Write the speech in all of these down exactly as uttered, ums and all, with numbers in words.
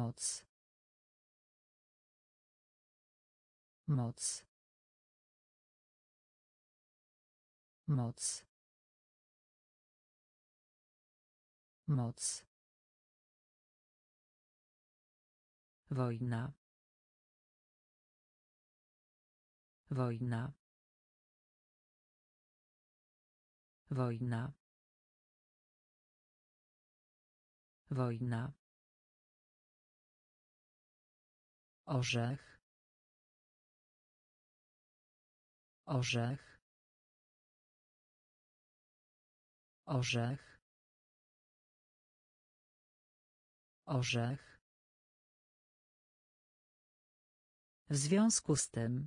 Moc. Moc. Moc. Moc. Wojna. Wojna. Wojna. Wojna. Orzech. Orzech. Orzech. Orzech. W związku z tym.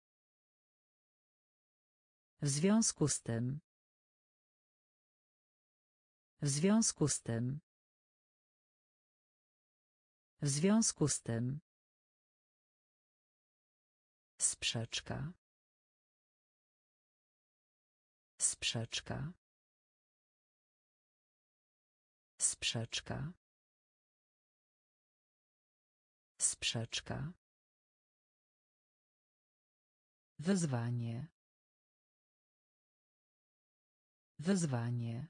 W związku z tym. W związku z tym. W związku z tym. Sprzeczka. Sprzeczka. Sprzeczka. Sprzeczka. Wyzwanie. Wyzwanie.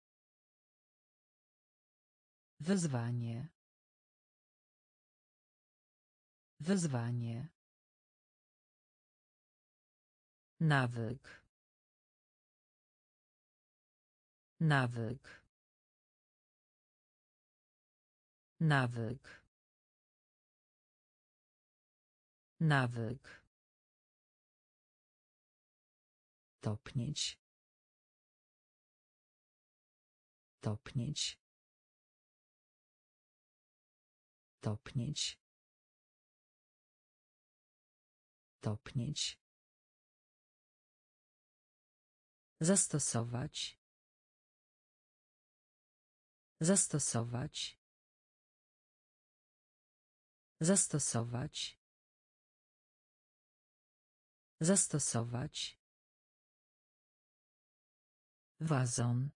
Wyzwanie. Wyzwanie. Nawyk. Nawyk. Nawyk. Nawyk. Topnieć. Topnieć. Topnieć. Topnieć. Zastosować. Zastosować. Zastosować. Zastosować. Wazon.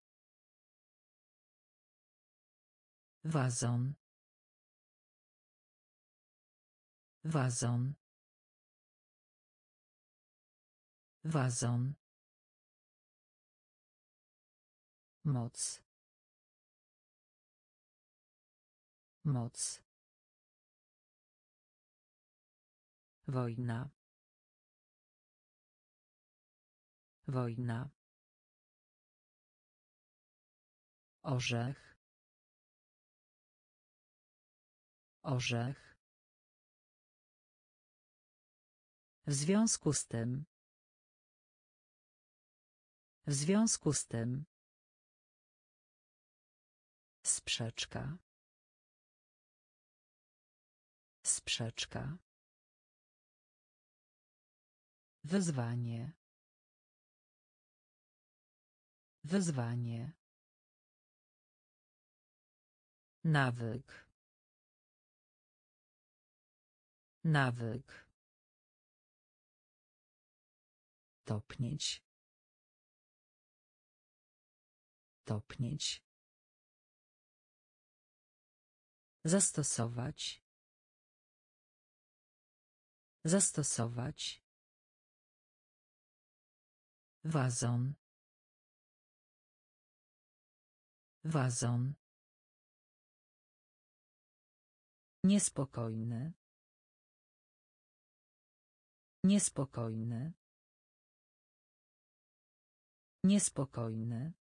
Wazon. Wazon. Wazon. Moc. Moc. Wojna. Wojna. Orzech. Orzech. W związku z tym. W związku z tym. Sprzeczka. Sprzeczka. Wyzwanie. Wyzwanie. Nawyk. Nawyk. Topnieć. Topnieć. Zastosować. Zastosować. Wazon. Wazon. Niespokojny. Niespokojny. Niespokojny.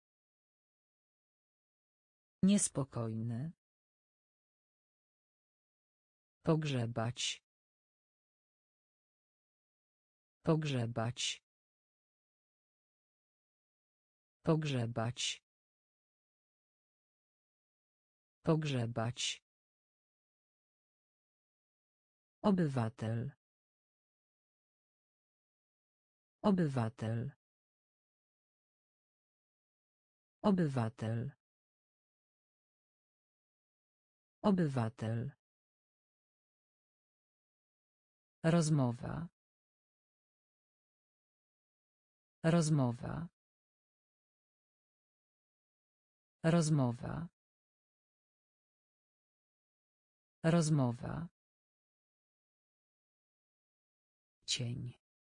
Niespokojny. Pogrzebać. Pogrzebać. Pogrzebać. Pogrzebać. Obywatel. Obywatel. Obywatel. Obywatel. Rozmowa. Rozmowa. Rozmowa. Rozmowa. Cień.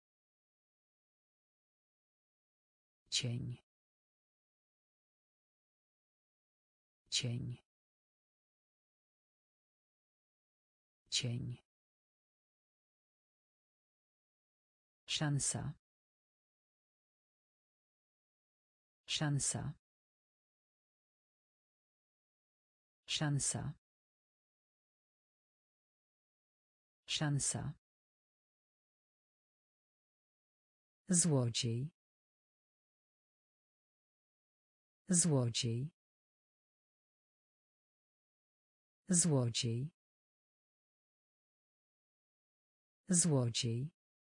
Cień. Cień. Cień. Szansa. Szansa. Szansa. Szansa. Złodziej. Złodziej. Złodziej. Złodziej.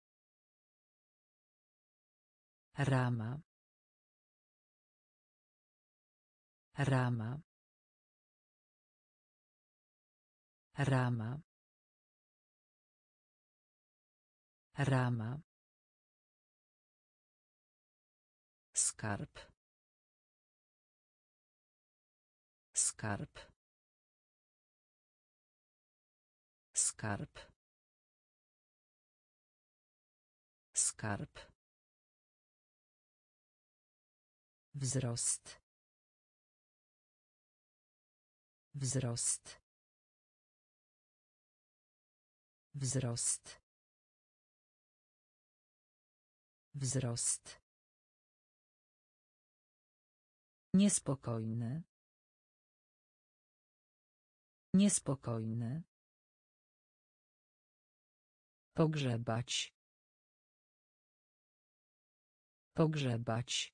Rama. Rama. Rama. Rama. Skarb. Skarb. Skarb. Skarb. Wzrost. Wzrost. Wzrost. Wzrost. Niespokojny. Niespokojny. Pogrzebać. Pogrzebać.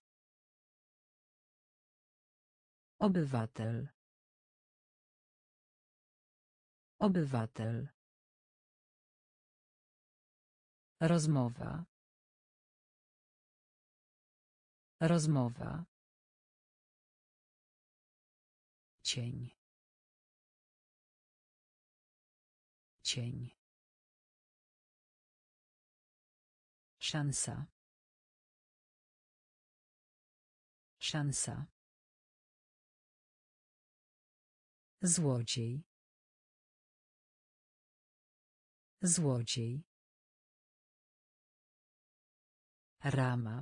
Obywatel. Obywatel. Rozmowa. Rozmowa. Cień. Cień. Szansa. Szansa. Złodziej. Złodziej. Rama.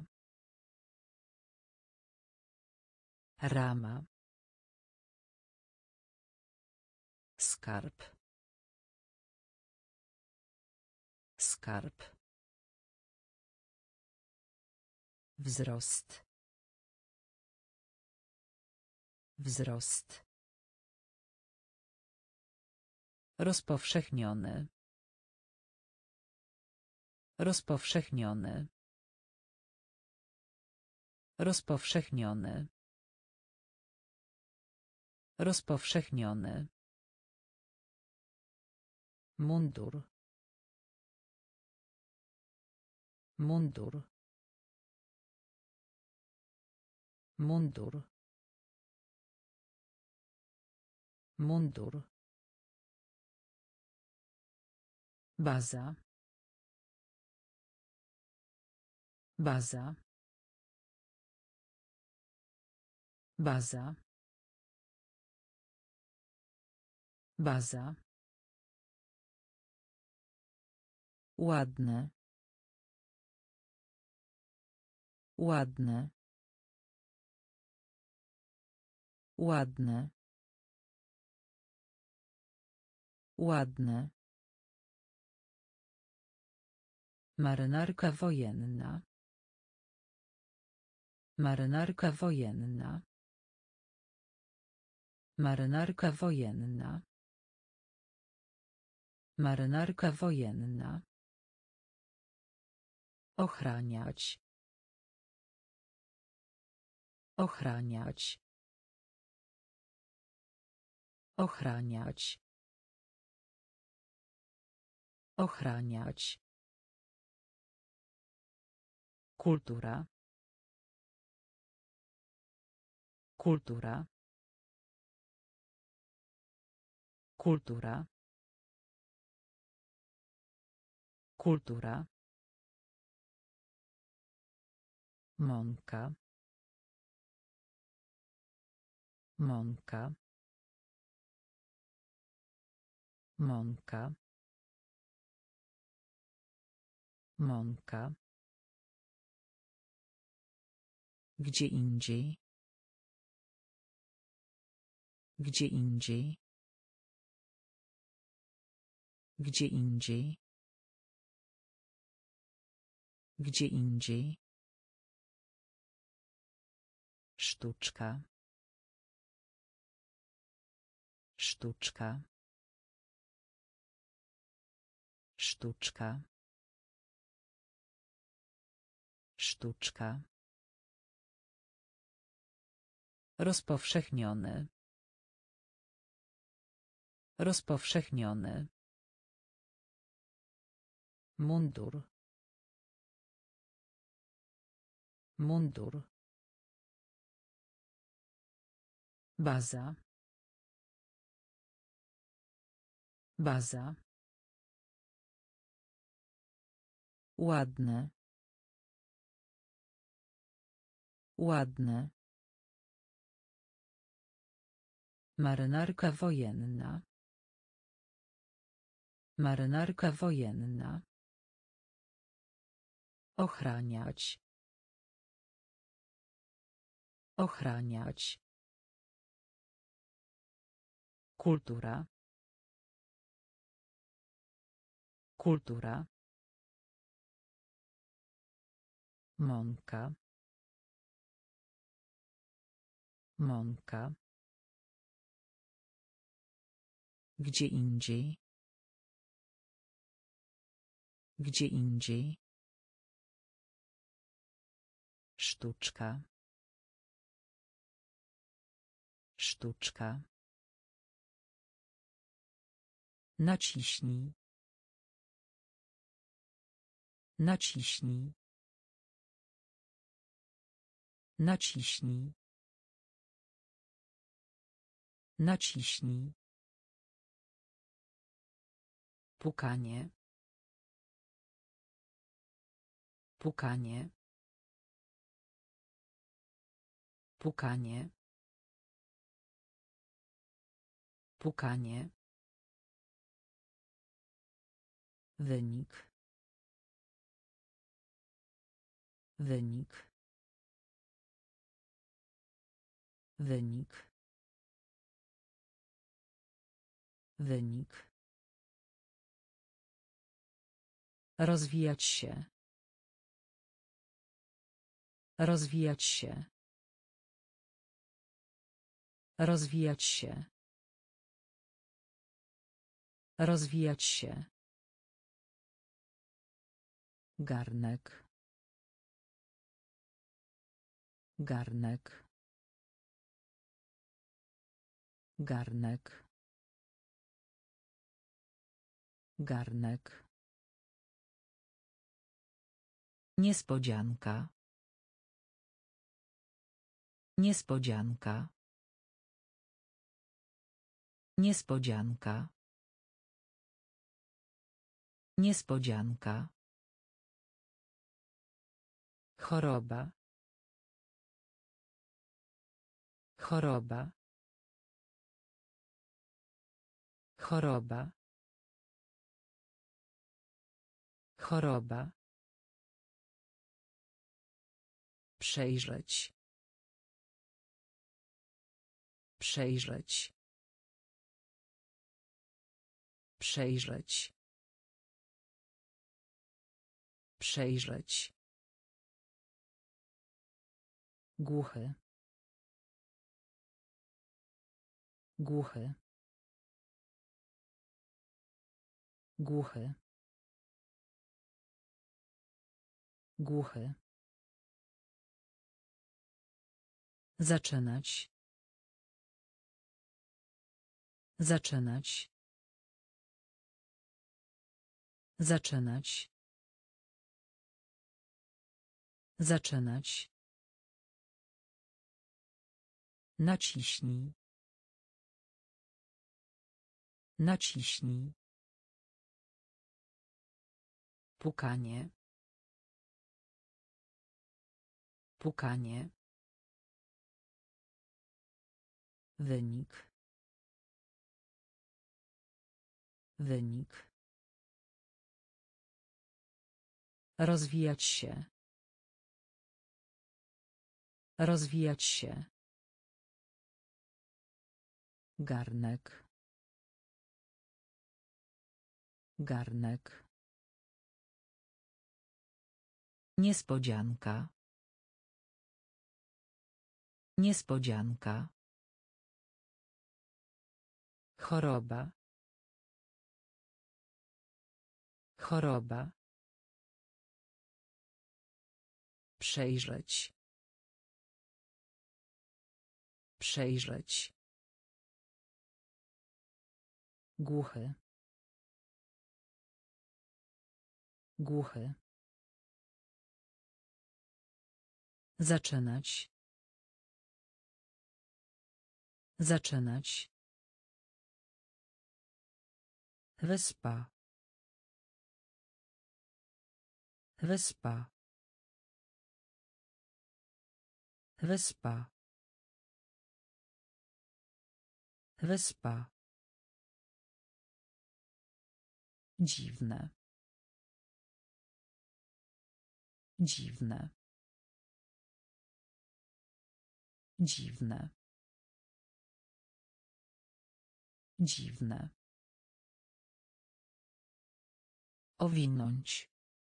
Rama. Skarb. Skarb. Wzrost. Wzrost. Rozpowszechniony. Rozpowszechniony. Rozpowszechniony. Rozpowszechniony. Mundur. Mundur. Mundur. Mundur. Baza. Baza. Baza. Baza. Ładne. Ładne. Ładne. Ładne. Marynarka wojenna. Marynarka wojenna. Marynarka wojenna. Marynarka wojenna. Ochraniać. Ochraniać. Ochraniać. Ochraniać. Kultura. Kultura. Kultura. Kultura. Mąka. Mąka. Mąka. Mąka. Gdzie indziej. Gdzie indziej. Gdzie indziej. Gdzie indziej. Sztuczka. Sztuczka. Sztuczka. Sztuczka. Rozpowszechniony. Rozpowszechniony. Mundur. Mundur. Baza. Baza. Ładne. Ładne. Marynarka wojenna. Marynarka wojenna. Ochraniać. Ochraniać. Kultura. Kultura. Mąka. Mąka. Gdzie indziej. Gdzie indziej. Sztuczka. Sztuczka. Naciśnij. Naciśnij. Naciśnij. Naciśnij. Pukanie. Pukanie. Pukanie. Pukanie. Wynik. Wynik. Wynik. Wynik. Rozwijać się. Rozwijać się. Rozwijać się. Rozwijać się. Garnek. Garnek. Garnek. Garnek. Niespodzianka. Niespodzianka. Niespodzianka. Niespodzianka. Choroba. Choroba. Choroba. Choroba. Przejrzeć. Przejrzeć. Przejrzeć. Przejrzeć. Głuchy. Głuchy. Głuchy. Głuchy. Zaczynać. Zaczynać. Zaczynać. Zaczynać. Naciśnij. Naciśnij. Pukanie. Pukanie. Wynik. Wynik. Rozwijać się. Rozwijać się. Garnek. Garnek. Niespodzianka. Niespodzianka. Choroba. Choroba. Przejrzeć. Przejrzeć. Głuchy. Głuchy. Zaczynać. Zaczynać. Wyspa. Wyspa. Wyspa. Wyspa. Dziwne. Dziwne. Dziwne. Dziwne. Owinąć.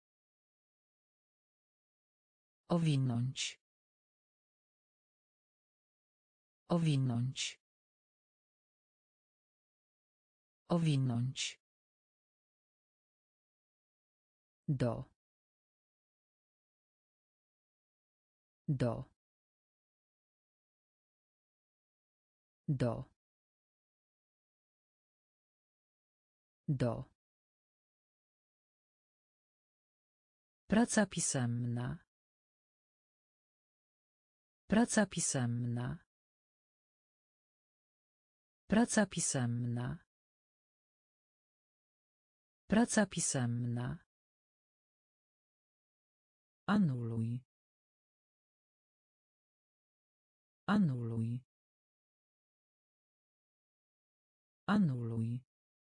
Owinąć. Owinąć. Owinąć. Do. Do. Do. Do. Praca pisemna. Praca pisemna. Praca pisemna. Praca pisemna. Anuluj. Anuluj. Anuluj.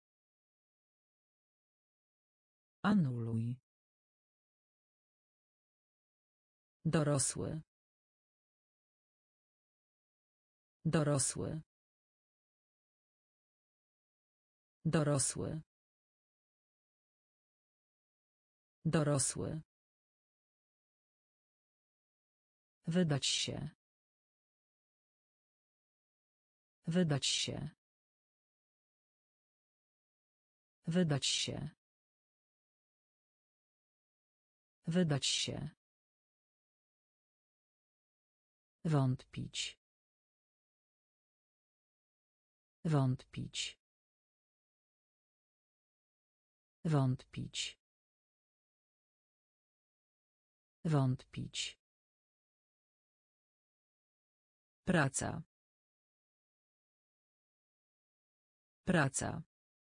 Anuluj. Dorosły. Dorosły. Dorosły. Dorosły. Wydać się. Wydać się. Wydać się. Wydać się. Wątpić. Wątpić. Wątpić. Wątpić. Praca. Praca.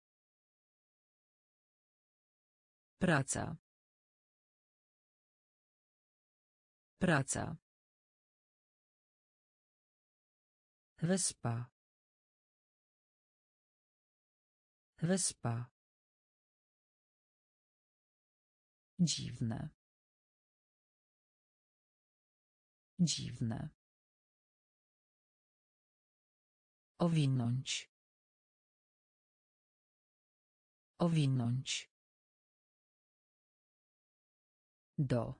Praca. Praca. Wyspa. Wyspa. Dziwne. Dziwne. Owinąć. Owinąć. Do.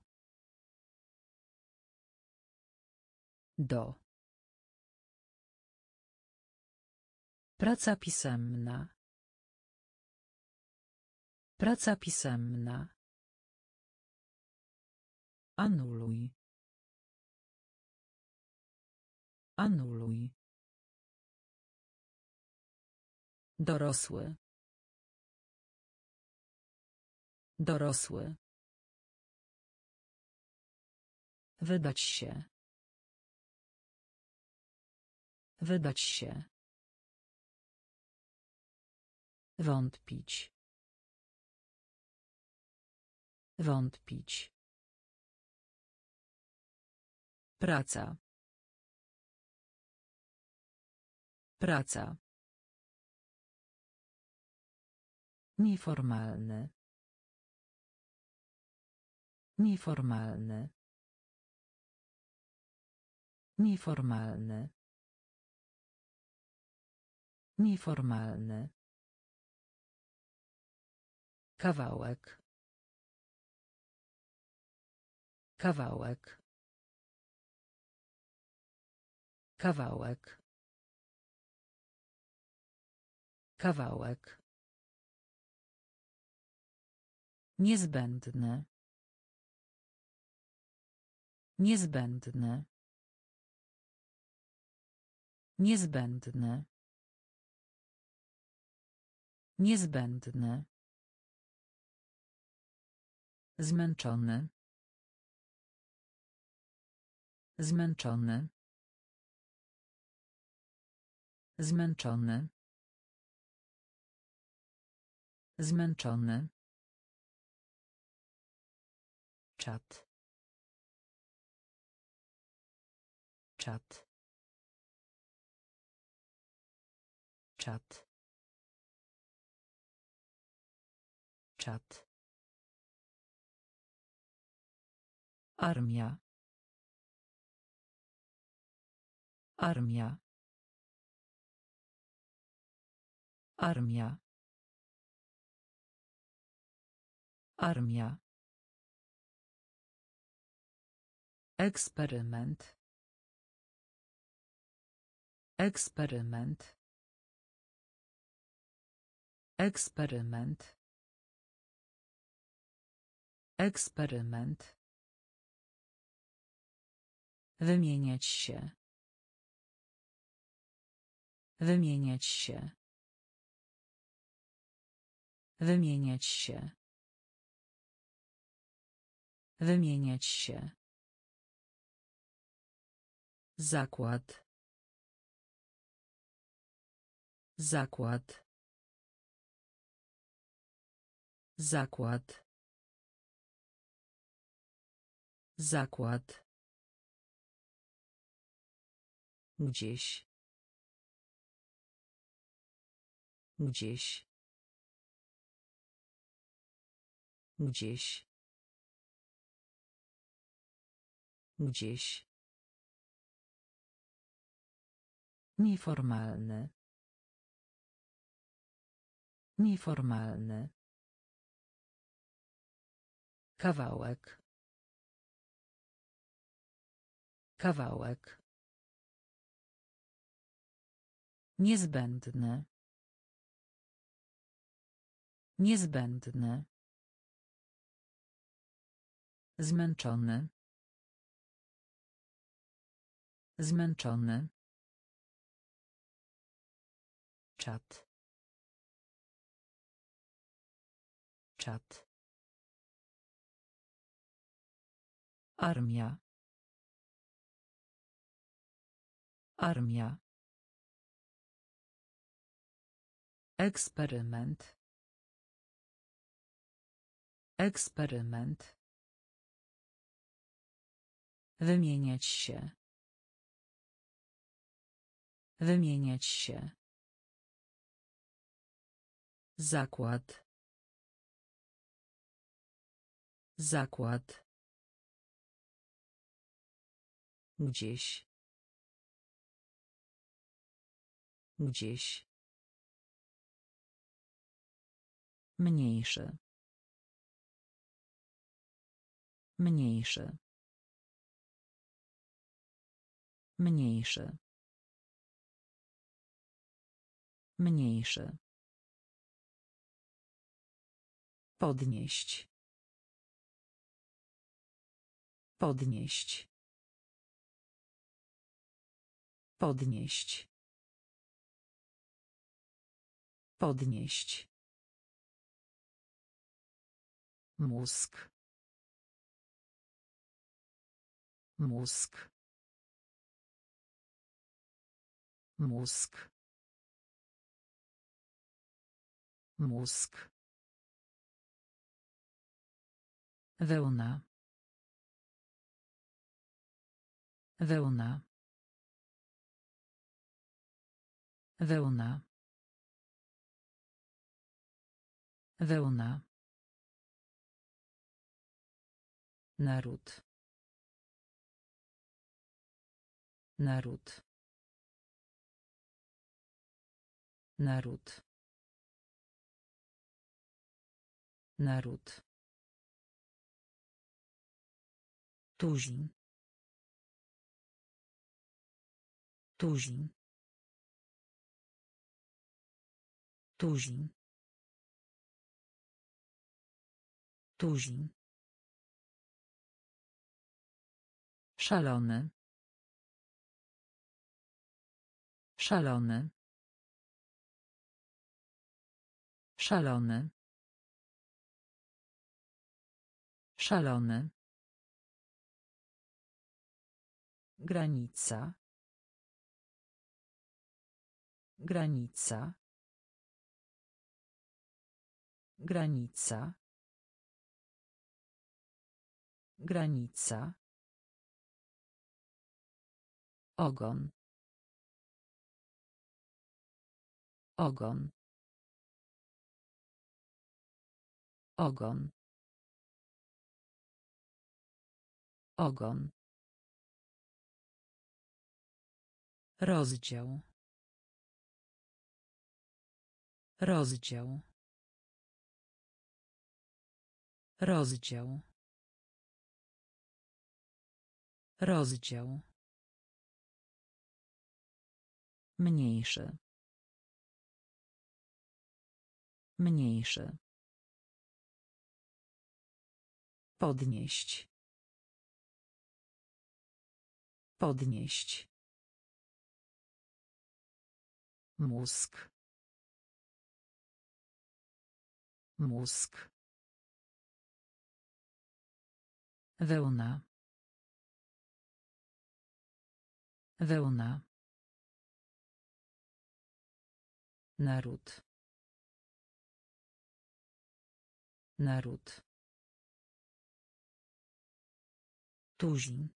Do. Praca pisemna. Praca pisemna. Anuluj. Anuluj. Dorosły. Dorosły. Wydać się. Wydać się. Wątpić. Wątpić. Praca. Praca. Nieformalny. Nieformalny. Nieformalny. Nieformalny. Kawałek. Kawałek. Kawałek. Kawałek. Niezbędne. Niezbędne. Niezbędne. Niezbędne. Zmęczony. Zmęczony. Zmęczony. Zmęczony. Czat. Czat. Czat. Czat. Armia. Armia. Armia. Armia. Eksperyment. Eksperyment. Eksperyment. Eksperyment. Wymieniać się. Wymieniać się. Wymieniać się. Wymieniać się. Zakład. Zakład. Zakład. Zakład. Gdzieś. Gdzieś. Gdzieś. Gdzieś. Nieformalny. Nieformalny. Kawałek. Kawałek. Niezbędne. Niezbędne. Zmęczony. Zmęczony. Czat. Czat. Armia. Armia. Eksperyment. Eksperyment. Wymieniać się. Wymieniać się. Zakład. Zakład. Gdzieś. Gdzieś. Mniejszy. Mniejszy. Mniejszy. Mniejszy. Podnieść. Podnieść. Podnieść. Podnieść. Mózg. Mózg. Mózg. Mózg. Wełna. Wełna. Wełna. Wełna. Naród. Naród. Naród. Naród. Tuzin. Tuzin. Tuzin. Tuzin. Szalony. Szalony. Szalony. Szalony. Granica. Granica. Granica. Granica. Ogon. Ogon. Ogon. Ogon. Rozdział. Rozdział. Rozdział. Rozdział. Mniejszy. Mniejszy. Podnieść. Podnieść. Mózg. Mózg. Wełna. Wełna. Naród. Naród. Tuzin.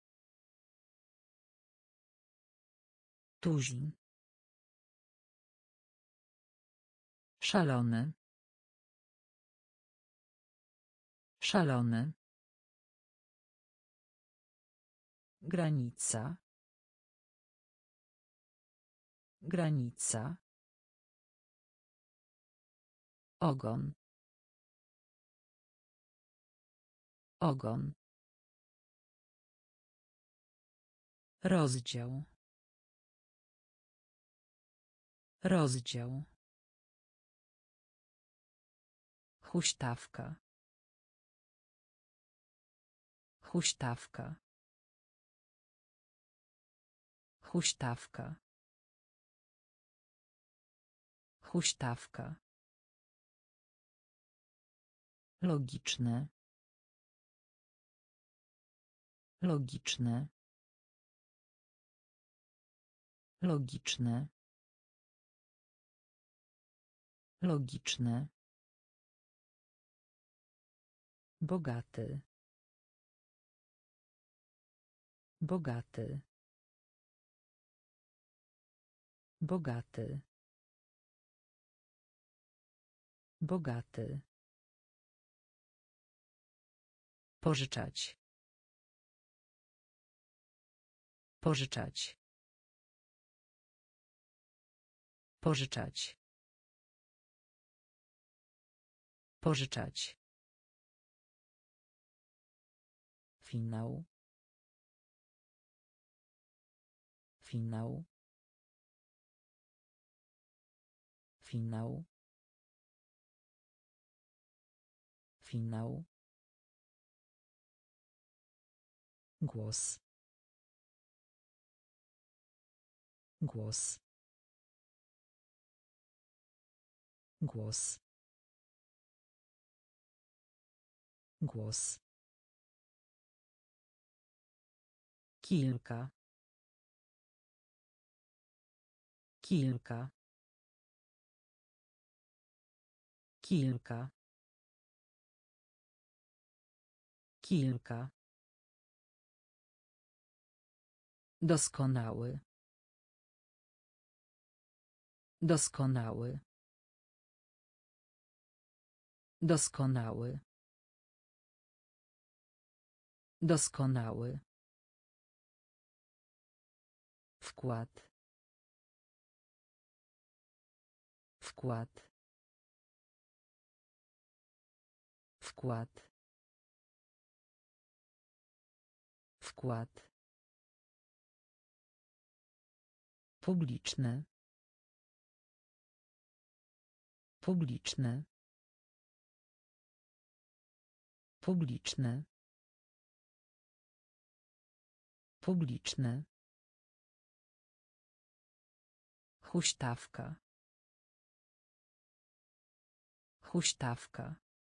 Tuzin. Szalony. Szalony. Granica. Granica. Ogon. Ogon. Rozdział. Rozdział. Huśtawka. Huśtawka. Huśtawka. Huśtawka. Logiczne. Logiczne. Logiczne. Logiczne. Bogaty. Bogaty. Bogaty. Bogaty. Pożyczać. Pożyczać. Pożyczać. Pożyczać. Finał. Finał. Finał. Finał. Głos. Głos. Głos. Głos. Kilka. Kilka. Kilka. Kilka. Doskonały. Doskonały. Doskonały. Doskonały. Wkład. Wkład. Wkład. Wkład. Publiczne. Publiczne. Publiczne. Publiczne. Huśtawka. Huśtawka.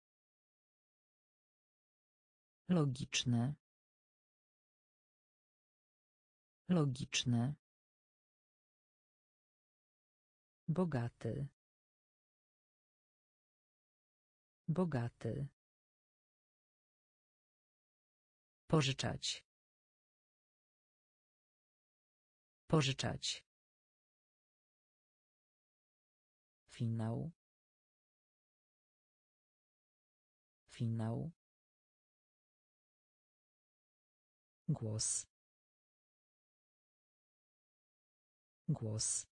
Logiczne. Logiczne. Bogaty. Bogaty. Pożyczać. Pożyczać. Finał. Finał. Głos. Głos.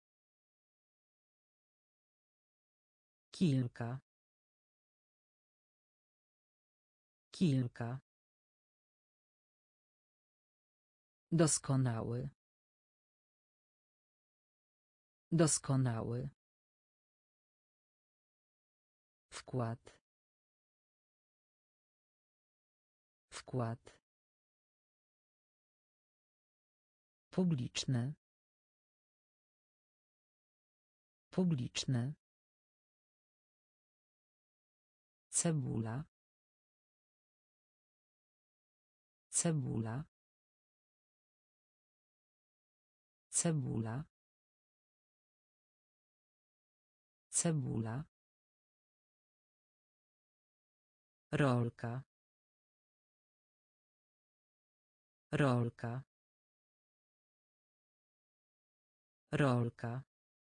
Kilka. Kilka. Doskonały. Doskonały. Wkład. Wkład. Publiczne. Publiczne. Cebula. Cebula. Cebula. Cebula. Rolka. Rolka. Rolka.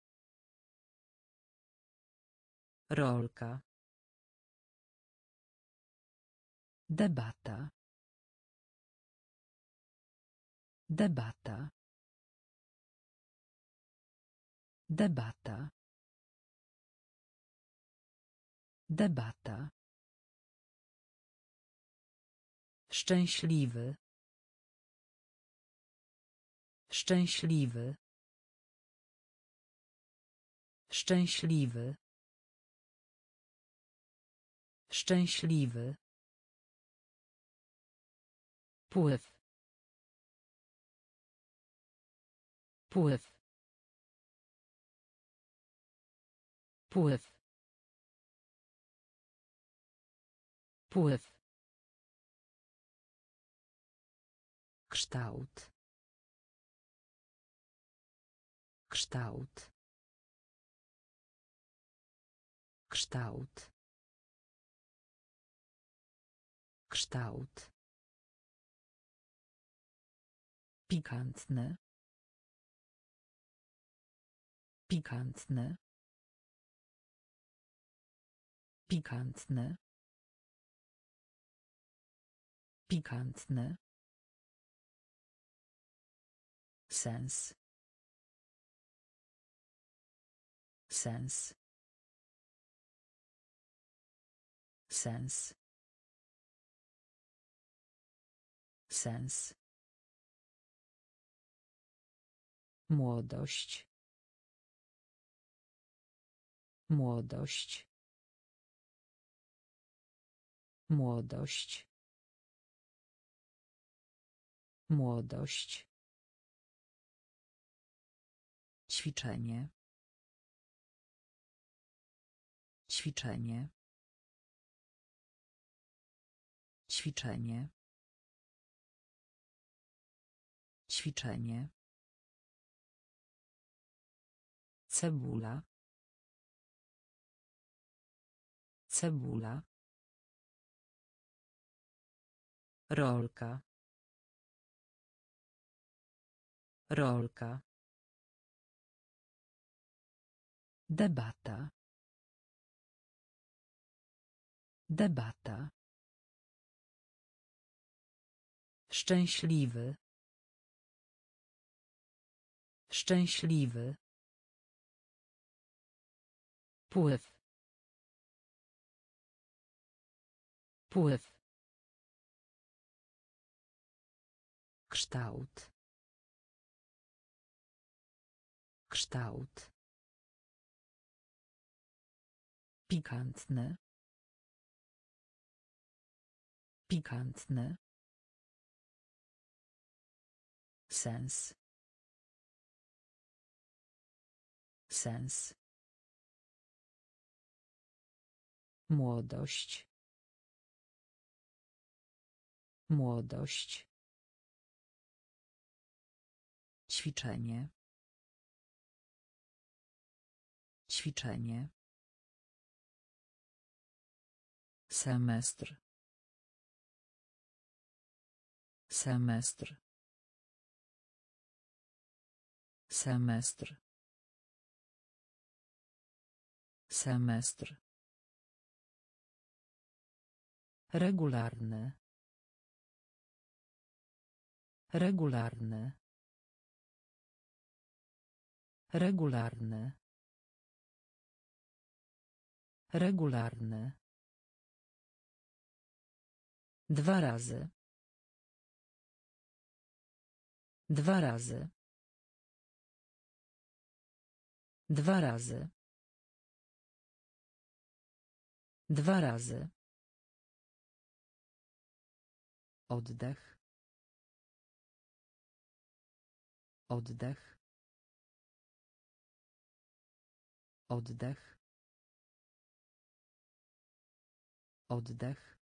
Rolka. Debata. Debata. Debata. Debata. Szczęśliwy. Szczęśliwy. Szczęśliwy. Szczęśliwy. Pływ. Pływ. Pływ. Pływ. Kształt. Kształt. Kształt. Kształt. Pikantne. Pikantne. Pikantne. Pikantne. Sens. Sens. Sens. Sens. Młodość. Młodość. Młodość. Młodość. Ćwiczenie. Ćwiczenie. Ćwiczenie. Ćwiczenie. Cebula. Cebula. Rolka. Rolka. Debata. Debata. Szczęśliwy. Szczęśliwy. Pływ. Pływ. Kształt. Kształt. Pikantny. Pikantny. Sens. Sens. Młodość. Młodość. Ćwiczenie. Ćwiczenie. Semestr. Semestr. Semestr. Semestr. Regularny. Regularny. Regularny. Regularny. Dwa razy. Dwa razy. Dwa razy. Dwa razy. Oddech. Oddech. Oddech. Oddech.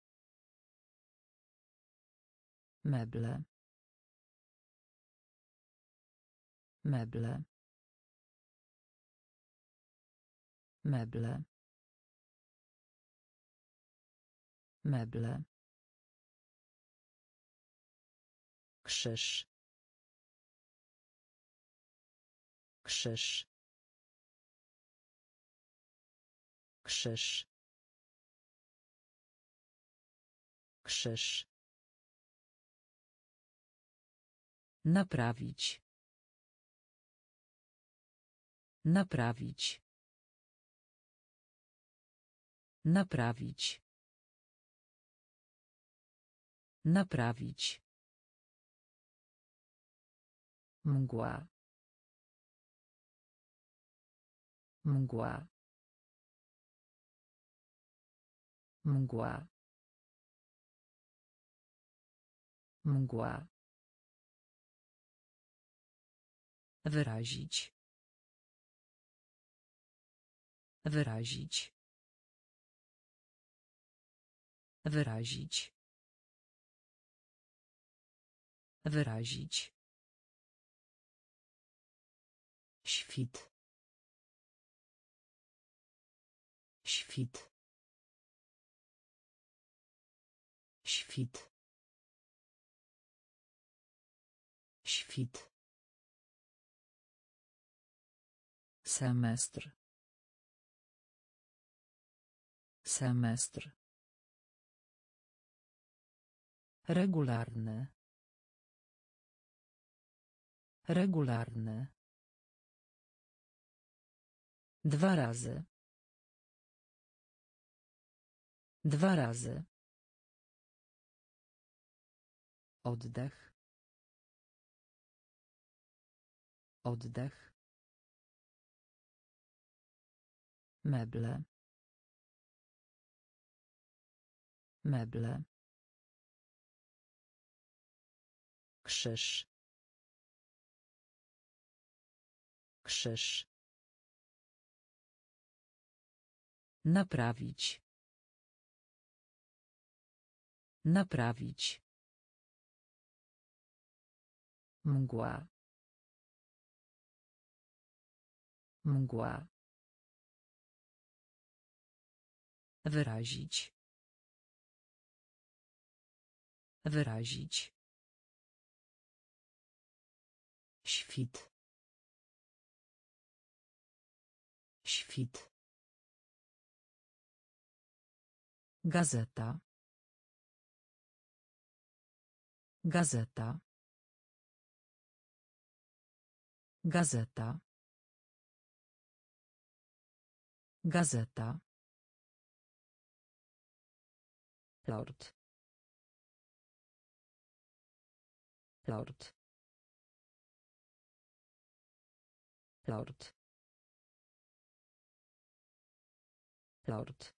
Meble. Meble. Meble. Meble. Krzyż. Krzyż. Krzyż. Krzyż. Naprawić. Naprawić. Naprawić. Naprawić. Mgła. Mgła. Mgła. Mgła. Wyrazić. Wyrazić. Wyrazić. Wyrazić. Świt. Świt. Świt. Świt. Semestr. Semestr. Regularny. Regularny. Dwa razy. Dwa razy. Oddech. Oddech. Meble. Meble. Krzyż. Krzyż. Naprawić. Naprawić. Mgła. Mgła. Wyrazić. Wyrazić. Świt. Świt. Gazeta. Gazeta. Gazeta. Gazeta. Lord. Lord. Lord. Lord.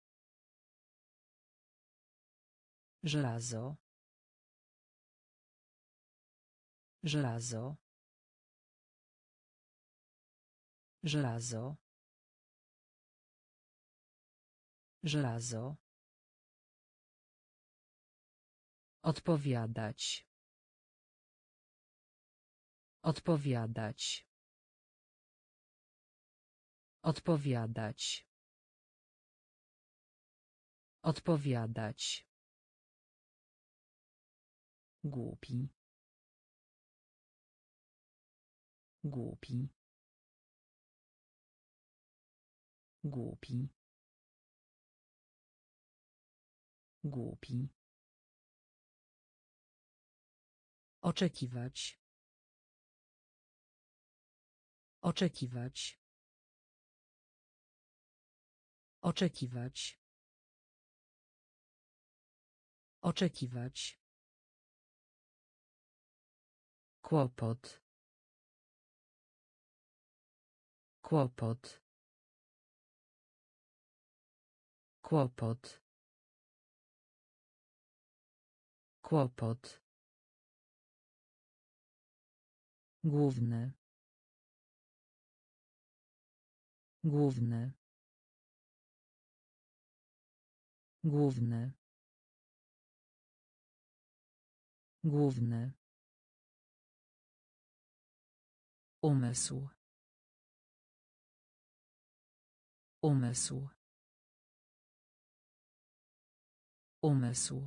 Żelazo. Żelazo. Żelazo. Żelazo. Odpowiadać. Odpowiadać. Odpowiadać. Odpowiadać. Głupi. Głupi. Głupi. Głupi. Oczekiwać. Oczekiwać. Oczekiwać. Oczekiwać. Kłopot. Kłopot. Kłopot. Kłopot. Główny. Główny. Główny. Główny. Umysł. Umysł. Umysł.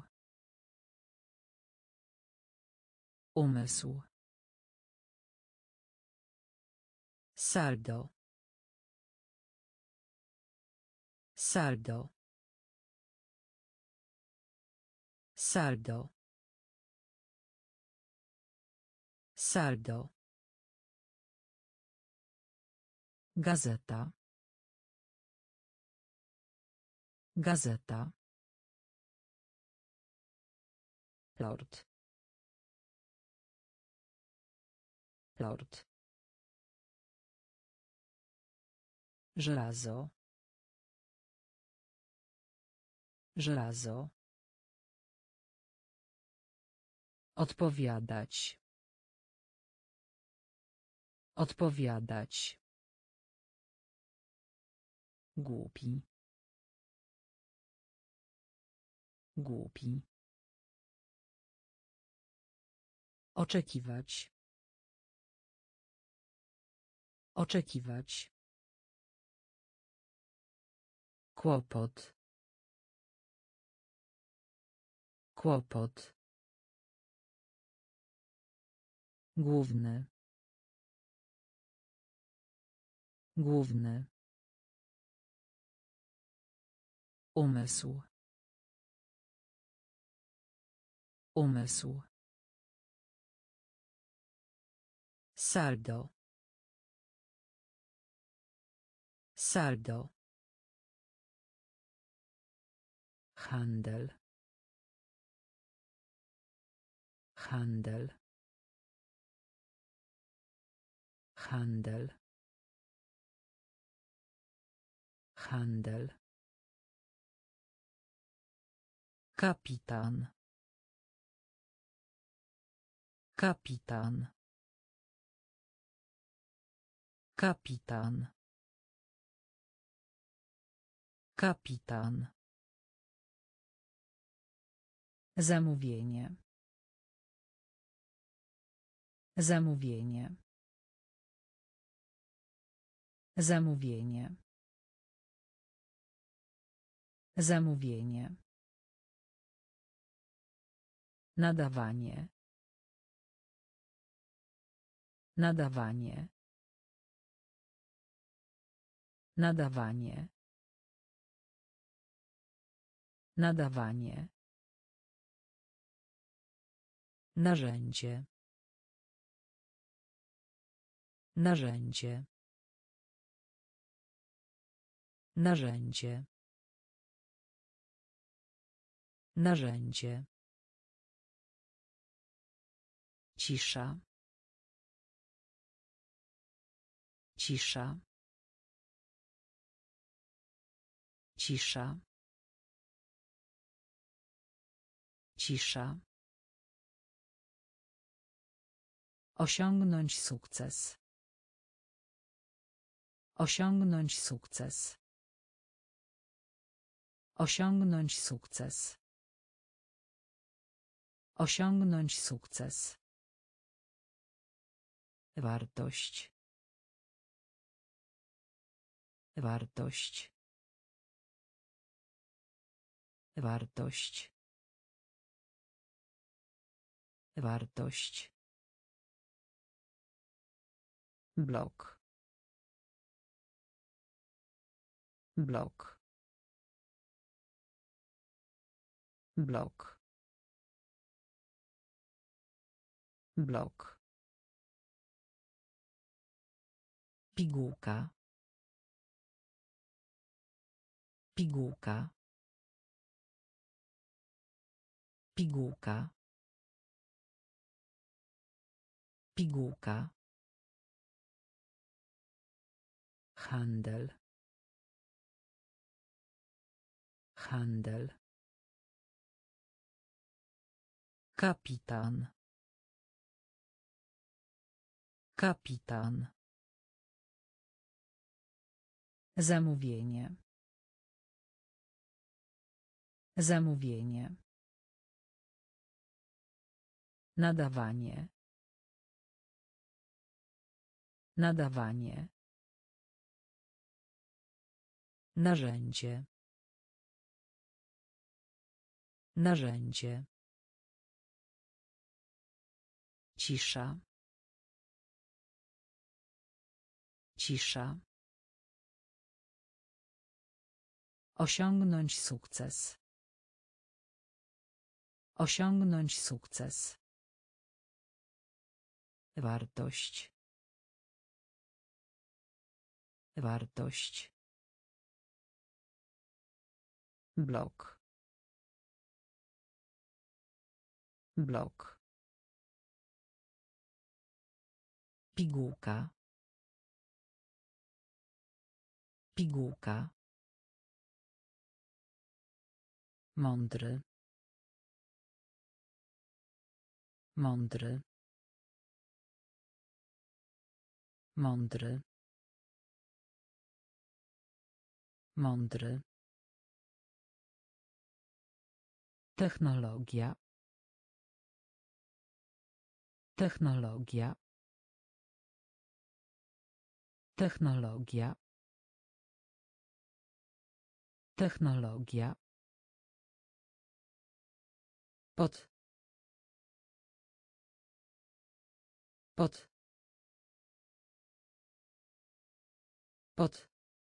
Umysł. Saldo. Saldo. Saldo. Saldo. Gazeta. Gazeta. Lord. Lord. Żelazo. Żelazo. Odpowiadać. Odpowiadać. Głupi. Głupi. Oczekiwać. Oczekiwać. Kłopot. Kłopot. Główny. Główny. Umysł. Umysł. Saldo. Saldo. Handel. Handel. Handel. Handel. Kapitan. Kapitan. Kapitan. Kapitan. Zamówienie. Zamówienie. Zamówienie. Zamówienie. Nadawanie. Nadawanie. Nadawanie. Nadawanie. Narzędzie. Narzędzie. Narzędzie. Narzędzie. Cisza. Cisza. Cisza. Cisza. Osiągnąć sukces. Osiągnąć sukces. Osiągnąć sukces. Osiągnąć sukces. Wartość. Wartość. Wartość. Wartość. Blok. Blok. Blok. Blok. Pigułka. Pigułka. Pigułka. Pigułka. Handel. Handel. Kapitan. Kapitan. Zamówienie. Zamówienie. Nadawanie. Nadawanie. Narzędzie. Narzędzie. Cisza. Cisza. Osiągnąć sukces. Osiągnąć sukces. Wartość. Wartość. Blok. Blok. Pigułka. Pigułka. Mądry. Mądry. Mądry. Mądry. Technologia. Technologia. Technologia. Technologia. Pod. Pod. Pod.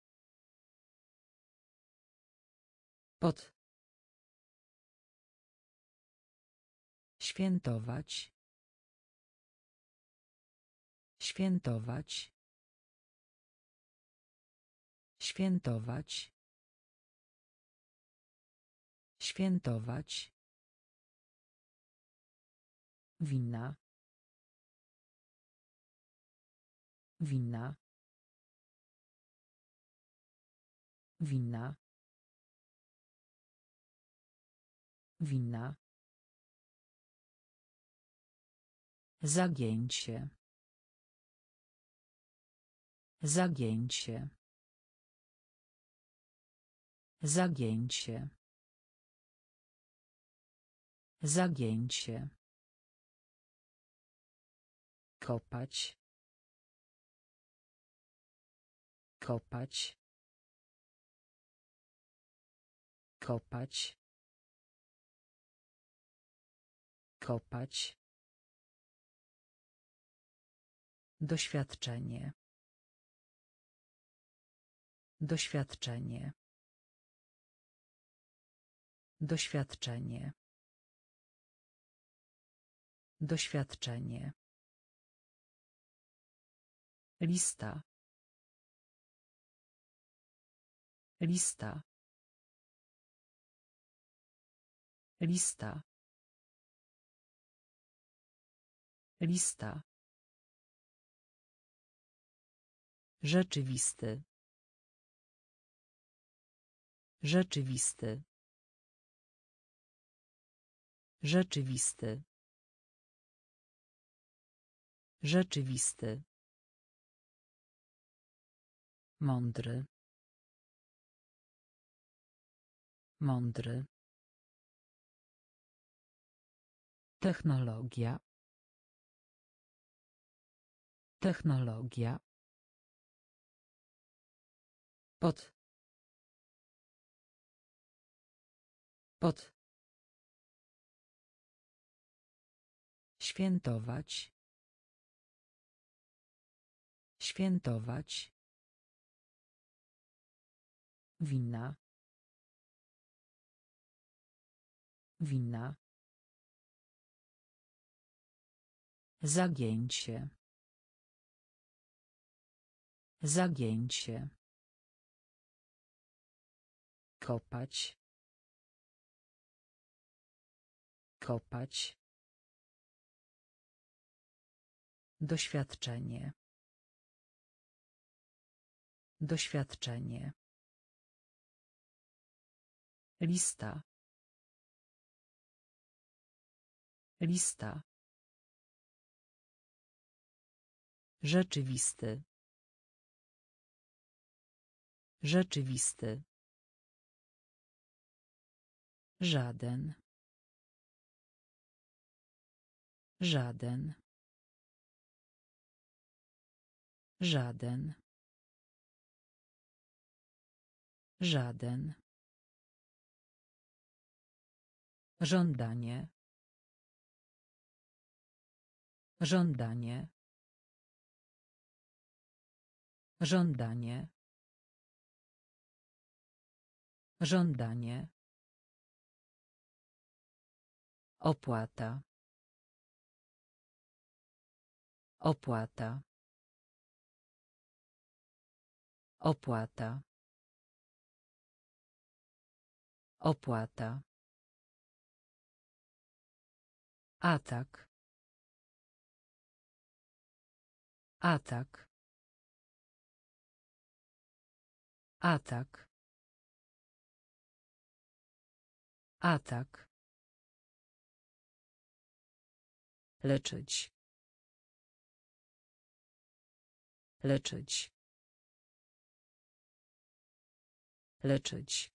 Pod. Świętować. Świętować. Świętować. Świętować. Wina. Wina. Wina. Wina. Zagięcie. Zagięcie. Zagięcie. Zagięcie. Kopać. Kopać. Kopać. Kopać. Doświadczenie. Doświadczenie. Doświadczenie. Doświadczenie. Lista. Lista. Lista. Lista. Rzeczywisty. Rzeczywisty. Rzeczywisty. Rzeczywisty. Mądry. Mądry. Technologia. Technologia. Pod. Pod. Świętować. Świętować. Wina. Wina. Zagięcie. Zagięcie. Kopać. Kopać. Doświadczenie. Doświadczenie. Lista. Lista. Rzeczywisty. Rzeczywisty. Żaden. Żaden. Żaden. Żaden. Żądanie. Żądanie. Żądanie. Żądanie. Opłata. Opłata. Opłata. Opłata. Atak. Atak. Atak. Atak. Leczyć. Leczyć. Leczyć.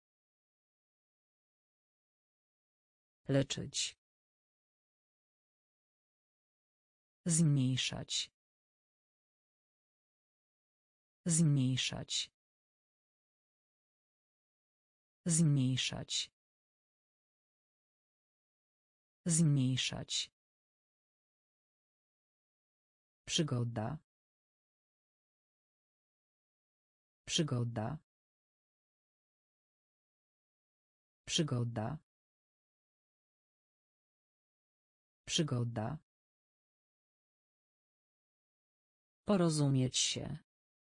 Leczyć. Zmniejszać. Zmniejszać. Zmniejszać. Zmniejszać. Przygoda. Przygoda. Przygoda. Przygoda. Porozumieć się.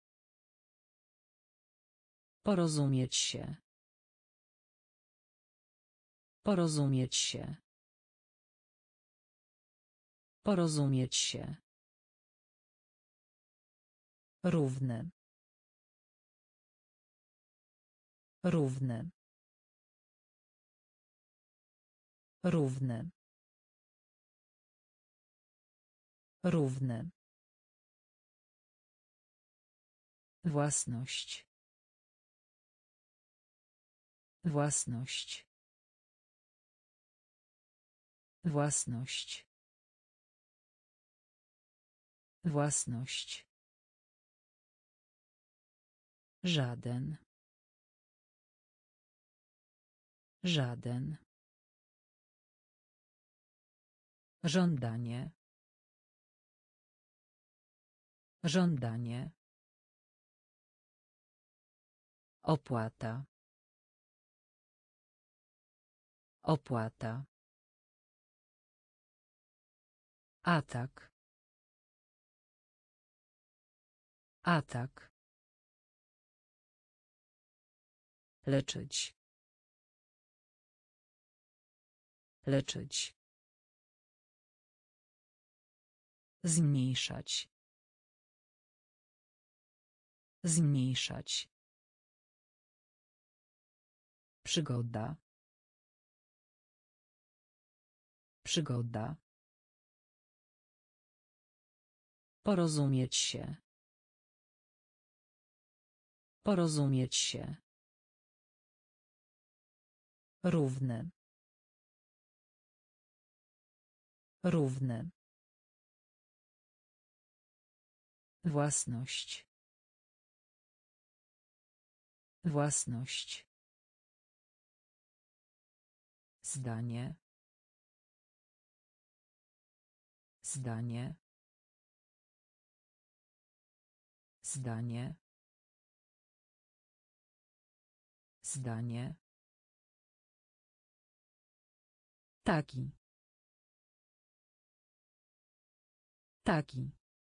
Porozumieć się. Porozumieć się. Porozumieć się. Równy. Równy. Równy. Równy. Własność. Własność. Własność. Własność. Żaden. Żaden. Żądanie. Żądanie. Opłata. Opłata. Atak. Atak. Leczyć. Leczyć. Zmniejszać. Zmniejszać. Przygoda. Przygoda. Porozumieć się. Porozumieć się. Równy. Równy. Własność. Własność. Zdanie. Zdanie. Zdanie. Zdanie. Taki. Taki.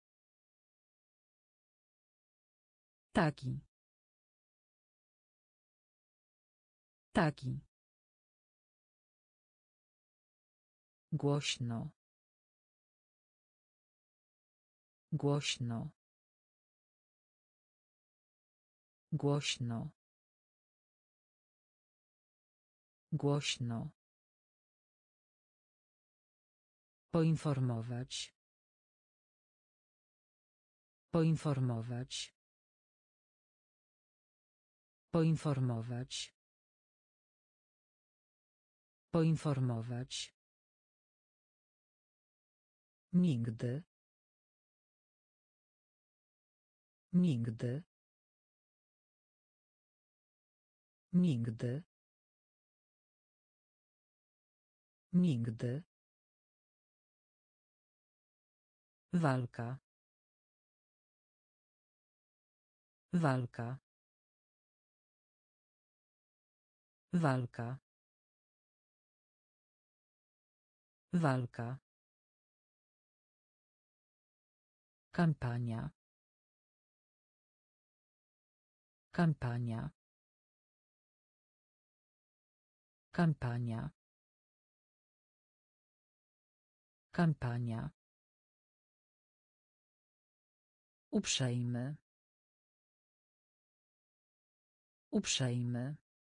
Taki. Taki. Głośno. Głośno. Głośno. Głośno. Poinformować. Poinformować. Poinformować. Poinformować. Nigdy. Nigdy. Nigdy. Nigdy. Walka. Walka. Walka. Walka. Kampania. Kampania. Kampania. Kampania. Uprzejmy. Uprzejmy.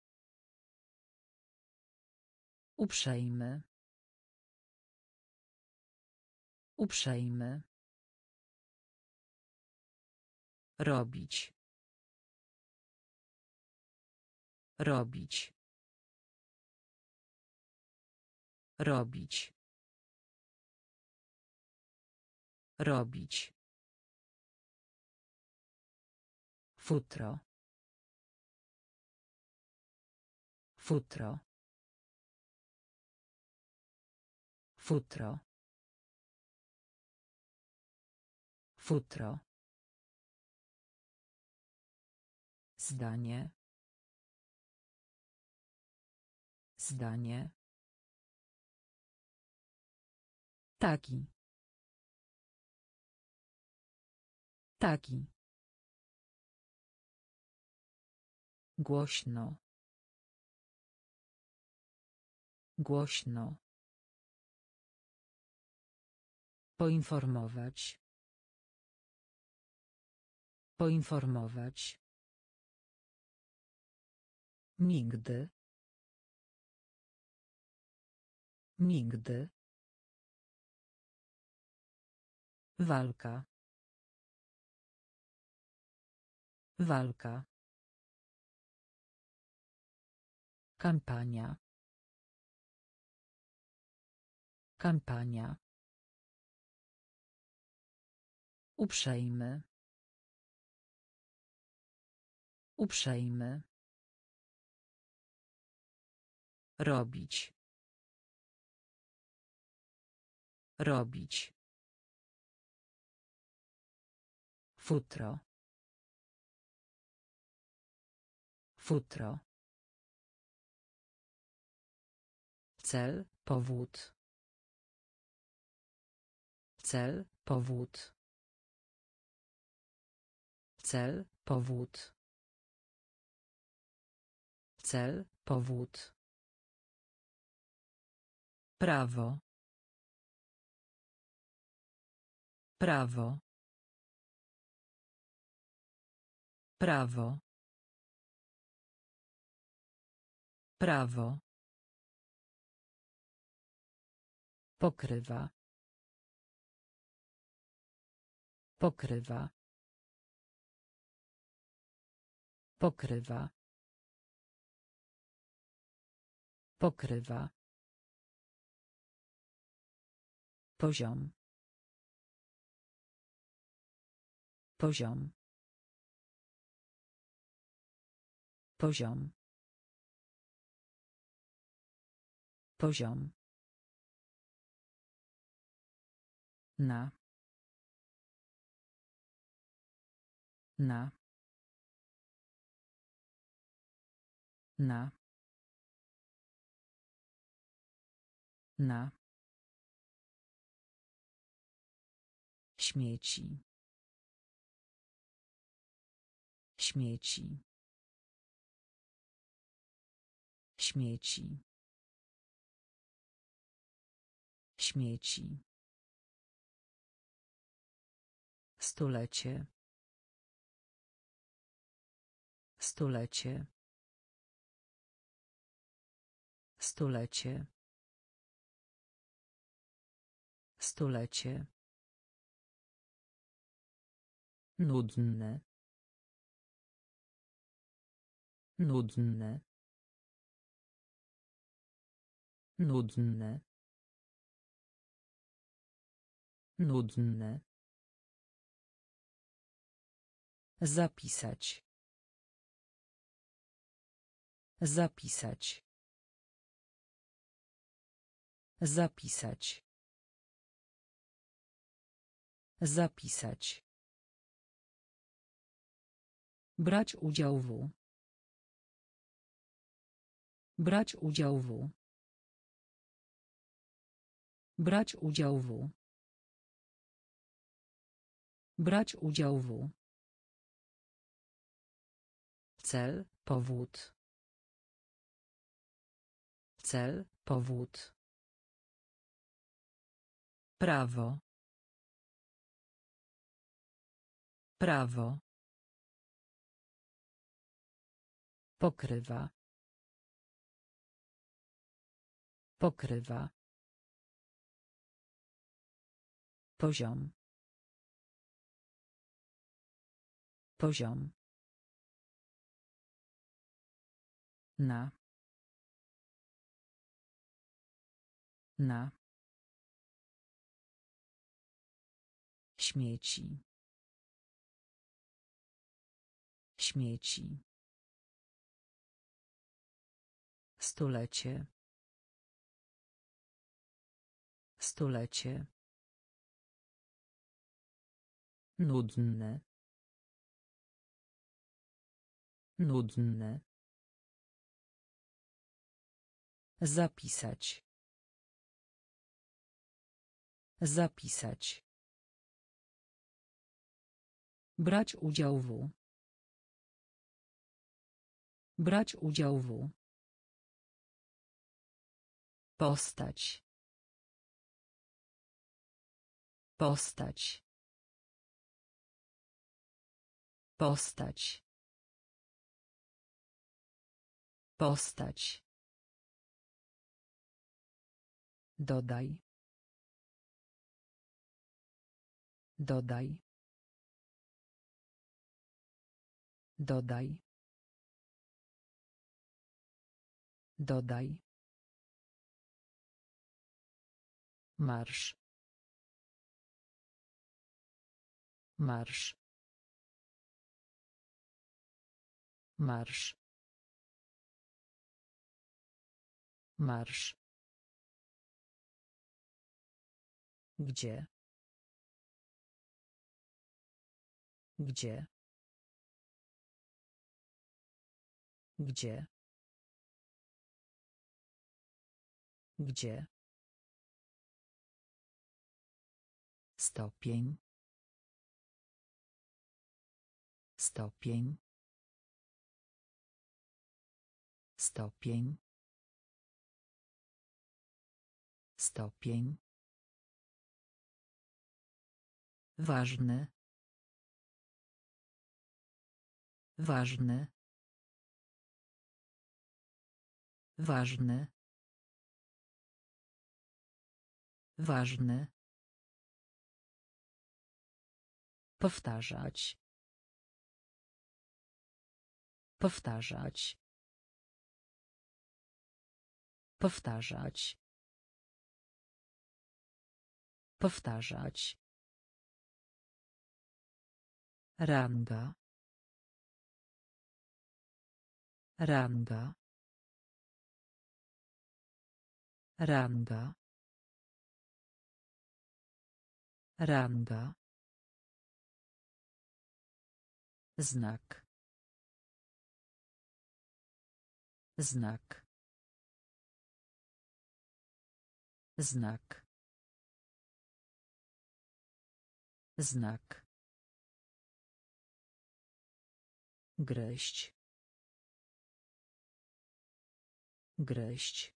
Uprzejmy. Uprzejmy. Robić. Robić. Robić. Robić. Futro. Futro. Futro. Futro. Zdanie. Zdanie. Taki. Taki. Głośno. Głośno. Poinformować. Poinformować. Nigdy. Nigdy. Walka. Walka. Kampania. Kampania. Uprzejmy. Uprzejmy. Robić. Robić. Futro. Futro. Cel, powód. Cel, powód. Cel, powód. Cel, powód. Prawo. Prawo. Prawo. Prawo. Pokrywa. Pokrywa. Pokrywa. Pokrywa. Poziom. Poziom. Poziom. Poziom. Na. Na. Na. Na. Śmieci. Śmieci. Śmieci. Śmieci. Stulecie. Stulecie. Stulecie. Stulecie. Nudne. Nudne. Nudne. Nudne. Zapisać. Zapisać. Zapisać. Zapisać. Brać udział w. Brać udział w. Brać udział w. Brać udział w. Cel, powód. Cel, powód. Prawo. Prawo. Pokrywa. Pokrywa. Poziom. Poziom. Na. Na. Śmieci. Śmieci. Stulecie. Stulecie. Nudne. Nudne. Zapisać. Zapisać. Brać udział w. Brać udział w. Postać. Postać. Postać. Postać. Dodaj. Dodaj. Dodaj. Dodaj. Marsz. Marsz. Marsz. Marsz. Gdzie? Gdzie? Gdzie? Gdzie? Stopień. Stopień. Stopień. Stopień. Ważny. Ważny. Ważny. Ważny. Powtarzać. Powtarzać. Powtarzać. Powtarzać. Ranga. Ranga. Ranga. Ranga. Znak. Znak. Znak. Znak. Gryźć. Gryźć.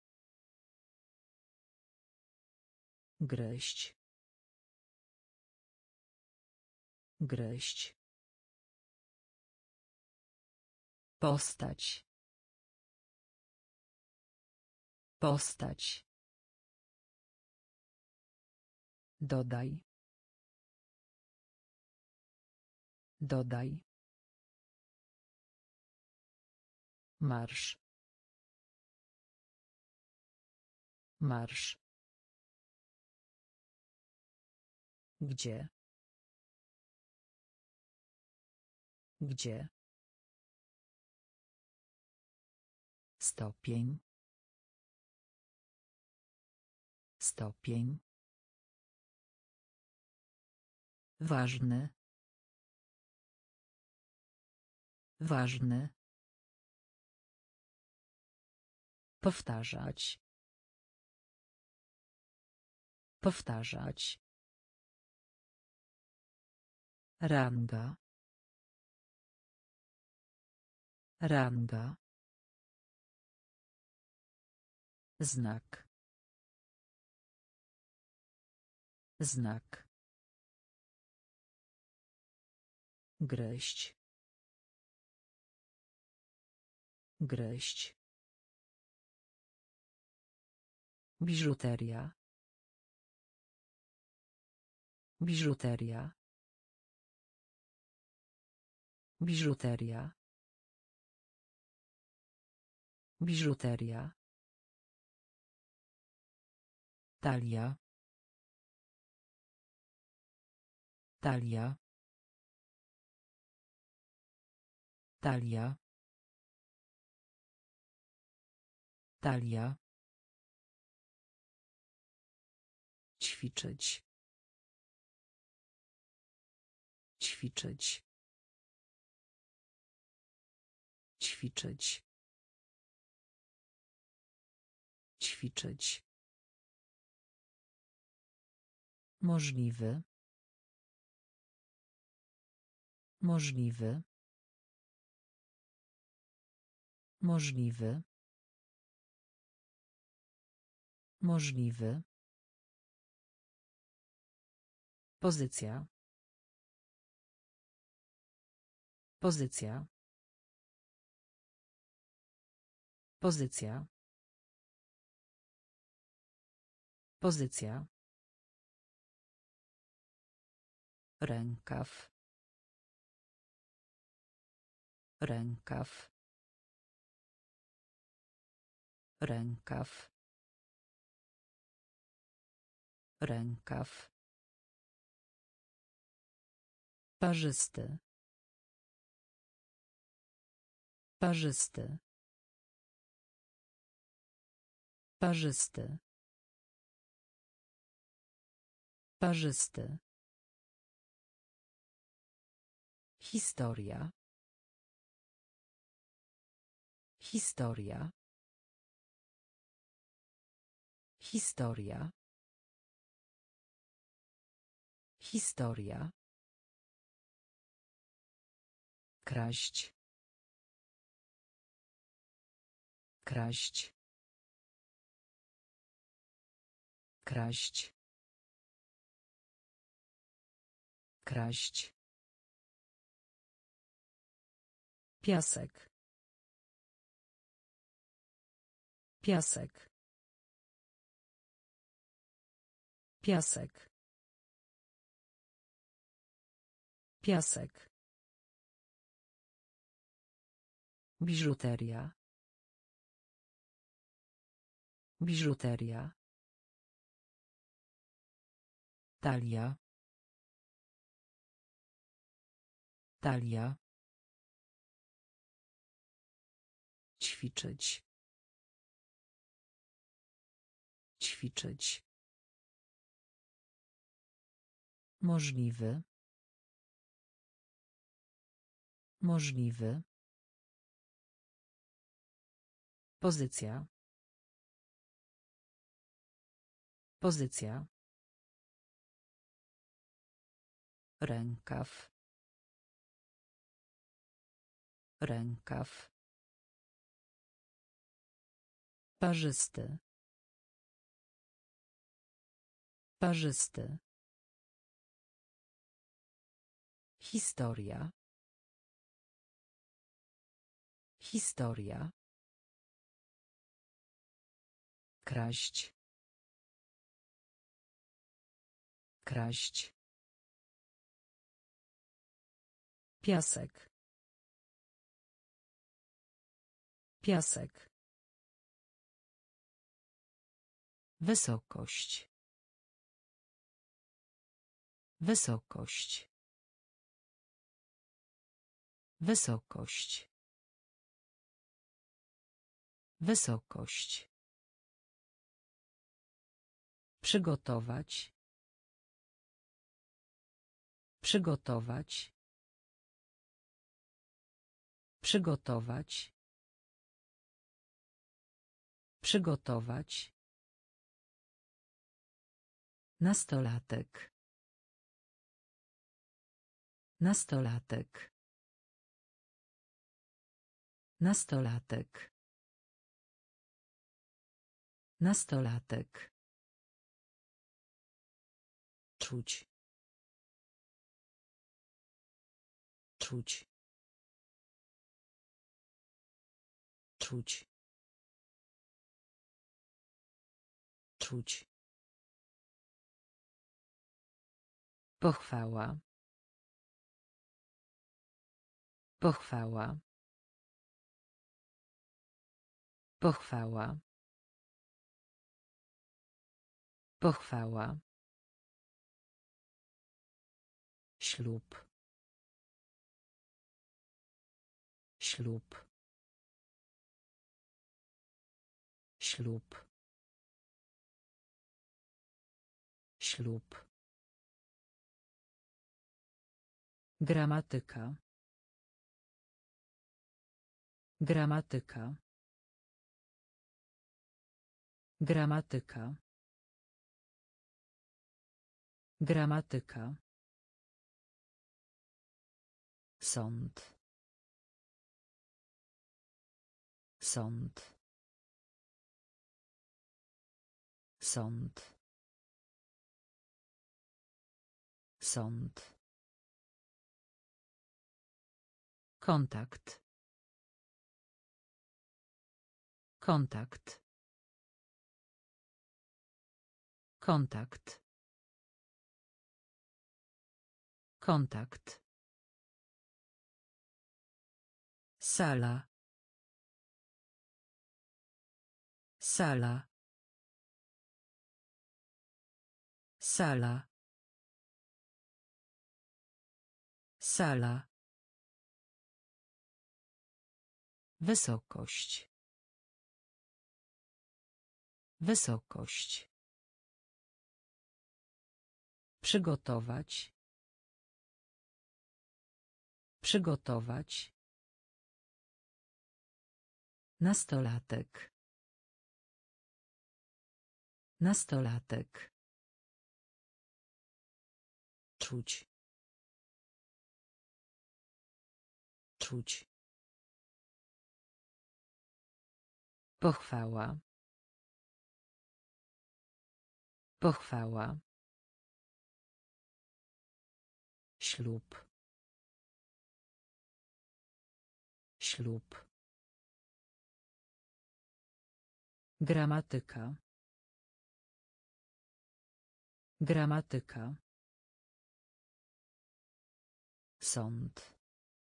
Gryźć. Gryźć. Postać. Postać. Dodaj. Dodaj. Marsz. Marsz. Gdzie? Gdzie? Stopień. Stopień. Ważny. Ważny. Powtarzać. Powtarzać. Ranga. Ranga. Znak. Znak. Gryźć. Gryźć. Biżuteria. Biżuteria. Biżuteria. Biżuteria. Talia. Talia. Talia. Talia. Ćwiczyć. Ćwiczyć. Ćwiczyć. Ćwiczyć. Możliwy. Możliwy. Możliwy. Możliwy. Pozycja. Pozycja. Pozycja. Pozycja. Rękaw. Rękaw. Rękaw. Rękaw. Parzysty. Parzysty. Parzysty. Parzysty. Historia. Historia. Historia. Historia. Kraść. Kraść. Kraść. Kraść. Piasek. Piasek. Piasek. Piasek. Biżuteria. Biżuteria. Talia. Talia. Ćwiczyć. Ćwiczyć. Możliwy. Możliwy. Pozycja. Pozycja. Rękaw. Rękaw. Parzysty. Parzysty. Historia. Historia. Kraść. Kraść. Piasek. Piasek. Wysokość. Wysokość. Wysokość. Wysokość. Przygotować. Przygotować. Przygotować. Przygotować. Nastolatek. Nastolatek. Nastolatek. Nastolatek. Czuć. Czuć. Czuć. Czuć. Pochwała. Pochwała. Pochwała. Pochwała. Ślub. Ślub. Ślub. Ślub. Gramatyka. Gramatyka. Gramatyka. Gramatyka. Sąd. Sąd. Sąd. Sąd. Kontakt. Kontakt. Kontakt. Kontakt. Sala. Sala. Sala. Sala. Wysokość. Wysokość. Przygotować. Przygotować. Nastolatek. Nastolatek. Czuć. Czuć. Pochwała. Pochwała. Ślub. Ślub. Gramatyka. Gramatyka. Sąd.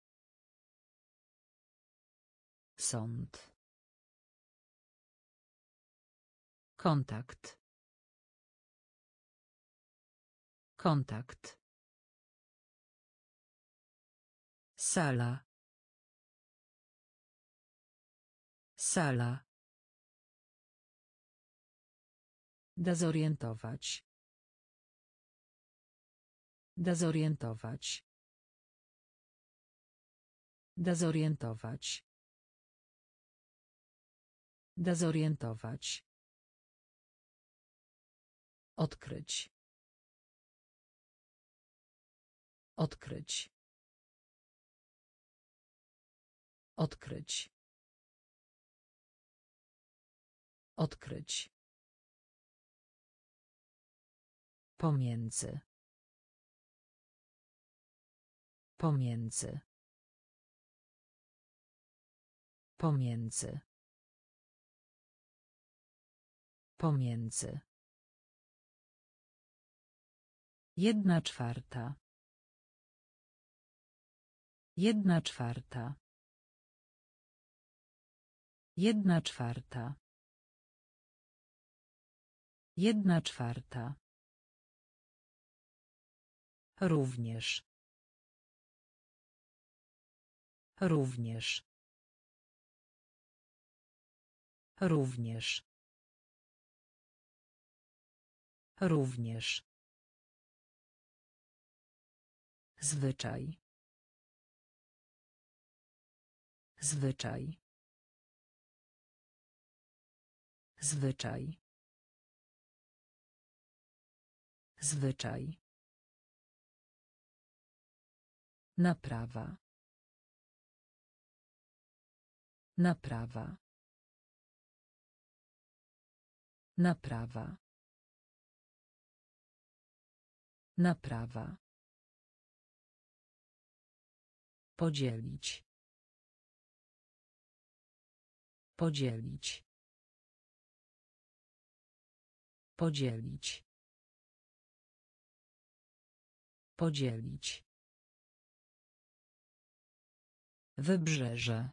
Sąd. Kontakt. Kontakt. Sala. Sala. Dezorientować. Dezorientować. Dezorientować. Dezorientować. Odkryć. Odkryć. Odkryć. Odkryć. Pomiędzy. Pomiędzy. Pomiędzy. Pomiędzy. Jedna czwarta. Jedna czwarta. Jedna czwarta. Jedna czwarta. Również. Również. Również. Również. Zwyczaj. Zwyczaj. Zwyczaj. Zwyczaj. Naprawa. Naprawa. Naprawa. Naprawa. Podzielić. Podzielić. Podzielić. Podzielić. Wybrzeże.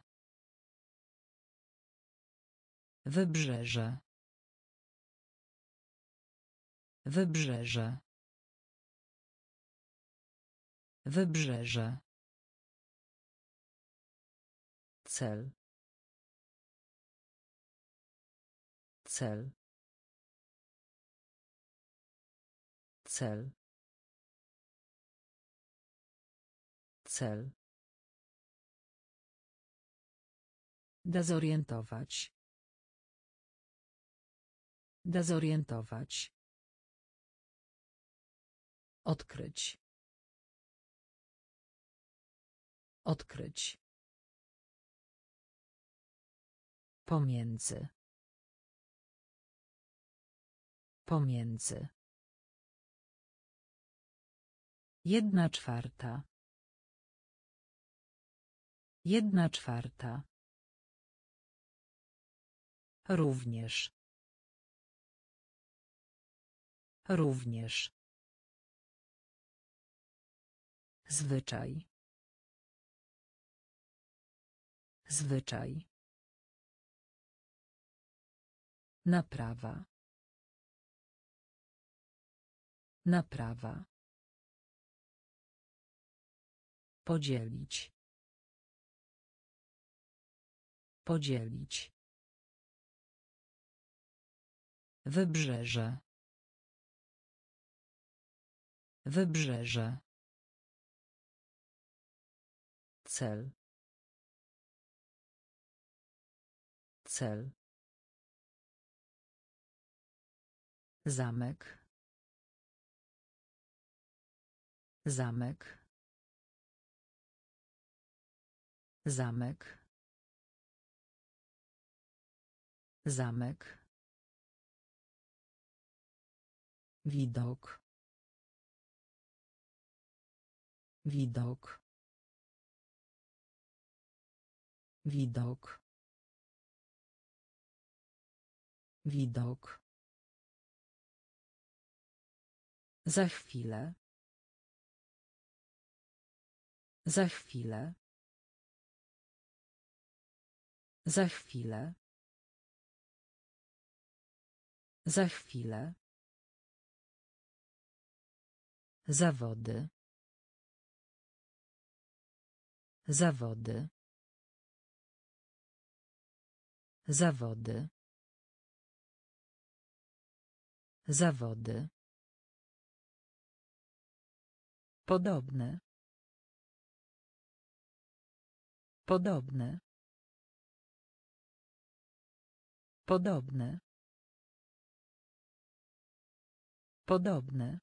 Wybrzeże. Wybrzeże. Wybrzeże. Cel. Cel. Cel. Cel. Dezorientować. Dezorientować. Odkryć. Odkryć. Pomiędzy. Pomiędzy. Jedna czwarta. Jedna czwarta. Również. Również. Zwyczaj. Zwyczaj. Naprawa. Naprawa. Podzielić. Podzielić. Wybrzeże. Wybrzeże. Cel. Cel. Zamek. Zamek. Zamek. Zamek. Widok. Widok. Widok. Widok. Za chwilę. Za chwilę. Za chwilę. Za chwilę. Zawody. Zawody. Zawody. Zawody. Podobne. Podobne. Podobne. Podobne.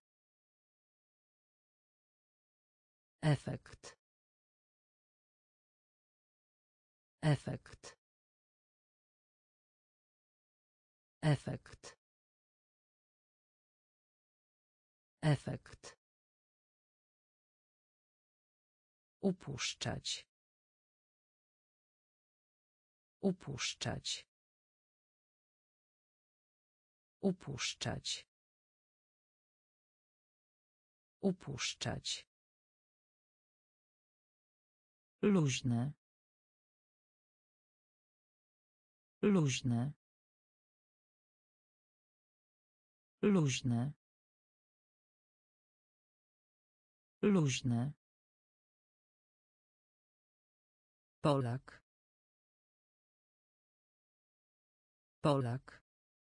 Efekt. Efekt. Efekt. Efekt. Upuszczać. Upuszczać. Upuszczać. Upuszczać. Luźne. Luźne. Luźne. Luźne. Polak. Polak.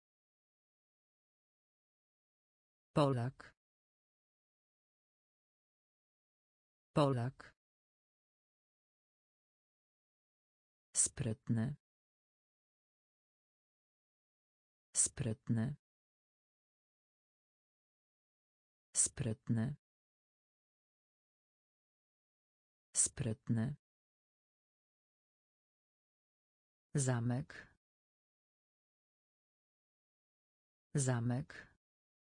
Polak. Polak. Sprytny. Sprytny. Sprytny. Sprytny. Zamek. Zamek.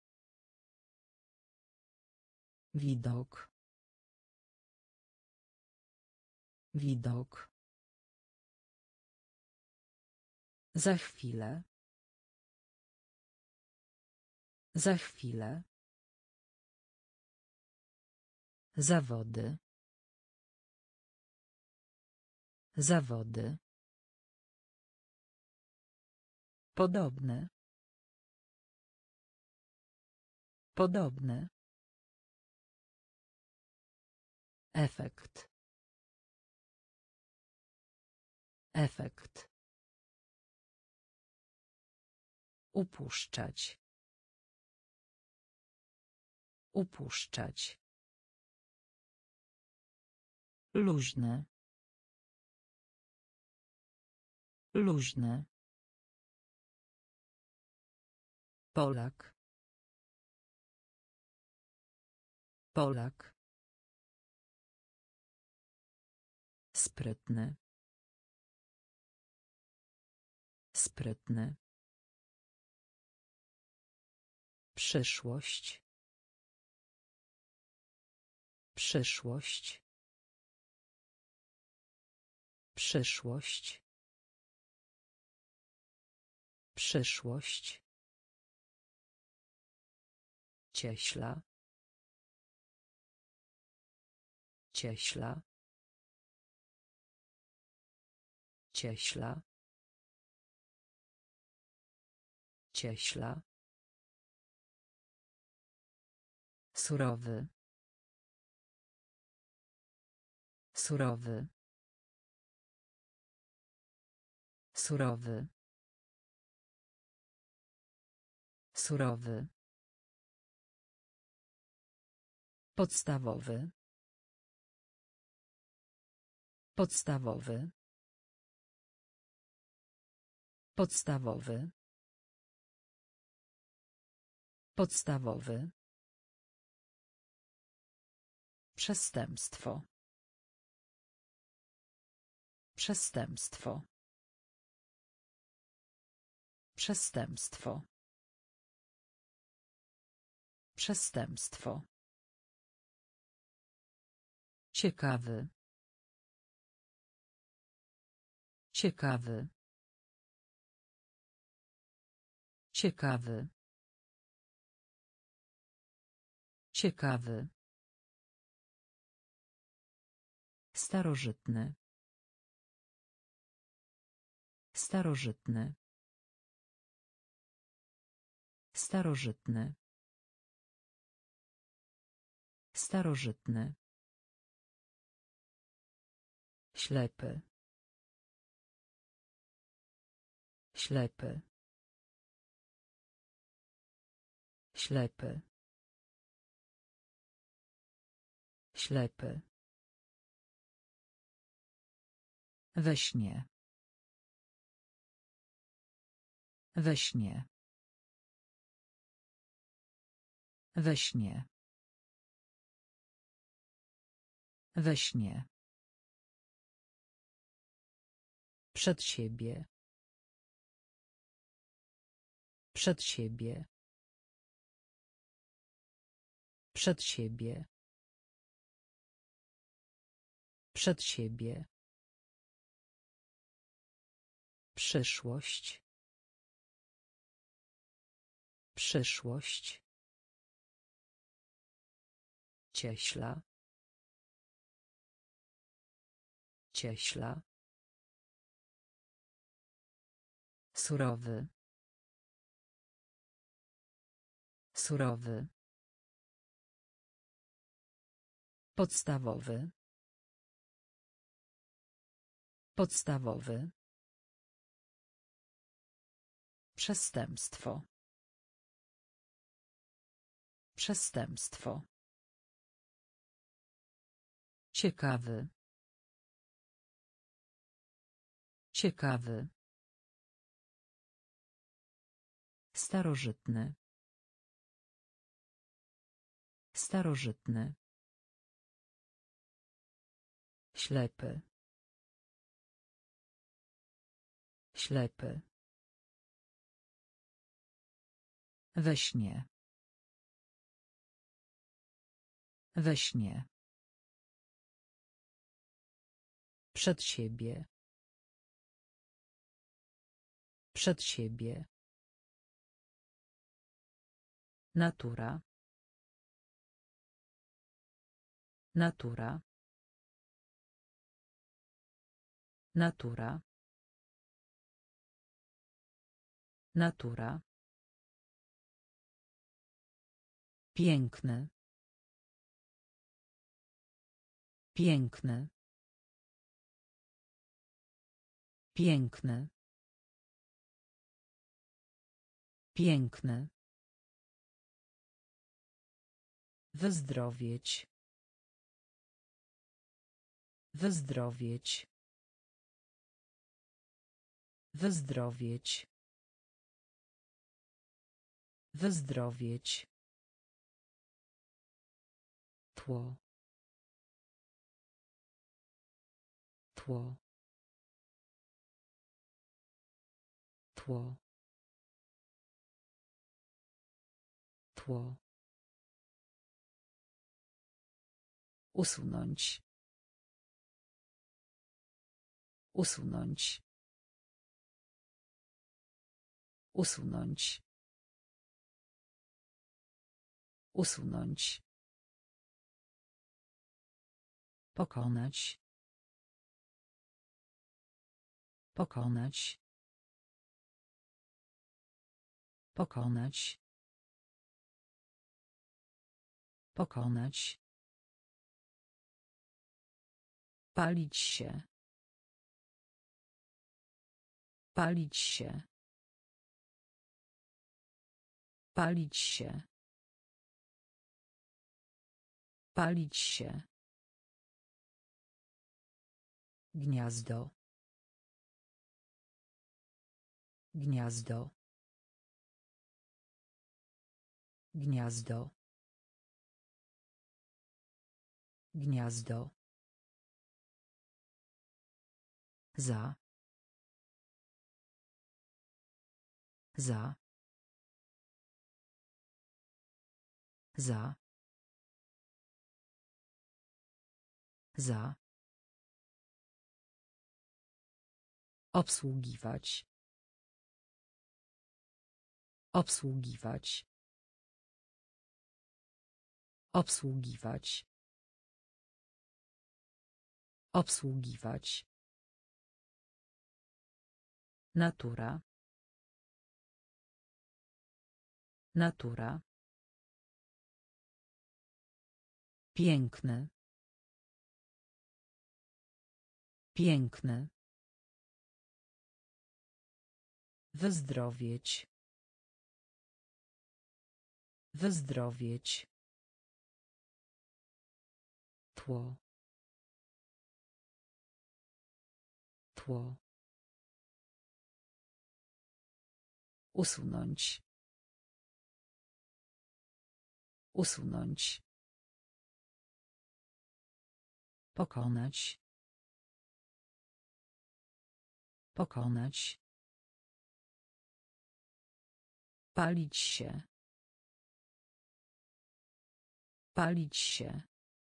Widok. Widok. Za chwilę. Za chwilę. Zawody. Zawody. Podobne. Podobne. Efekt. Efekt. Upuszczać. Upuszczać. Luźne. Luźne. Polak. Polak. Sprytny. Sprytny. Przyszłość. Przyszłość. Przyszłość. Przyszłość. Cieśla. Cieśla. Cieśla. Cieśla. Surowy. Surowy. Surowy. Surowy. Podstawowy. Podstawowy. Podstawowy. Podstawowy. Przestępstwo. Przestępstwo. Przestępstwo. Przestępstwo. Ciekawy. Ciekawy. Ciekawy. Ciekawy. Starożytny. Starożytny. Starożytny. Starożytny. Ślepy. Ślepy. Ślepy. Ślepy. We śnie. We śnie. We śnie. We śnie. Przed siebie. Przed siebie. Przed siebie. Przed siebie. Przyszłość. Przyszłość. Cieśla. Cieśla. Surowy. Surowy. Podstawowy. Podstawowy. Przestępstwo. Przestępstwo. Ciekawy. Ciekawy. Starożytny. Starożytny. Ślepy. Ślepy. We śnie. We śnie. Przed siebie. Przed siebie. Natura. Natura. Natura. Natura. Piękny. Piękny. Piękny. Piękny. Wyzdrowieć. Wyzdrowieć. Wyzdrowieć. Wyzdrowieć. Tło. Tło. Tło. Tło. Usunąć. Usunąć. Usunąć. Usunąć. Pokonać. Pokonać. Pokonać. Pokonać. Palić się. Palić się. Palić się. Palić się. Gniazdo. Gniazdo. Gniazdo. Gniazdo. Za. Za. Za. Za. Obsługiwać. Obsługiwać. Obsługiwać. Obsługiwać. Natura. Natura. Piękny. Piękny. Wyzdrowieć. Wyzdrowieć. Tło. Tło. Usunąć. Usunąć. Pokonać. Pokonać. Palić się. Palić się.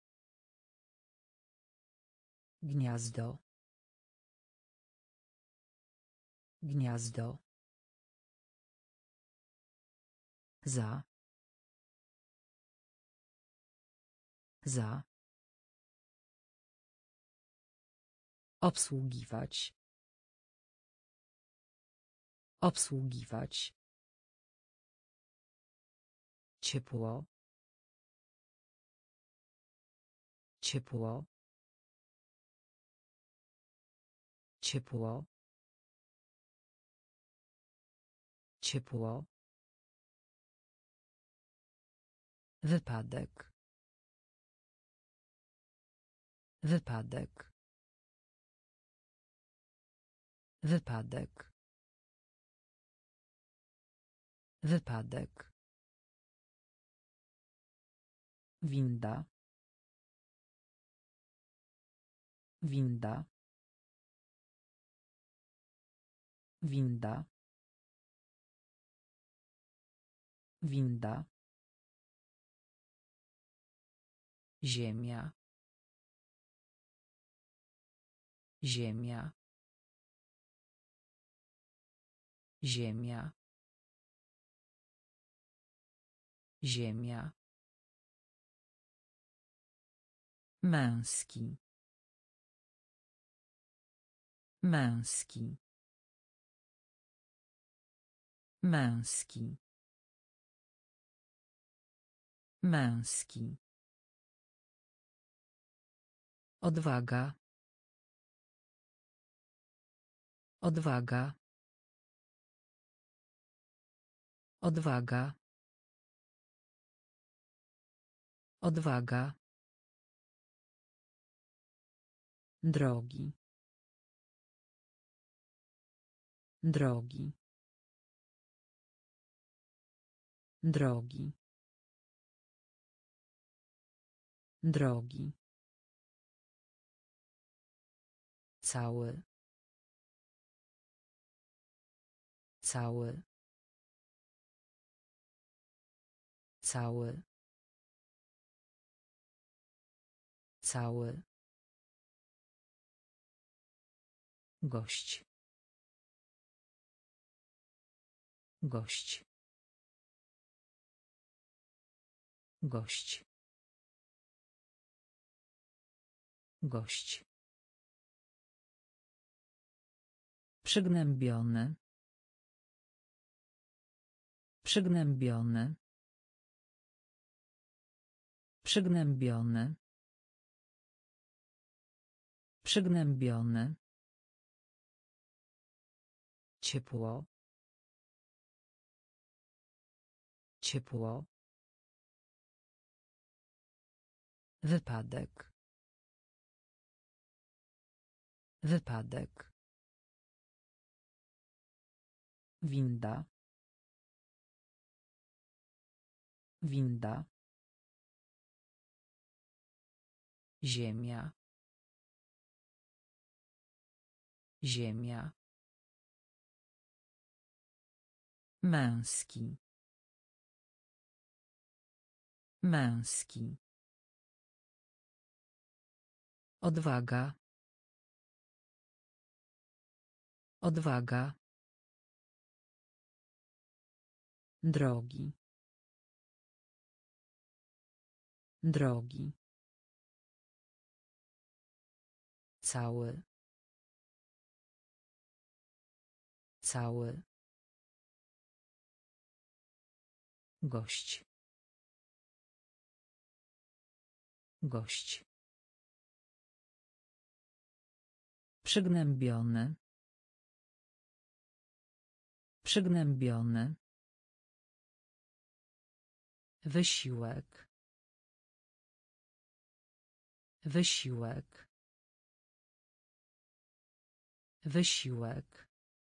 Gniazdo. Gniazdo. Za. Za. Obsługiwać. Obsługiwać. Ciepło. Ciepło. Ciepło. Ciepło. Wypadek. Wypadek. Wypadek. Wypadek. Winda. Winda. Winda. Winda. Ziemia. Ziemia. Ziemia. Ziemia. Męski. Męski. Męski. Męski. Odwaga. Odwaga. Odwaga. Odwaga. Drogi. Drogi. Drogi. Drogi. Cały. Cały. Cały. Cały. Gość. Gość. Gość. Gość. Przygnębiony. Przygnębiony. Przygnębiony. Przygnębiony. Ciepło. Ciepło. Wypadek. Wypadek. Winda. Winda. Ziemia. Ziemia. Męski. Męski. Odwaga. Odwaga. Drogi. Drogi. Cały. Cały. Gość. Gość. Przygnębiony. Przygnębiony. Wysiłek. Wysiłek. Wysiłek.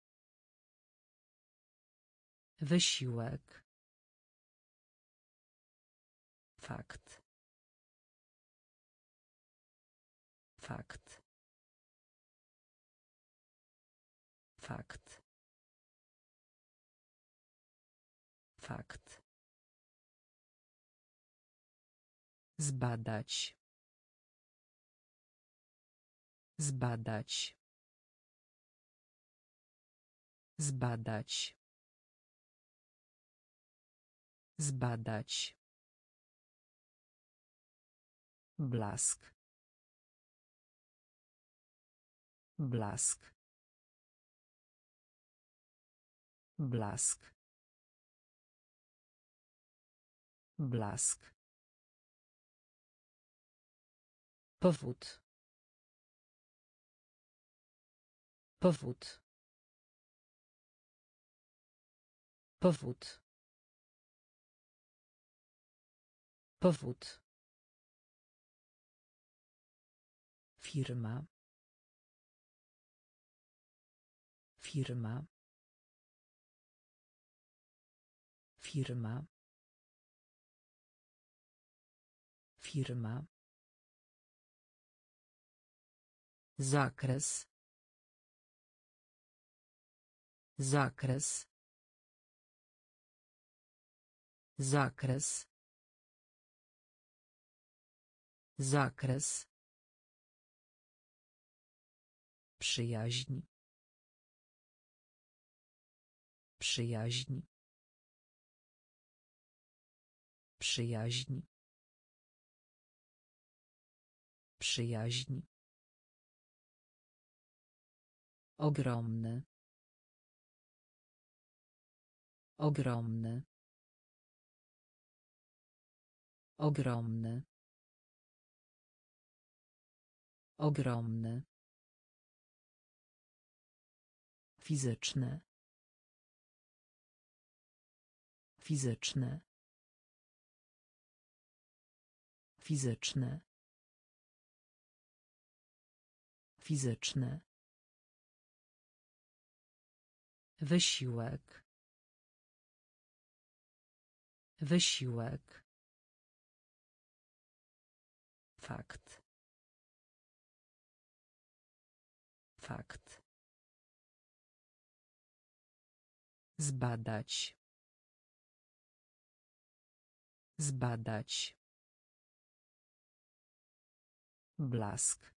Wysiłek. Fakt. Fakt. Fakt. Fakt. Zbadać. Zbadać. Zbadać. Zbadać. Blask. Blask. Blask. Blask. Powód. Powód. Powód. Powód. Firma. Firma. Firma. Firma. Zakres. Zakres. Zakres. Zakres. Przyjaźń. Przyjaźń. Przyjaźń. Przyjaźń. Ogromny. Ogromny. Ogromny. Ogromny. Fizyczne. Fizyczne. Fizyczne. Fizyczne. Wysiłek. Wysiłek. Fakt. Fakt. Zbadać. Zbadać. Blask.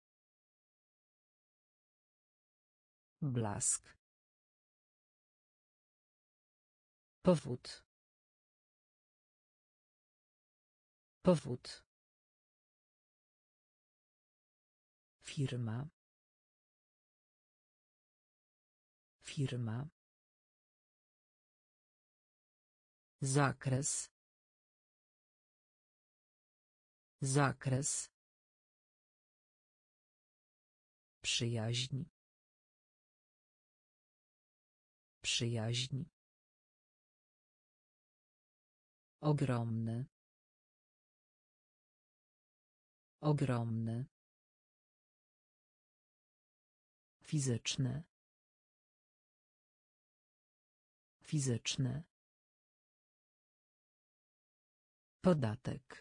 Blask. Powód. Powód. Firma. Firma. Zakres. Zakres. Przyjaźń. Przyjaźń. Ogromny. Ogromny. Fizyczne. Fizyczne. Podatek.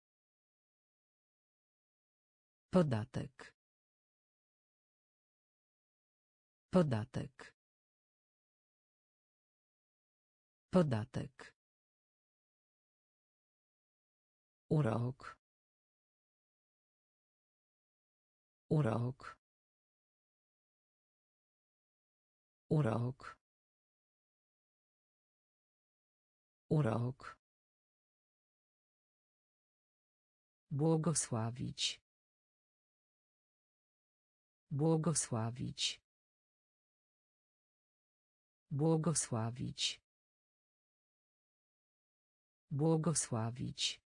Podatek. Podatek. Podatek. Urok. Urok. Urok. Urok. Błogosławić. Błogosławić. Błogosławić. Błogosławić.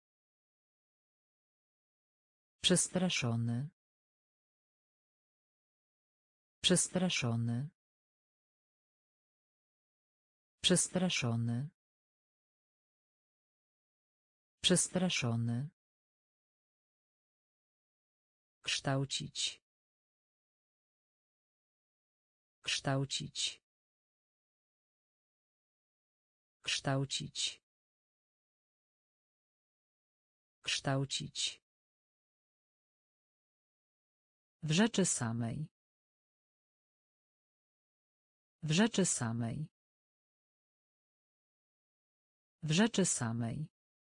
Przestraszony. Przestraszony. Przestraszony. Przestraszony. Kształcić. Kształcić. Kształcić. Kształcić. W rzeczy samej. W rzeczy samej. W rzeczy samej.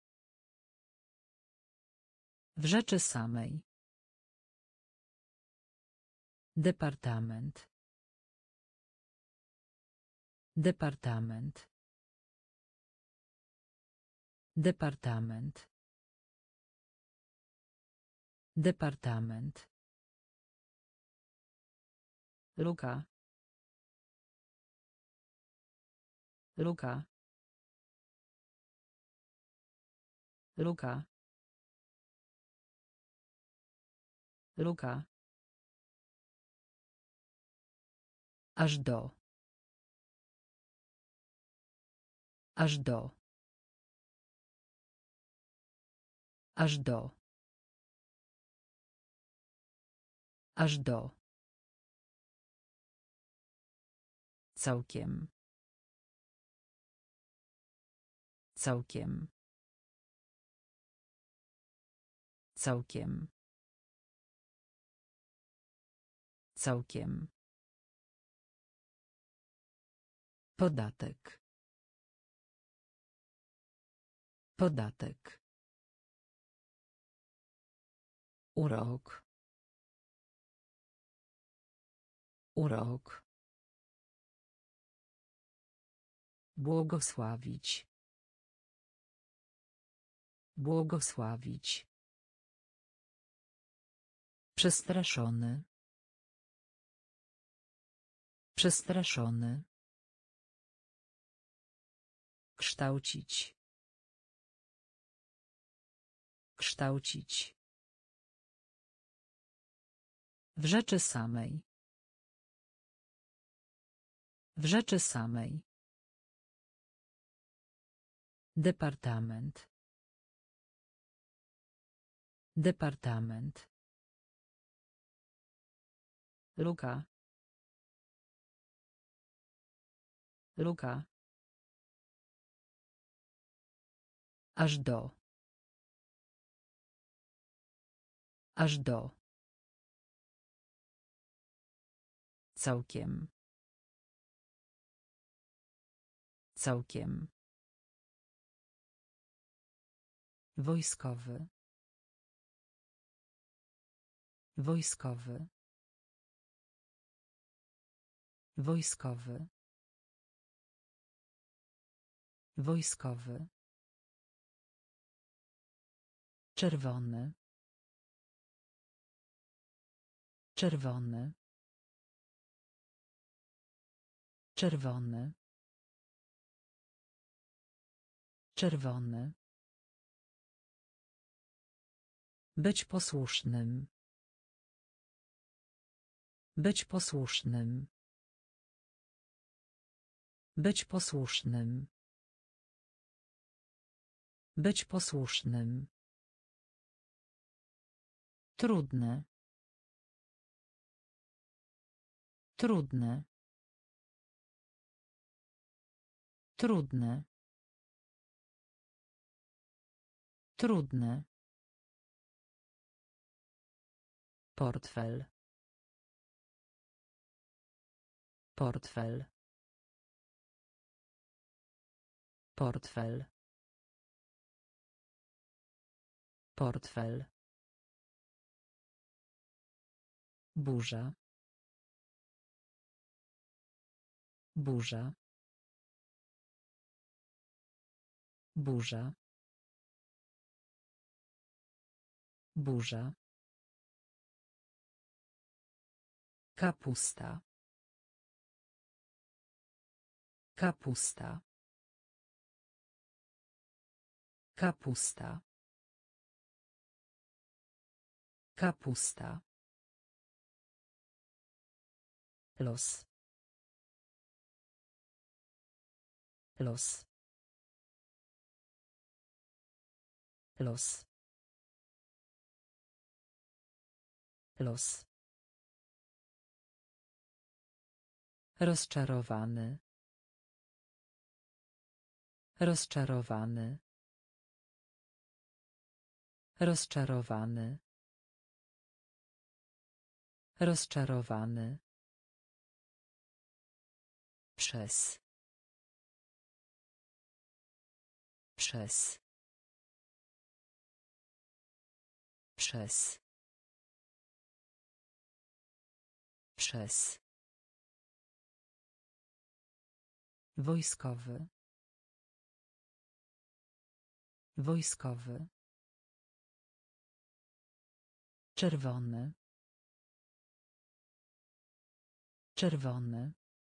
W rzeczy samej. Departament. Departament. Departament. Departament. Luka. Luka. Luka. Luka. Aż do. Aż do. Aż do. Aż do. Całkiem. Całkiem. Całkiem. Całkiem. Podatek. Podatek. Urok. Urok. Błogosławić. Błogosławić. Przestraszony. Przestraszony. Kształcić. Kształcić. W rzeczy samej. W rzeczy samej. Departament. Departament. Luka. Luka. Aż do. Aż do. Całkiem. Całkiem. Wojskowy. Wojskowy. Wojskowy. Wojskowy. Czerwony. Czerwony. Czerwony. Czerwony. Być posłusznym. Być posłusznym. Być posłusznym. Być posłusznym. Trudne. Trudne. Trudne. Trudne. Portfel. Portfel. Portfel. Portfel. Burza. Burza. Burza. Burza. Kapusta. Kapusta. Kapusta. Kapusta. Los. Los. Los. Los. Rozczarowany. Rozczarowany. Rozczarowany. Rozczarowany. Przez. Przez. Przez. Przez. Wojskowy. Wojskowy. Czerwony. Czerwony.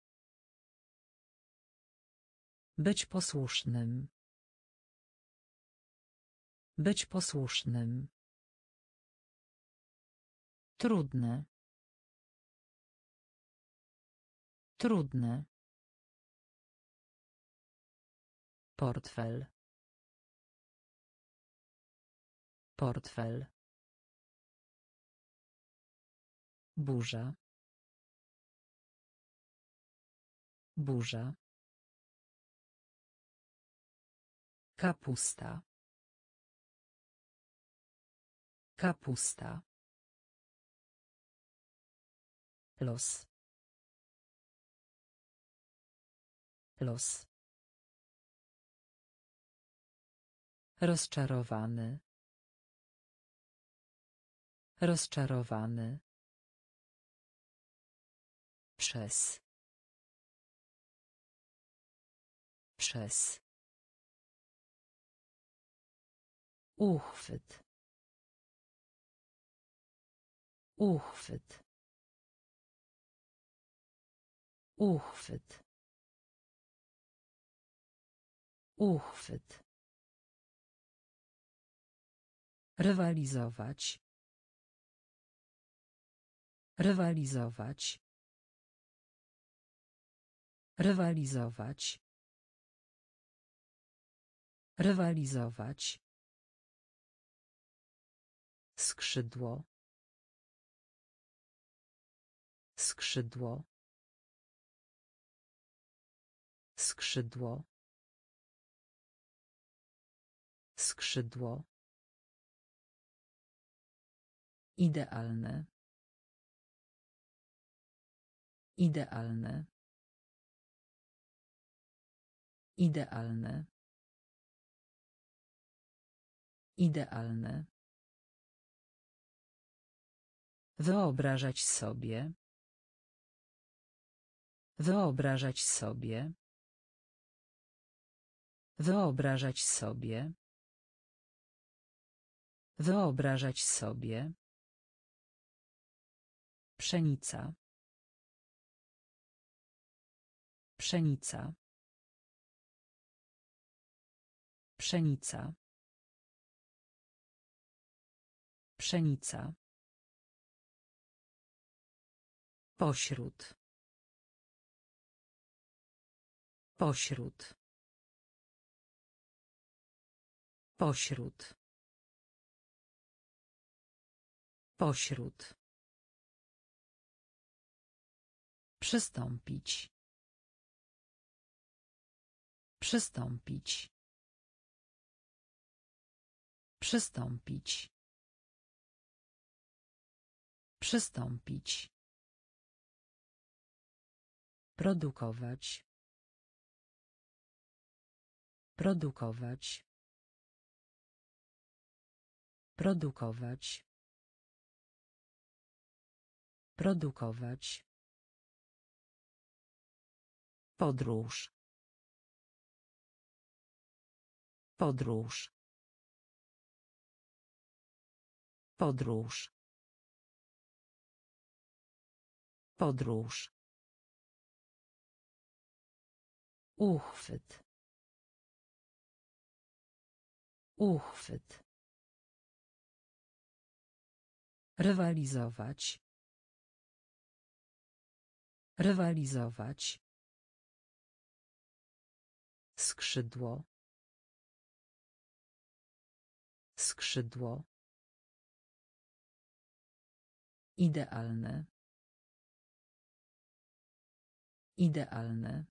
Być posłusznym. Być posłusznym. Trudne. Trudne. Portfel. Portfel. Burza. Burza. Kapusta. Kapusta. Los. Los. Rozczarowany. Rozczarowany. Przez. Przez. Uchwyt. Uchwyt. Uchwyt. Uchwyt. Rywalizować. Rywalizować. Rywalizować. Rywalizować. Skrzydło. Skrzydło. Skrzydło. Skrzydło. Idealne. Idealne. Idealne. Idealne. Wyobrażać sobie. Wyobrażać sobie. Wyobrażać sobie. Wyobrażać sobie. Pszenica. Pszenica. Pszenica. Pszenica. Pośród. Pośród. Pośród. Pośród. Przystąpić. Przystąpić. Przystąpić. Przystąpić. Produkować. Produkować. Produkować. Produkować. Podróż. Podróż. Podróż. Podróż. Uchwyt. Uchwyt. Rywalizować. Rywalizować. Skrzydło. Skrzydło. Idealne. Idealne.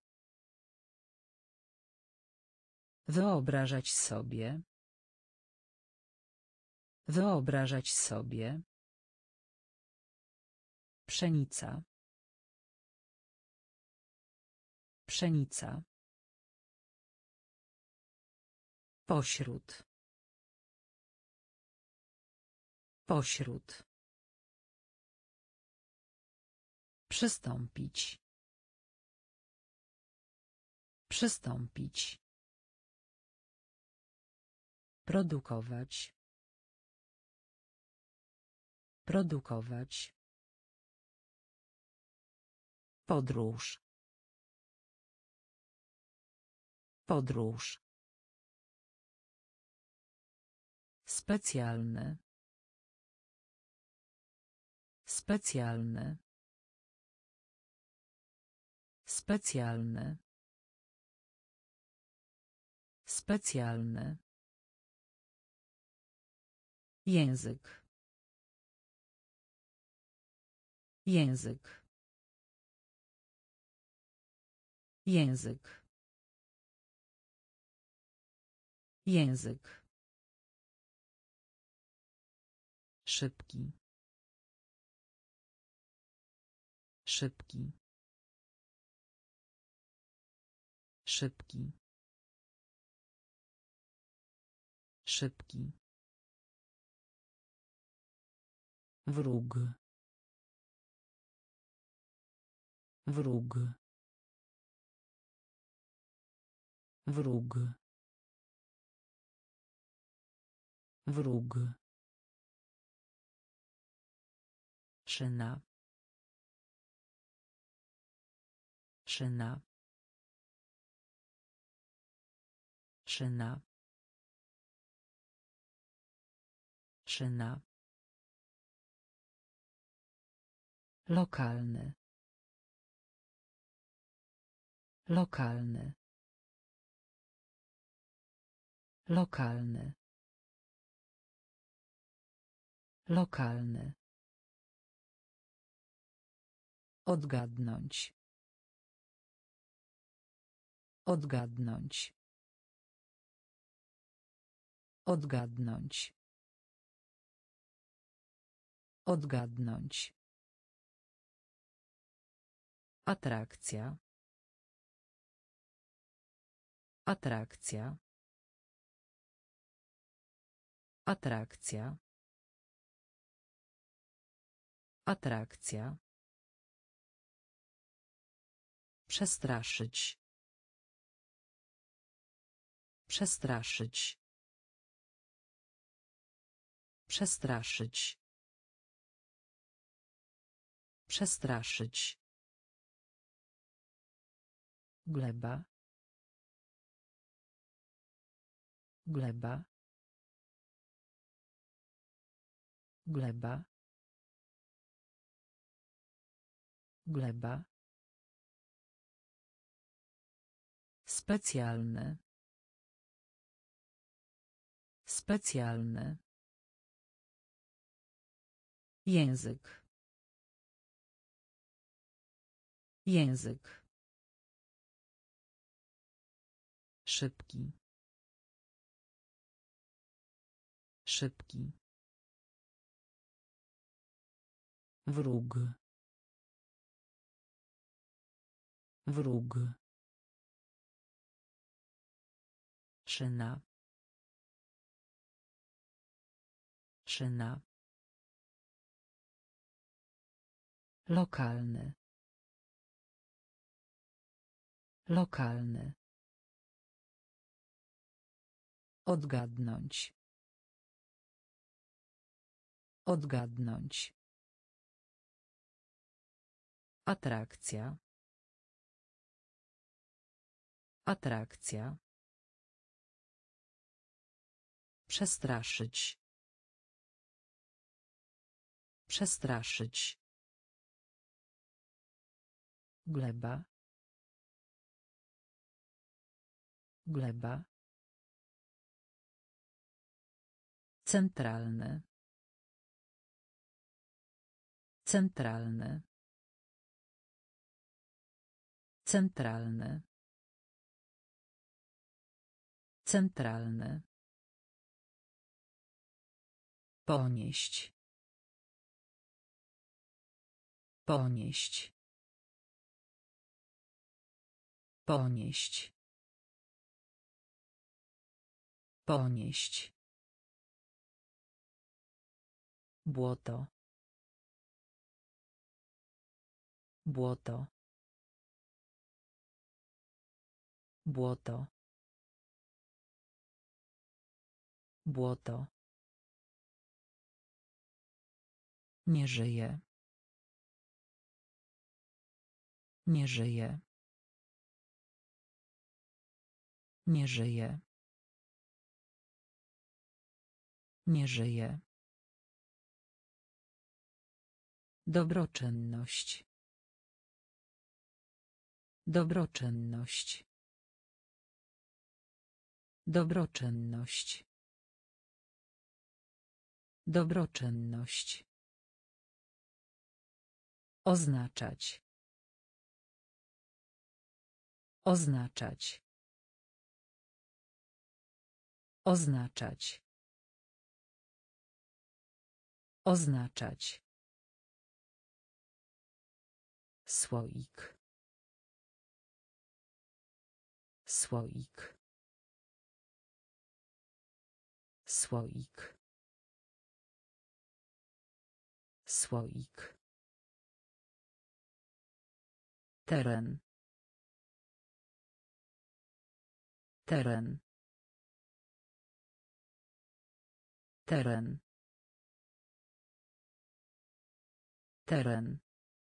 Wyobrażać sobie. Wyobrażać sobie. Pszenica. Pszenica. Pośród. Pośród. Przystąpić. Przystąpić. Produkować. Produkować. Podróż. Podróż. Specjalne. Specjalne. Specjalne. Specjalne. Język. Język. Język. Język. Szybki. Szybki. Szybki. Szybki. Wróg. Wróg. Wróg. Wróg. Szyna. Szyna. Szyna. Szyna. Lokalny. Lokalny. Lokalny. Lokalny. Odgadnąć. Odgadnąć. Odgadnąć. Odgadnąć. Atrakcja. Atrakcja. Atrakcja. Atrakcja. Przestraszyć. Przestraszyć. Przestraszyć. Przestraszyć. Gleba. Gleba. Gleba. Gleba. Specjalne. Specjalne. Język. Język. Szybki. Szybki. Wróg. Wróg. Szyna. Szyna. Lokalny. Lokalny. Odgadnąć. Odgadnąć. Atrakcja. Atrakcja. Przestraszyć. Przestraszyć. Gleba. Gleba. Centralny. Centralny. Centralny. Centralny. Ponieść. Ponieść. Ponieść. Ponieść. Błoto. Błoto. Błoto. Błoto. Nie żyje. Nie żyje. Nie żyje. Nie żyje. Dobroczynność. Dobroczynność. Dobroczynność. Dobroczynność. Oznaczać. Oznaczać. Oznaczać. Oznaczać. Słoik. Słoik. Słoik. Słoik. Teren. Teren. Teren. Teren.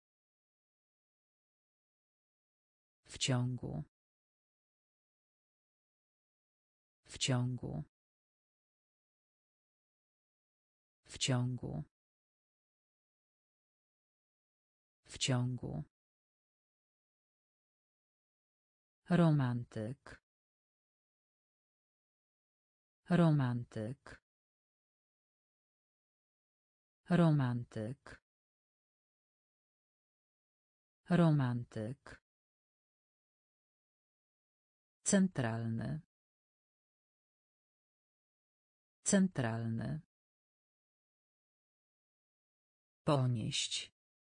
W ciągu. W ciągu. W ciągu. W ciągu. Romantyk. Romantyk. Romantyk. Romantyk. Centralny. Centralny. Ponieść.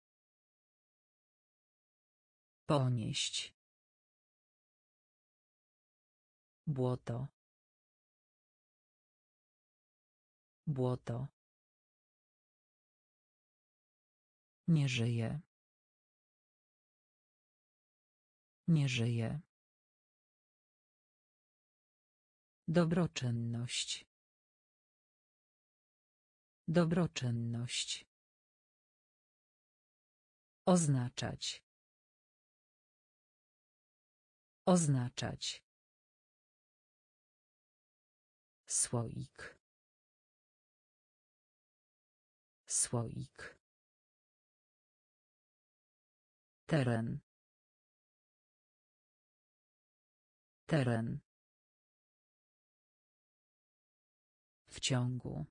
Ponieść. Błoto. Błoto. Nie żyje. Nie żyje. Dobroczynność. Dobroczynność. Oznaczać. Oznaczać. Słoik. Słoik. Teren. Teren. W ciągu.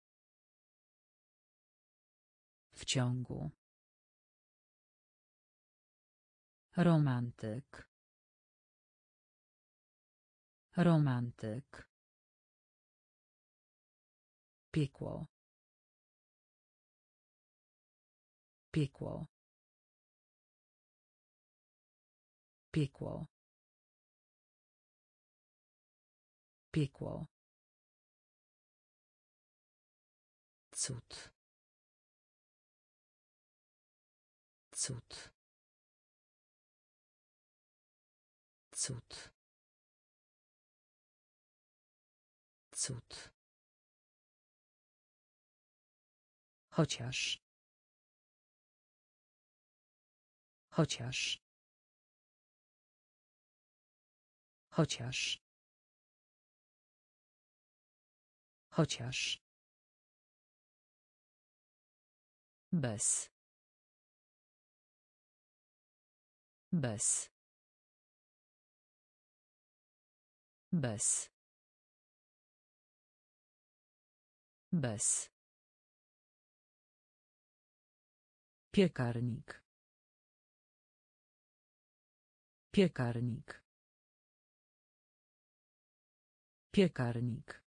W ciągu. Romantyk. Romantyk. Piekło. Piekło. Piekło. Piekło. Cud. Cud. Cud. Cud. Chociaż. Chociaż. Chociaż. Chociaż. Bez. Bez. Bez. Bez. Piekarnik. Piekarnik. Piekarnik.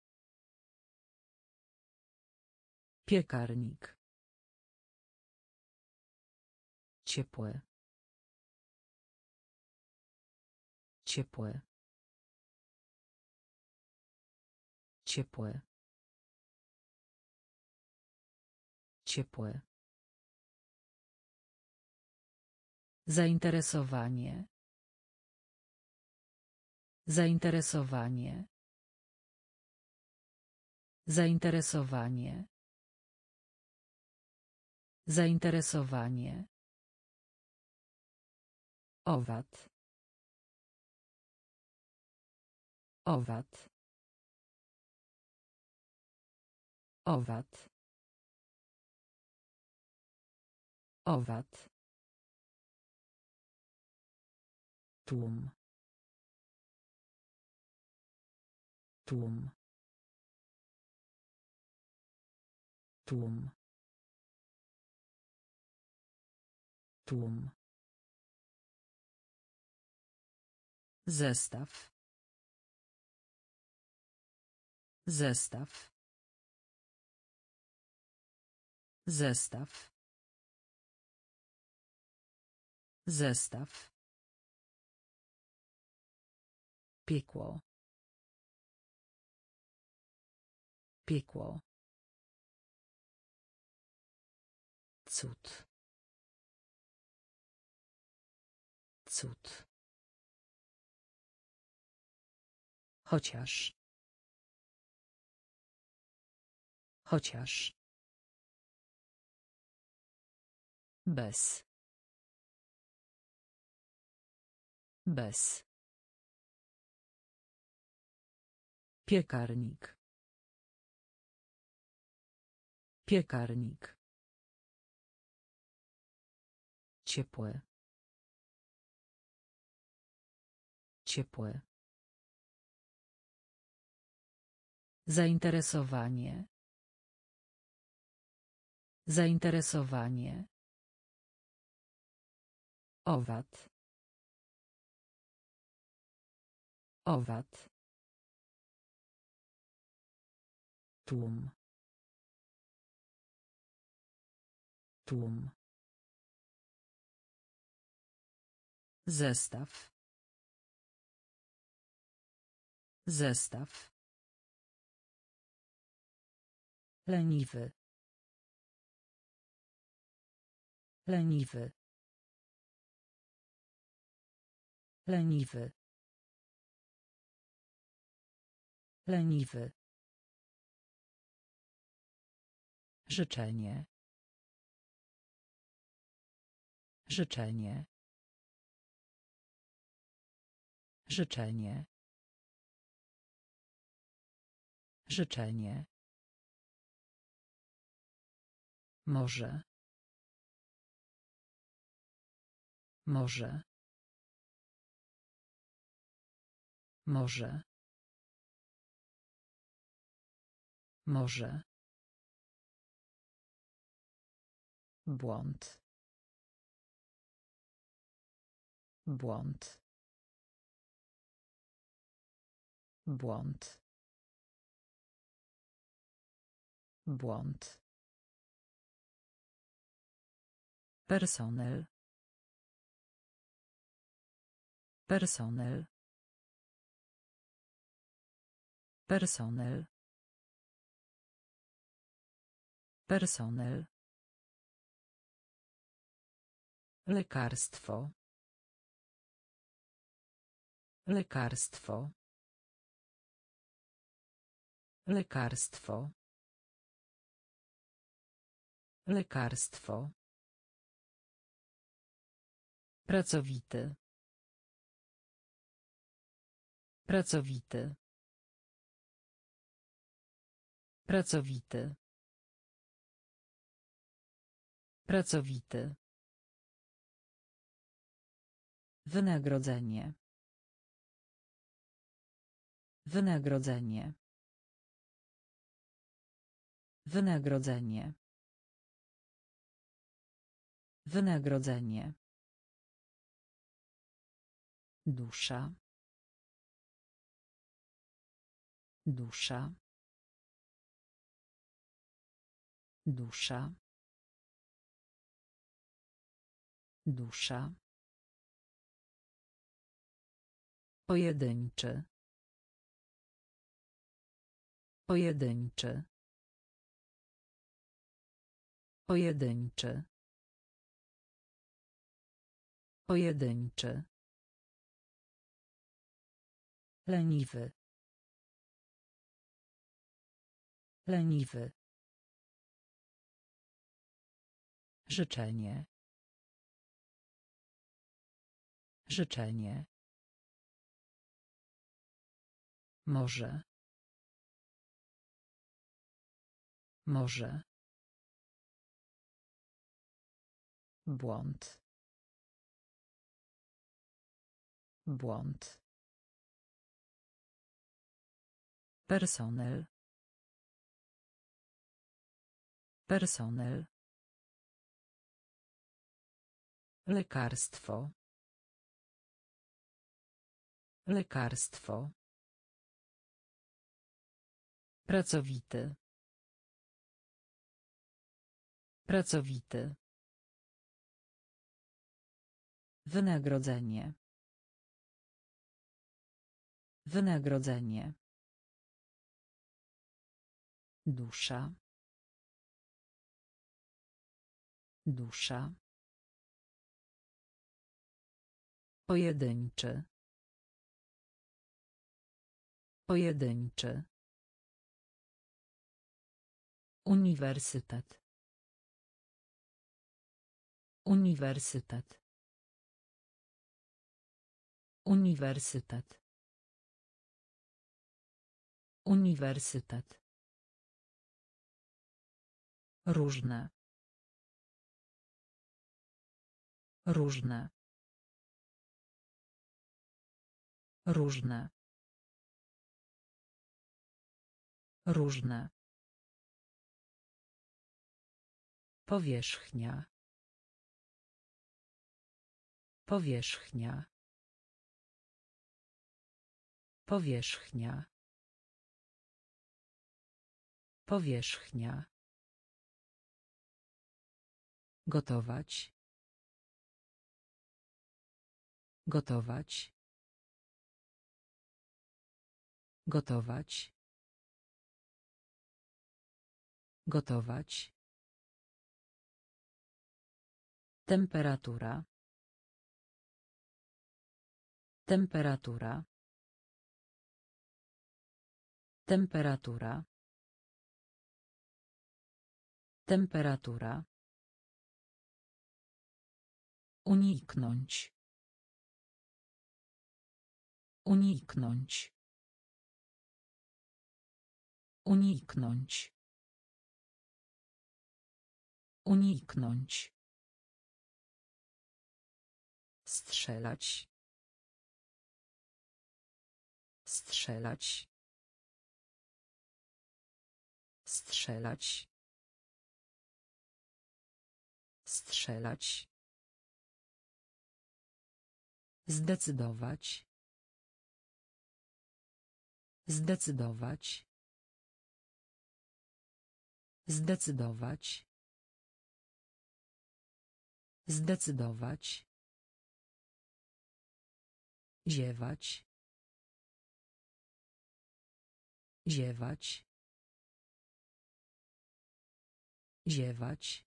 Piekarnik. Ciepłe. Ciepłe. Ciepłe. Ciepłe. Zainteresowanie. Zainteresowanie. Zainteresowanie. Zainteresowanie. Owad. Owad. Owad. Owad. Tłum. Tłum. Tłum. Tłum. Zestaw. Zestaw. Zestaw. Zestaw. Piekło. Piekło. Cud. Cud. Chociaż. Chociaż. Bez. Bez. Piekarnik. Piekarnik. Ciepłe. Ciepłe. Zainteresowanie. Zainteresowanie. Owad. Owad. Tłum. Tłum. Zestaw. Zestaw. Leniwy. Leniwy. Leniwy. Leniwy. Życzenie. Życzenie. Życzenie. Życzenie. Może. Może. Może. Może. Błąd. Błąd. Błąd. Błąd. Personel. Personel. Personel. Personel. Lekarstwo. Lekarstwo. Lekarstwo. Lekarstwo. Pracowity. Pracowity. Pracowity. Pracowity. Wynagrodzenie. Wynagrodzenie. Wynagrodzenie. Wynagrodzenie. Dusza. Dusza. Dusza. Dusza. Pojedynczy. Pojedynczy. Pojedynczy. Pojedynczy. Leniwy. Leniwy. Życzenie. Życzenie. Może. Może. Błąd. Błąd. Personel. Personel. Lekarstwo. Lekarstwo. Pracowity. Pracowity. Wynagrodzenie. Wynagrodzenie. Dusza. Dusza. Pojedynczy. Pojedynczy. Uniwersytet. Uniwersytet. Uniwersytet. Uniwersytet. Różne. Różne. Różne. Różne. Powierzchnia. Powierzchnia. Powierzchnia. Powierzchnia. Gotować. Gotować. Gotować. Gotować. Temperatura. Temperatura. Temperatura. Temperatura. Uniknąć. Uniknąć. Uniknąć. Uniknąć. Strzelać. Strzelać. Strzelać. Strzelać. Zdecydować. Zdecydować. Zdecydować. Zdecydować. Ziewać. Ziewać. Ziewać.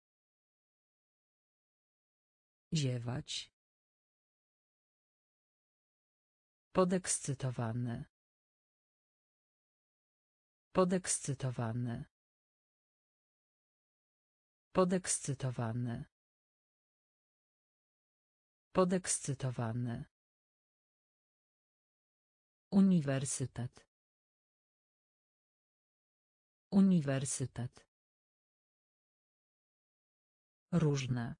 Ziewać. Podekscytowany. Podekscytowany. Podekscytowany. Podekscytowany. Uniwersytet. Uniwersytet. Różne.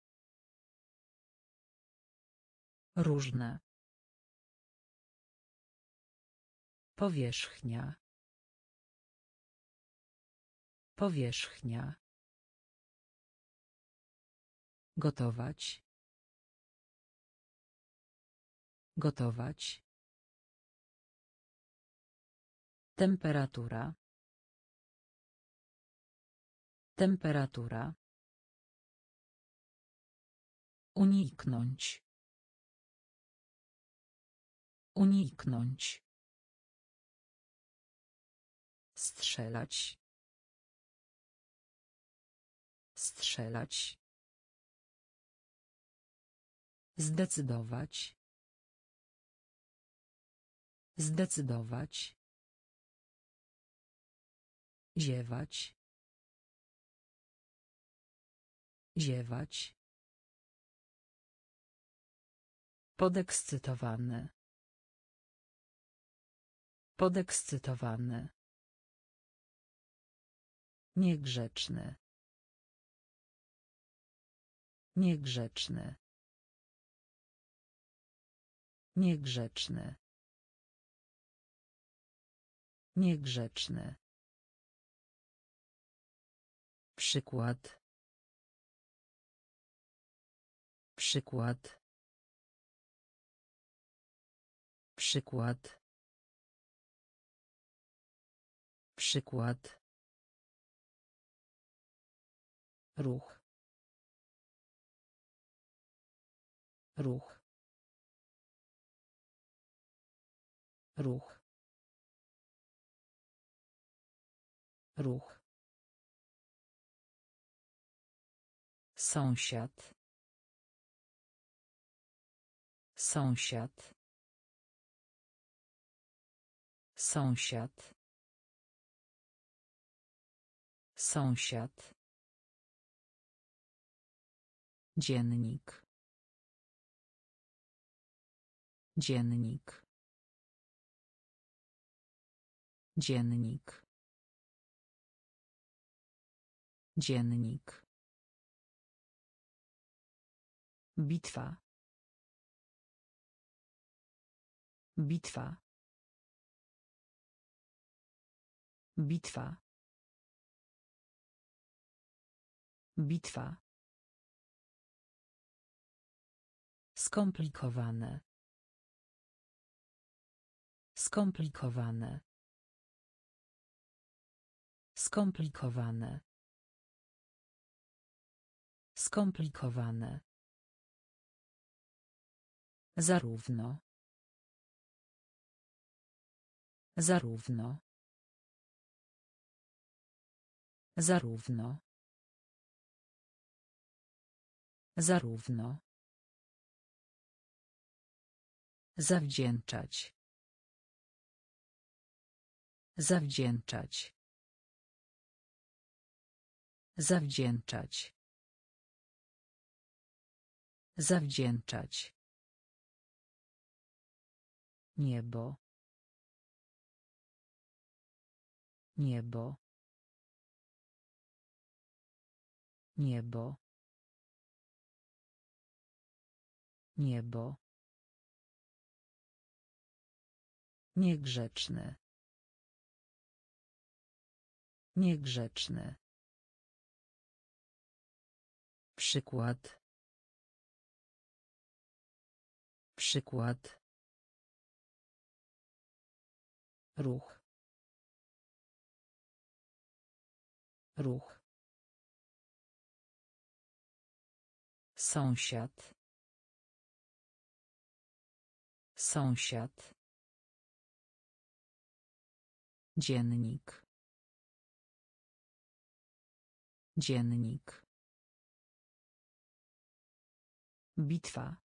Różne. Powierzchnia. Powierzchnia. Gotować. Gotować. Temperatura. Temperatura. Uniknąć. Uniknąć. Strzelać. Strzelać. Zdecydować. Zdecydować. Ziewać. Ziewać. Podekscytowany. Podekscytowany. Niegrzeczny. Niegrzeczny. Niegrzeczny. Niegrzeczny. Przykład. Przykład. Przykład. Przykład. Ruch. Ruch. Ruch. Ruch. Sąsiad. Sąsiad. Sąsiad. Sąsiad. Dziennik. Dziennik. Dziennik. Dziennik. Bitwa. Bitwa. Bitwa. Bitwa. Skomplikowane. Skomplikowane. Skomplikowane. Skomplikowane. Zarówno. Zarówno. Zarówno. Zarówno. Zawdzięczać. Zawdzięczać. Zawdzięczać. Zawdzięczać. Niebo. Niebo. Niebo. Niebo. Niegrzeczny. Niegrzeczny. Przykład. Przykład. Ruch. ruch, sąsiad, sąsiad, dziennik, dziennik, bitwa,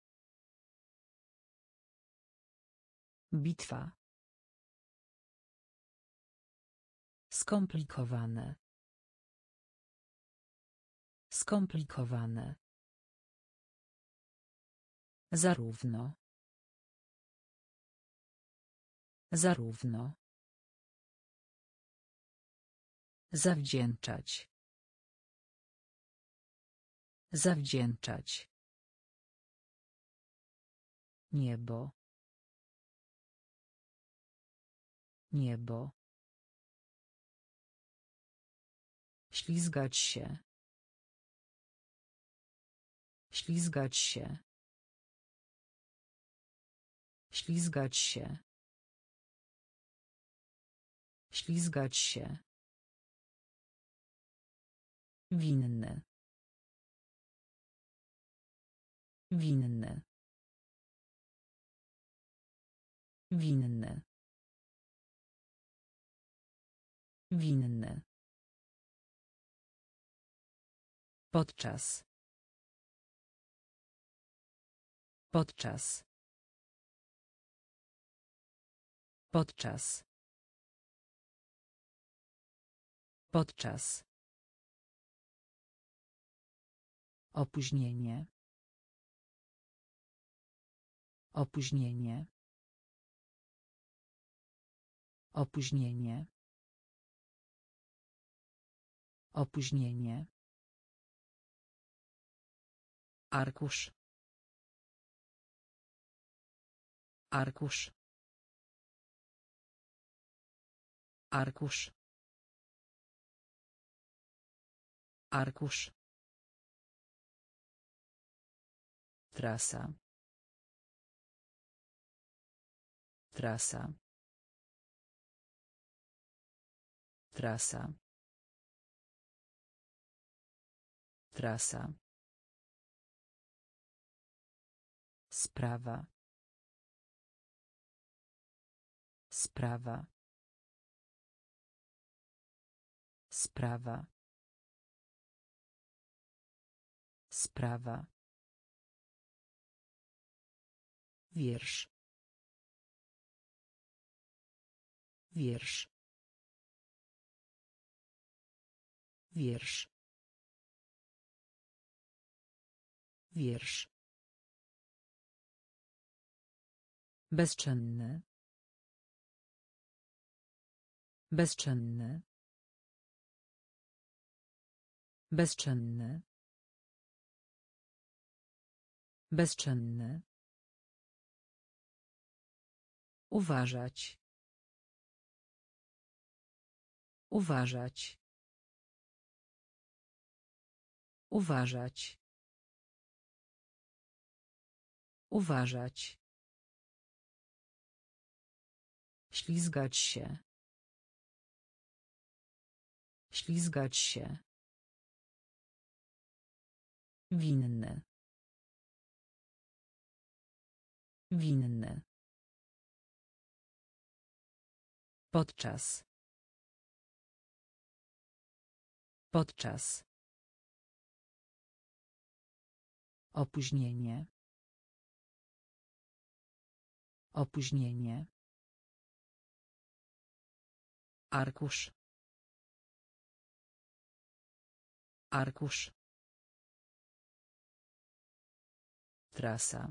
bitwa, skomplikowane, skomplikowane, zarówno, zarówno, zawdzięczać, zawdzięczać, niebo, niebo, ślizgać się, ślizgać się, ślizgać się, ślizgać się, winny, winny, winny, winny, podczas, podczas, podczas, podczas, opóźnienie, opóźnienie, opóźnienie, opóźnienie, arkusz, arkusz, arkusz, arkusz, trasa, trasa, trasa, trasa, sprawa, sprawa, sprawa, sprawa, wiersz, wiersz, wiersz, wiersz, bezczynny, bezczynny, bezczynny, bezczynny, uważać, uważać, uważać, uważać, ślizgać się, ślizgać się, winny, winny, podczas, podczas, opóźnienie, opóźnienie, arkusz, arkusz, trasa,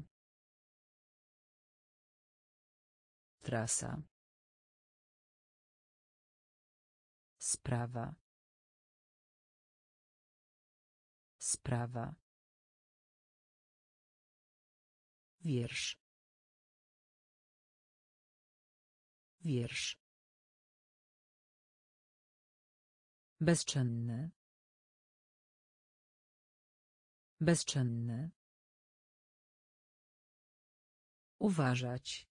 trasa, sprawa, sprawa, wiersz, wiersz, bezczynny, bezczynny, uważać,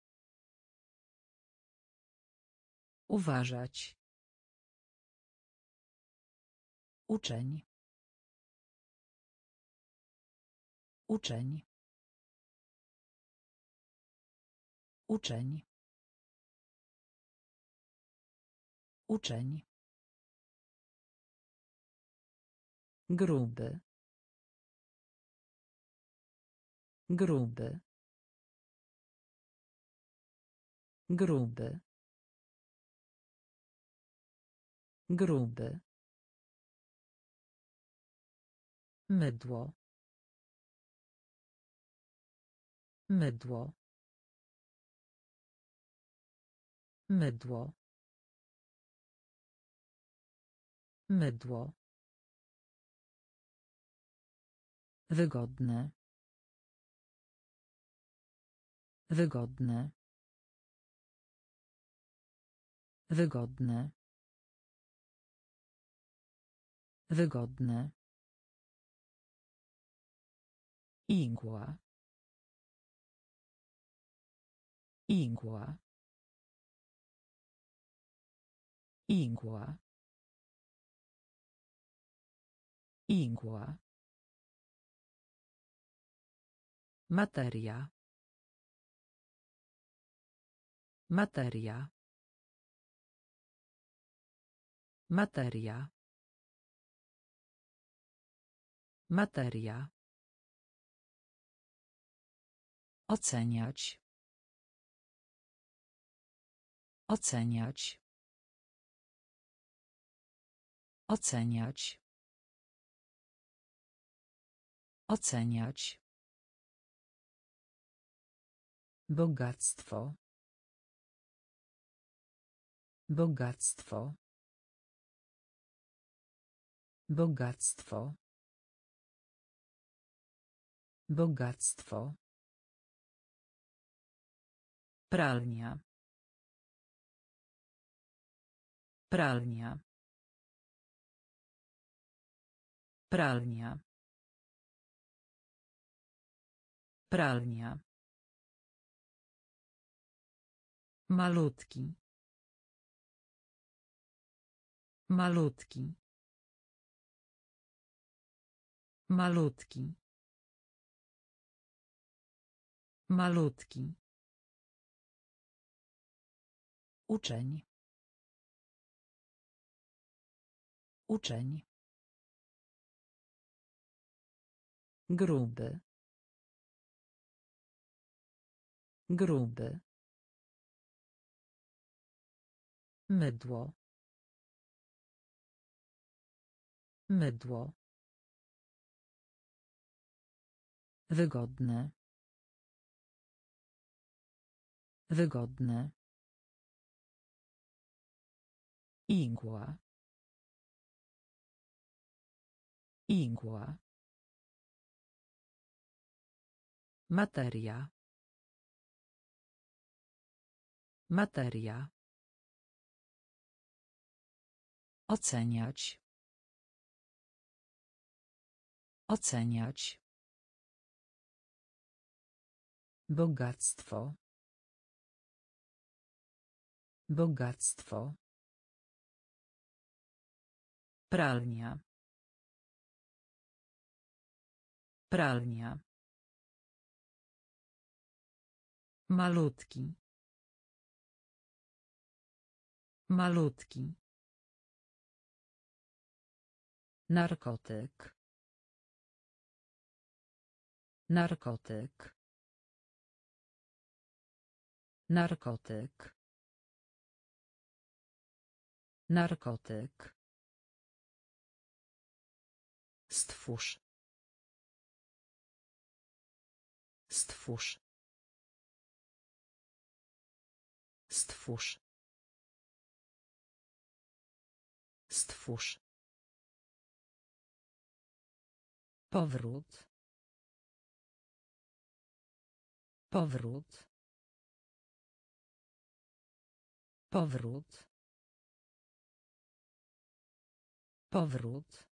uważać, Uczeń. Uczeń. Uczeń. Uczeń. Gruby. Gruby. Gruby. Gruby. Mydło. Mydło. Mydło. Mydło. Wygodne. Wygodne. Wygodne. Wygodne. Igła. Igła. Igła. Igła. Materia. Materia. Materia. Materia. Oceniać. Oceniać. Oceniać. Oceniać. Bogactwo. Bogactwo. Bogactwo. Bogactwo. Pralnia. Pralnia. Pralnia. Pralnia. Malutki. Malutki. Malutki. Malutki. Uczeń. Uczeń. Gruby. Gruby. Mydło. Mydło. Wygodne. Wygodne. Igła. Igła. Materia. Materia. Oceniać. Oceniać. Bogactwo. Bogactwo. Pralnia. Pralnia. Malutki. Malutki. Narkotyk. Narkotyk. Narkotyk. Narkotyk. Stwórz. Stwórz. Stwórz. Stwórz. Powrót. Powrót. Powrót. Powrót.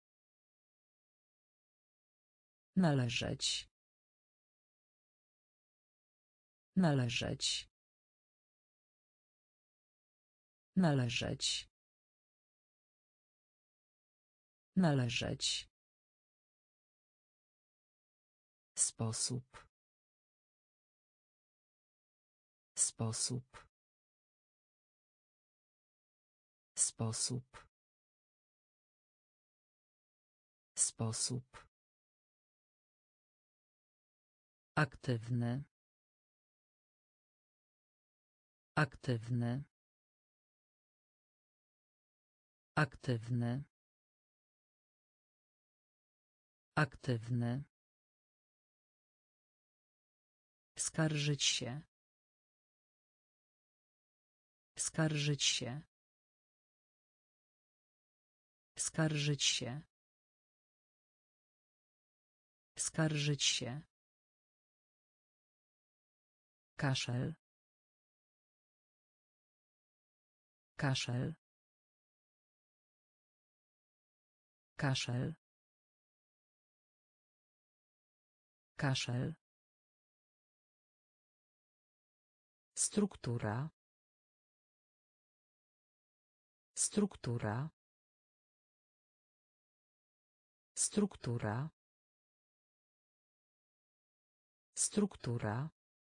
Należeć. Należeć. Należeć. Należeć. Sposób. Sposób. Sposób. Sposób. Aktywny. Aktywny. Aktywny. Aktywny. Skarżyć się. Skarżyć się. Skarżyć się. Skarżyć się. Kaszel. Kaszel. Kaszel. Kaszel. Struktura. Struktura. Struktura. Struktura.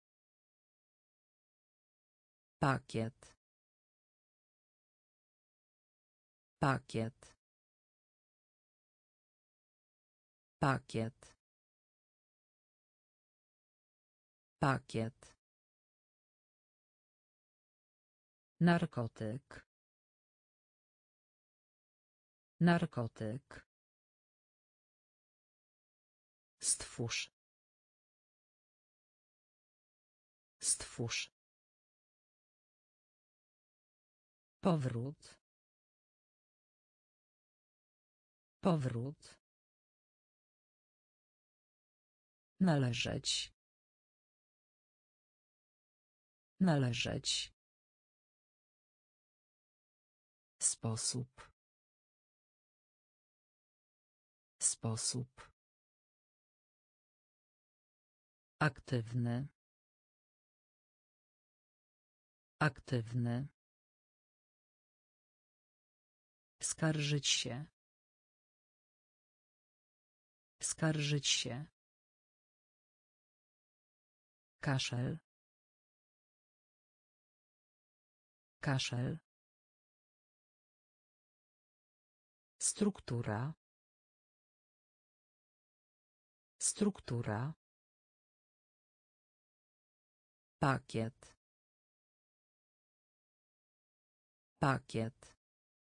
Pakiet. Pakiet. Pakiet. Pakiet. Narkotyk. Narkotyk. Stwórz. Stwórz. Powrót. Powrót. Należeć. Należeć. Sposób. Sposób. Aktywny. Aktywny. Skarżyć się. Skarżyć się. Kaszel. Kaszel. Struktura. Struktura. Pakiet. Pakiet.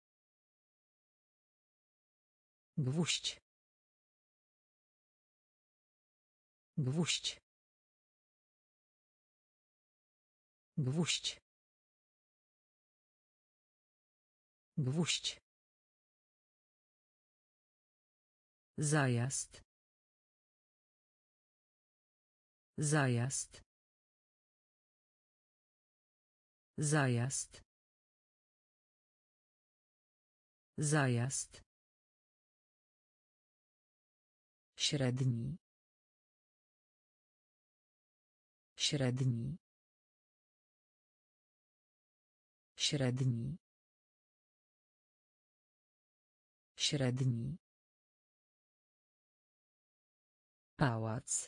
Gwóźdź. Gwóźdź. Gwóźdź. Gwóźdź. Zajazd. Zajazd. Zajazd. Zajazd. Średni. Średni. Średni. Średni. Pałac.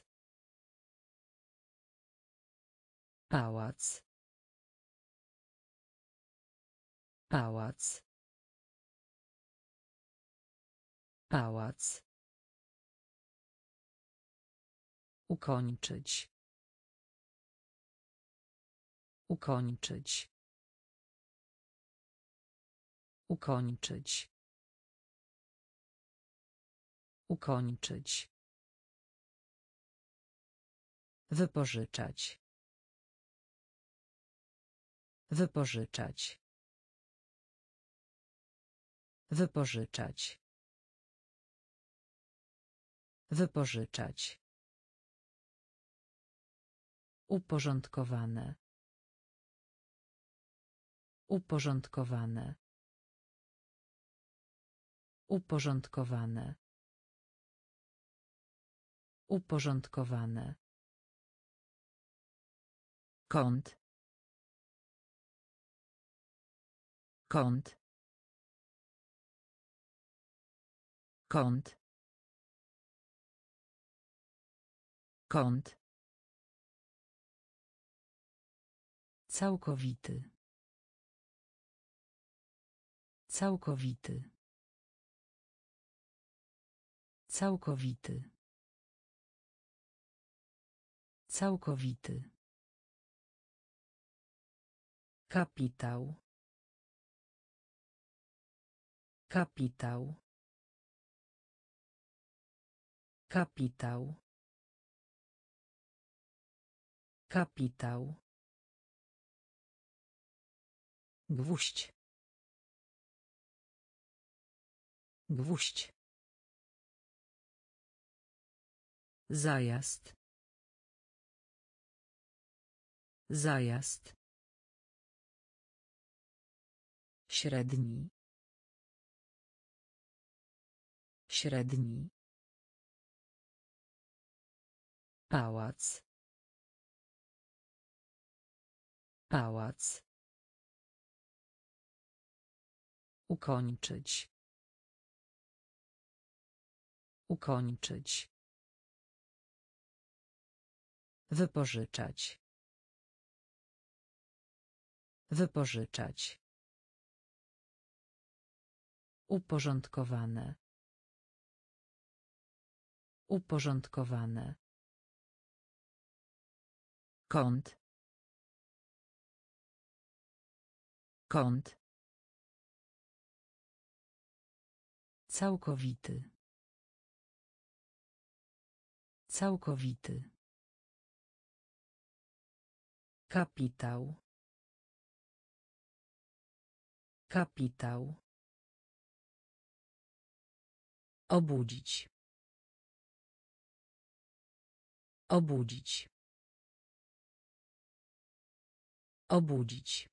Pałac. Pałac. Pałac. Ukończyć. Ukończyć. Ukończyć. Ukończyć. Wypożyczać. Wypożyczać. Wypożyczać. Wypożyczać. Uporządkowane. Uporządkowane. Uporządkowane. Uporządkowane. Kąt. Kąt. Kąt. Kąt. Całkowity. Całkowity. Całkowity. Całkowity. Kapitał. Kapitał. Kapitał. Kapitał. Gwóźdź. Gwóźdź. Zajazd. Zajazd. Średni. Średni. Pałac. Pałac. Ukończyć. Ukończyć. Wypożyczać. Wypożyczać. Uporządkowane. Uporządkowane. Kąt. Kąt. Całkowity. Całkowity. Kapitał. Kapitał. Obudzić. Obudzić. Obudzić.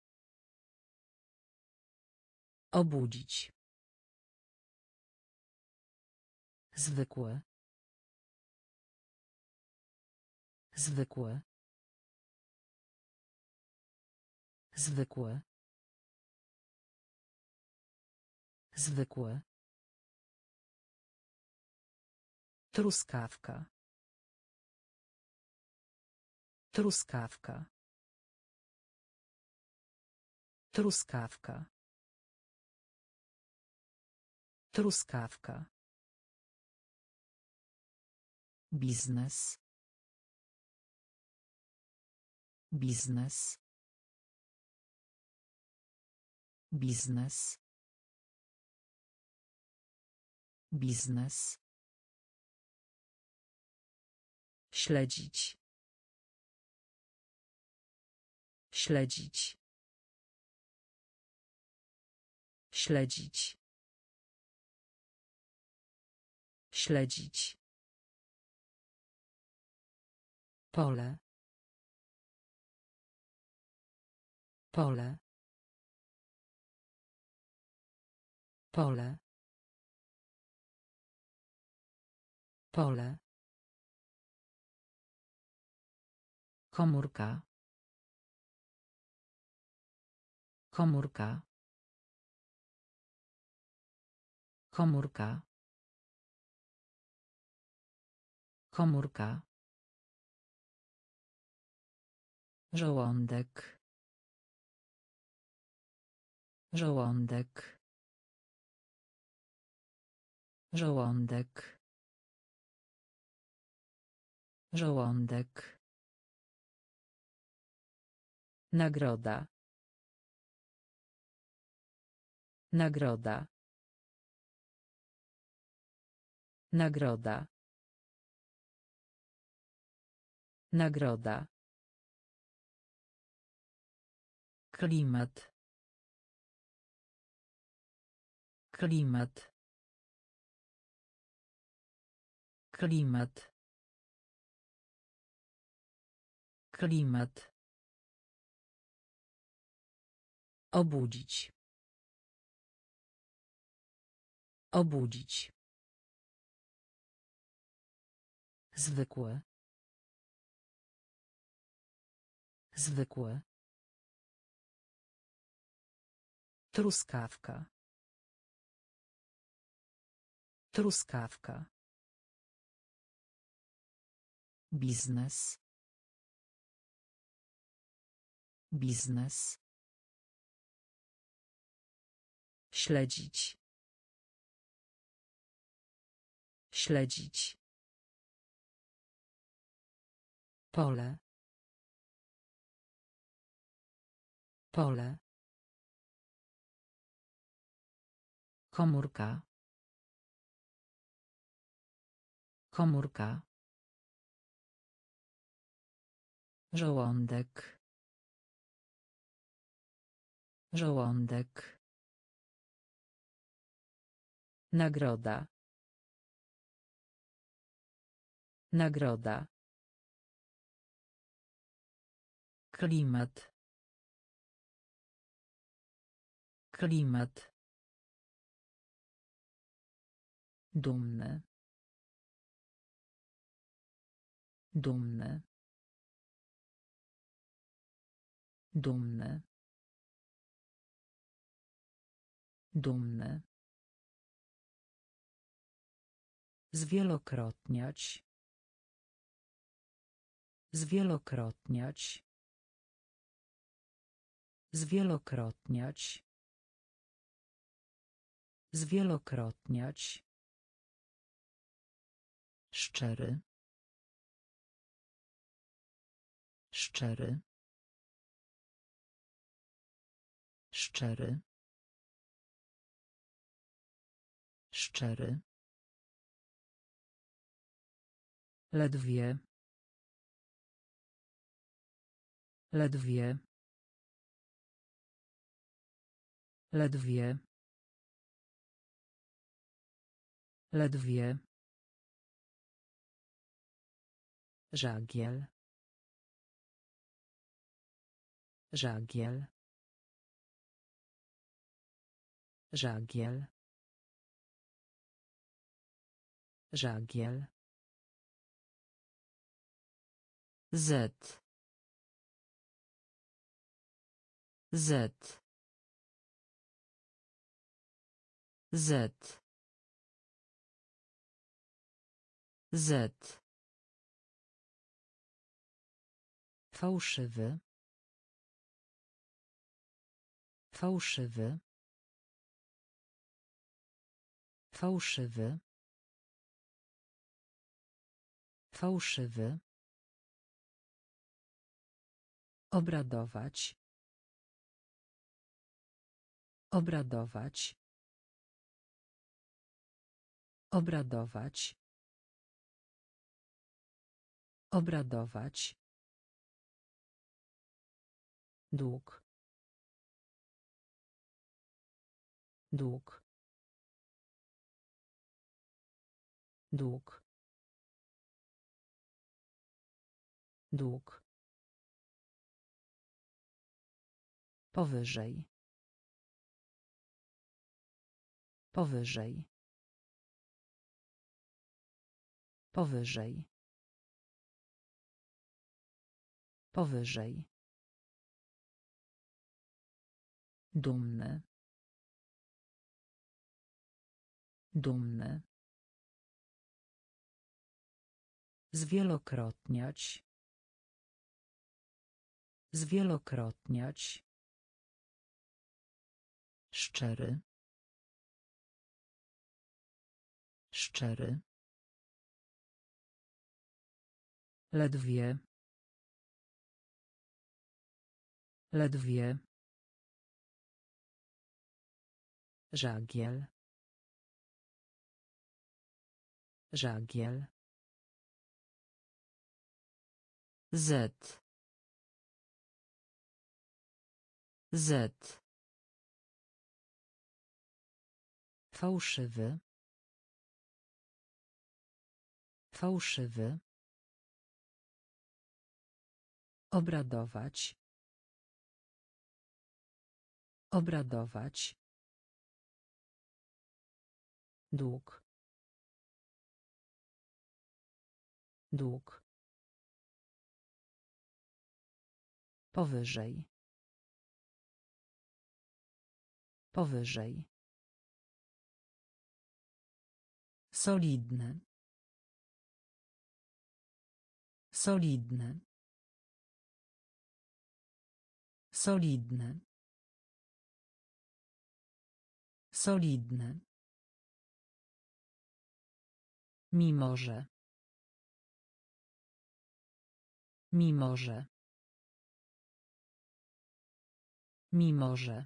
Obudzić. Zwykłe. Zwykłe. Zwykłe. Zwykłe. Truskawka. Truskawka. Truskawka. Truskawka. Biznes. Biznes. Biznes. Biznes. Śledzić. Śledzić. Śledzić. Śledzić. Pole. Pole. Pole. Pole. Komórka. Komórka. Komórka. Komórka. Żołądek. Żołądek. Żołądek. Żołądek. Nagroda. Nagroda. Nagroda. Nagroda. Klimat. Klimat. Klimat. Klimat. Obudzić. Obudzić. Zwykłe. Zwykłe. Truskawka. Truskawka. Biznes. Biznes. Śledzić. Śledzić. Pole. Pole. Komórka. Komórka. Żołądek. Żołądek. Nagroda. Nagroda. Klimat. Klimat. Dumny. Dumny. Dumny. Dumny. Zwielokrotniać. Zwielokrotniać. Zwielokrotniać. Zwielokrotniać. Szczery. Szczery. Szczery. Szczery. Ledwie. Ledwie. Ledwie. Ledwie. Żagiel. Żagiel. Żagiel. Żagiel. Z. Z. Z. Z. Fałszywy. Fałszywy. Fałszywy. Fałszywy. Obradować. Obradować. Obradować. Obradować. Dług. Dług. Dług. Dług. Powyżej. Powyżej. Powyżej. Powyżej. Dumny. Dumny. Zwielokrotniać. Zwielokrotniać. Szczery. Szczery. Ledwie. Ledwie. Żagiel. Żagiel. Z. Z. Fałszywy. Fałszywy. Obradować. Obradować. Dług. Dług. Powyżej. Powyżej. Solidny. Solidny. Solidny. Solidny. Mimo że. Mimo że. Mimo że.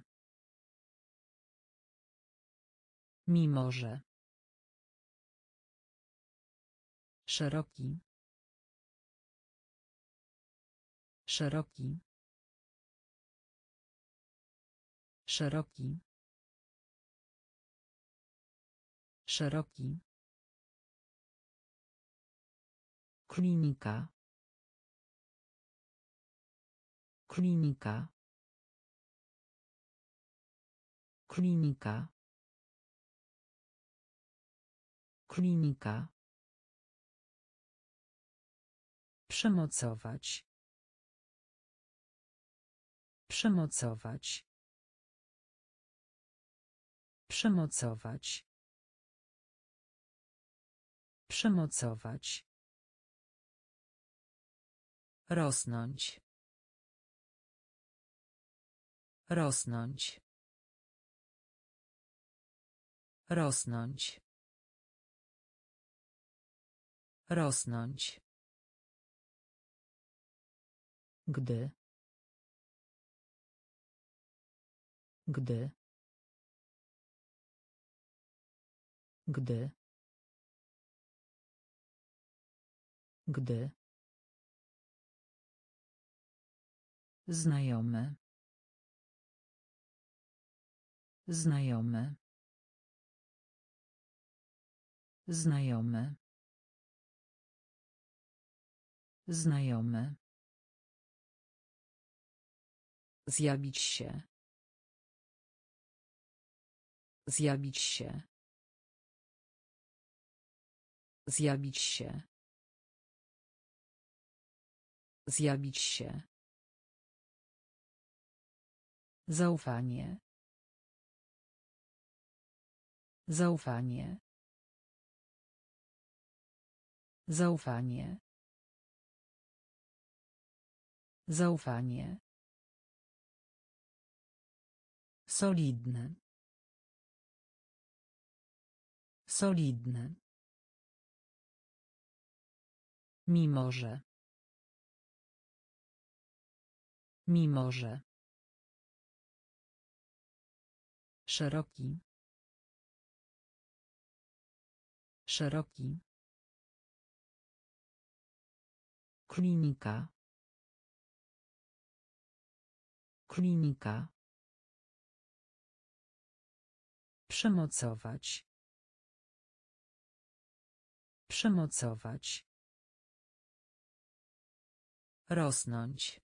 Mimo że. Szeroki. Szeroki. Szeroki. Szeroki. Klinika. Klinika. Klinika. Klinika. Przemocować. Przemocować. Przemocować. Przemocować. Rosnąć. Rosnąć. Rosnąć. Rosnąć. Gdy. Gdy. Gdy. Gdy. Znajomy. Znajomy. Znajomy. Znajomy. Zjawić się. Zjawić się. Zjawić się. Zjawić się. Zaufanie. Zaufanie. Zaufanie. Zaufanie. Solidny. Solidny. Mimo że. Mimo że. Szeroki. Szeroki. Klinika. Klinika. Przemocować. Przemocować. Rosnąć.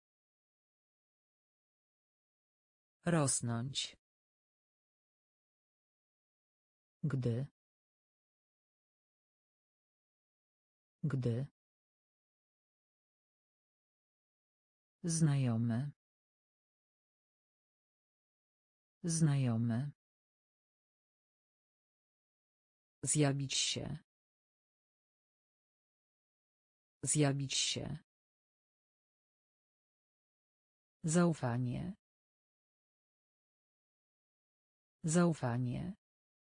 Rosnąć. Gdy. Gdy. Znajomy. Znajomy. Zjawić się. Zjawić się. Zaufanie. Zaufanie.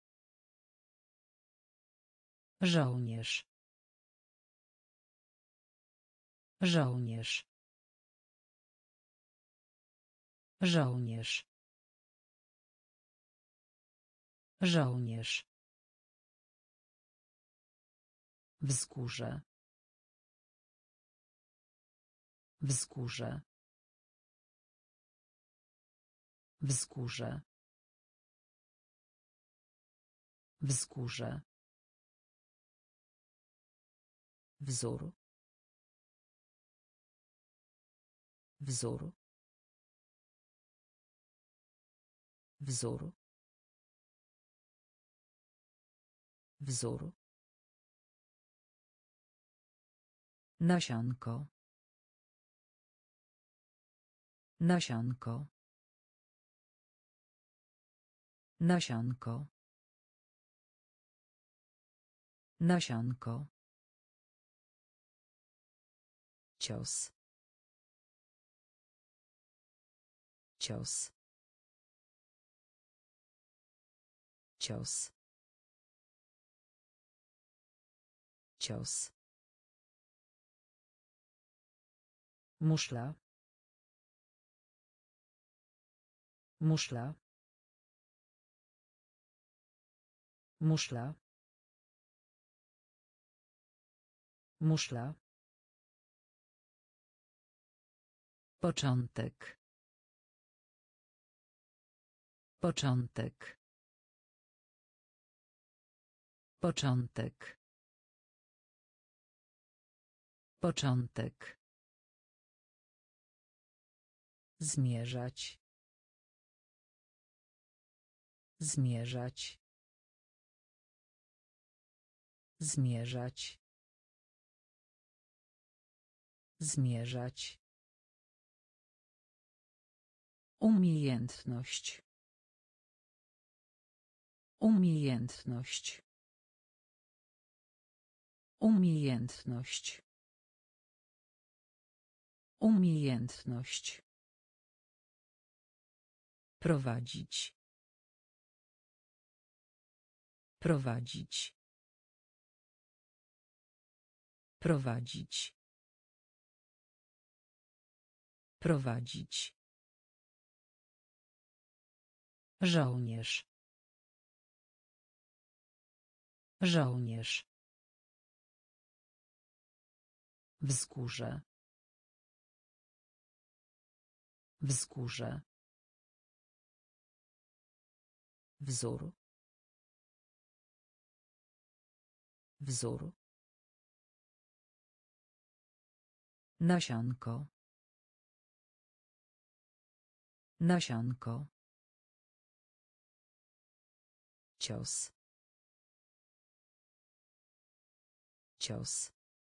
Żołnierz. Żołnierz. Żołnierz. Żołnierz. Wzgórze. Wzgórze. Wzgórze. Wzgórze. Wzór. Wzór. Wzór. Wzór. Nasionko. Nasionko. Nasionko. Nasionko. Cios. Cios. Cios. Cios. Muszla. Muszla. Muszla. Muszla. Początek. Początek. Początek. Początek. Zmierzać. Zmierzać. Zmierzać. Zmierzać. Umiejętność. Umiejętność. Umiejętność. Umiejętność. Prowadzić. Prowadzić. Prowadzić. Prowadzić. Żołnierz. Żołnierz. Wzgórze. Wzgórze. Wzór. Wzór. Nasionko. Nasionko. Cios. Cios.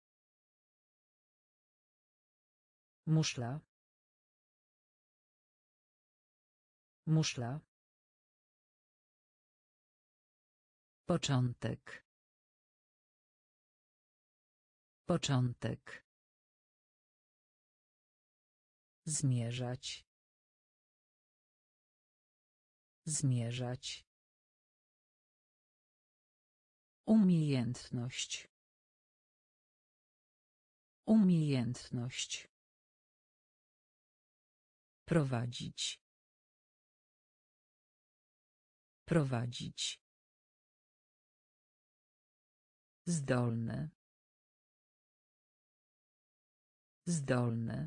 Muszla. Muszla. Początek. Początek. Zmierzać. Zmierzać. Umiejętność. Umiejętność. Prowadzić. Prowadzić. Zdolny. Zdolny.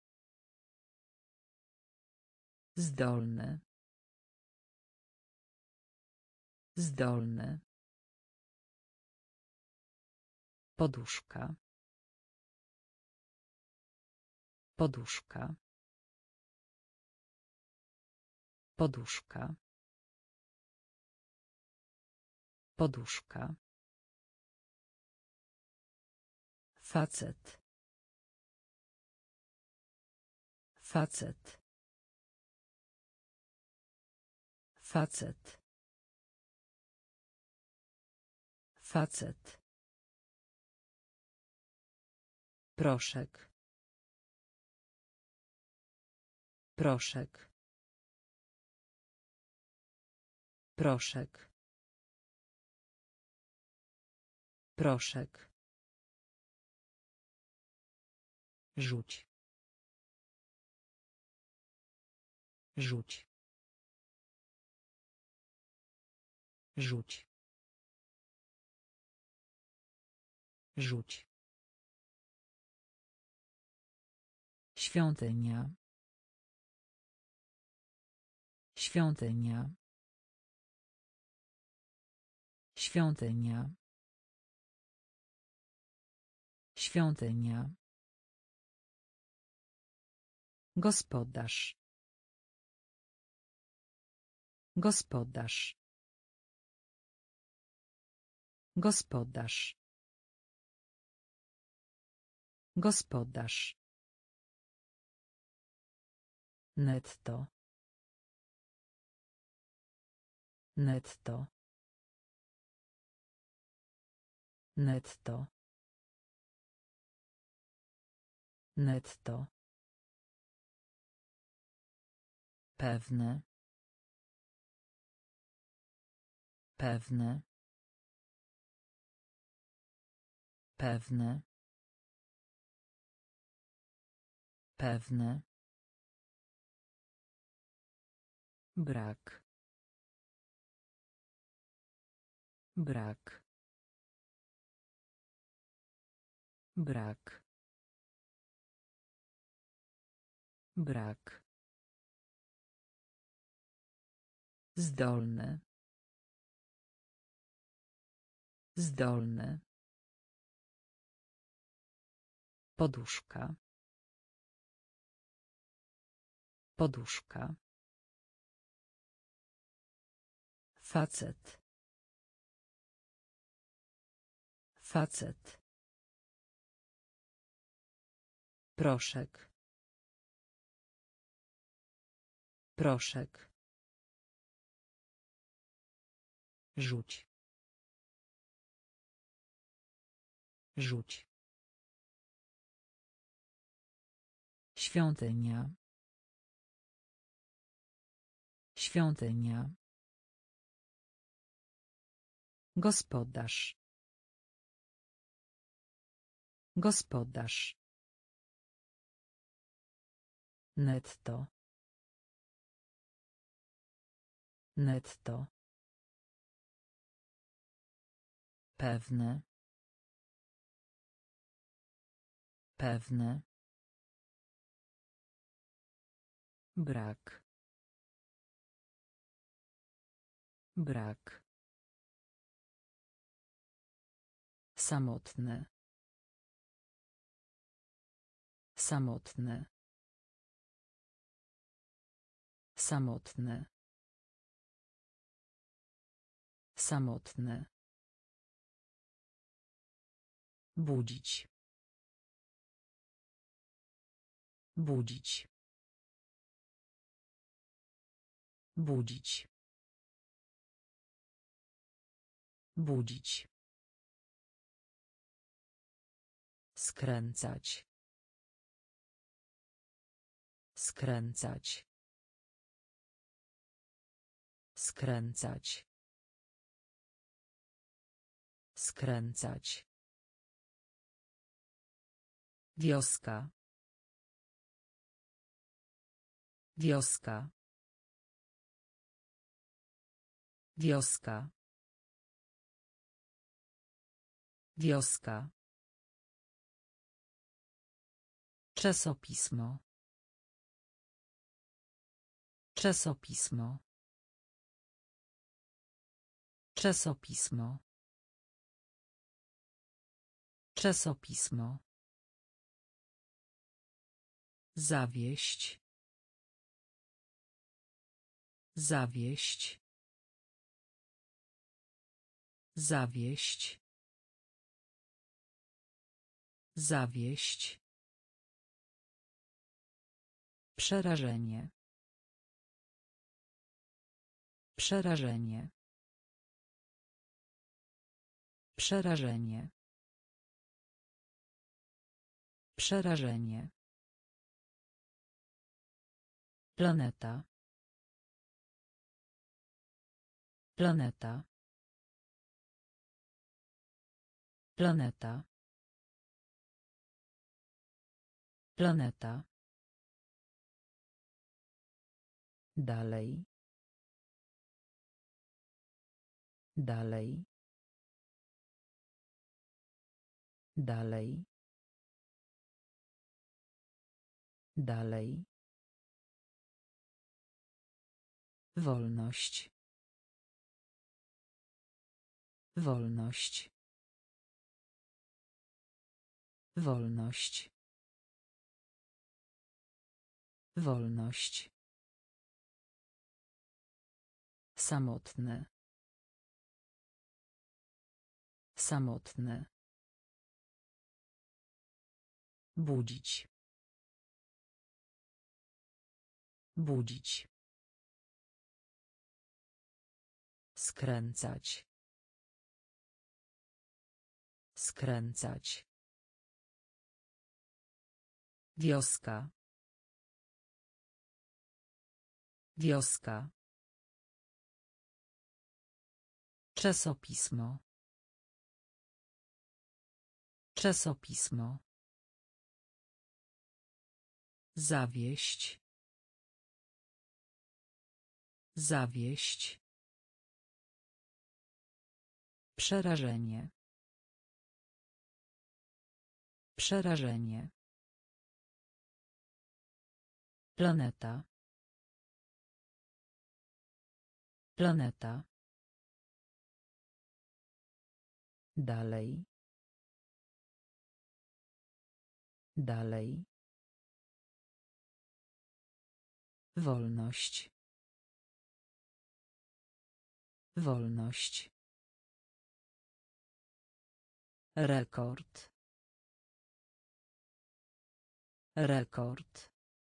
Zdolny. Zdolny. Poduszka. Poduszka. Poduszka. Poduszka. Facet. Facet. Facet. Facet. Proszek. Proszek. Proszek. Proszek. Rzuć. Rzuć. Rzuć. Rzuć. Świątynia. Świątynia. Świątynia. Świątynia. Gospodarz. Gospodarz. Gospodarz. Gospodarz. Netto. Netto. Netto. Netto. Pewne. Pewne. Pewne. Pewne. Brak. Brak. Brak. Brak. Zdolny. Zdolny. Poduszka. Poduszka. Facet. Facet. Proszek. Proszek. Rzuć. Rzuć. Świątynia. Świątynia. Gospodarz. Gospodarz. Netto. Netto. Pewne. Pewne. Brak. Brak. Samotny. Samotny. Samotny. Samotny. Budzić. Budzić. Budzić. Budzić. Skręcać. Skręcać. Skręcać. Skręcać. Wioska. Wioska. Wioska. Wioska. Czasopismo. Czasopismo. Czasopismo. Czasopismo. Zawieść. Zawieść. Zawieść. Zawieść. Przerażenie. Przerażenie. Przerażenie. Przerażenie. Planeta. Planeta. Planeta. Planeta. Dalej. Dalej. Dalej. Dalej. Wolność. Wolność. Wolność. Wolność. Samotny. Samotny. Budzić. Budzić. Skręcać. Skręcać. Wioska. Wioska. Czasopismo. Czasopismo. Zawieść. Zawieść. Przerażenie. Przerażenie. Planeta. Planeta. Dalej. Dalej. Wolność. Wolność. Rekord. Rekord.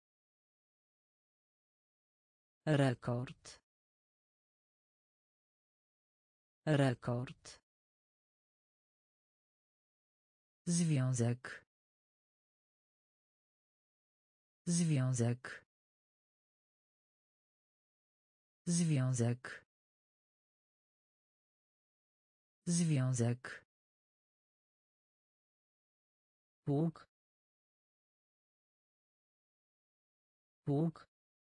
Rekord. Rekord. Związek. Związek. Związek. Związek. Pług. Pług.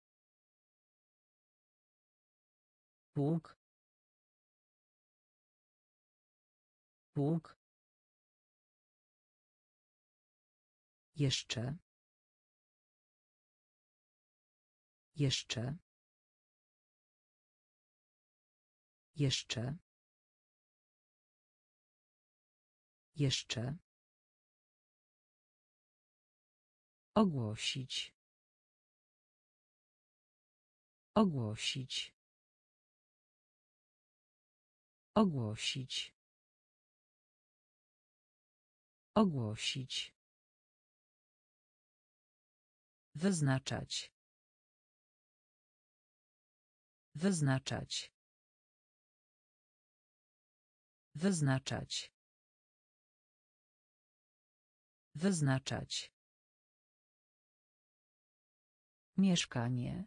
Pług. Pług. Jeszcze. Jeszcze. Jeszcze. Jeszcze. Ogłosić. Ogłosić. Ogłosić. Ogłosić. Wyznaczać. Wyznaczać. Wyznaczać. Wyznaczać. Mieszkanie.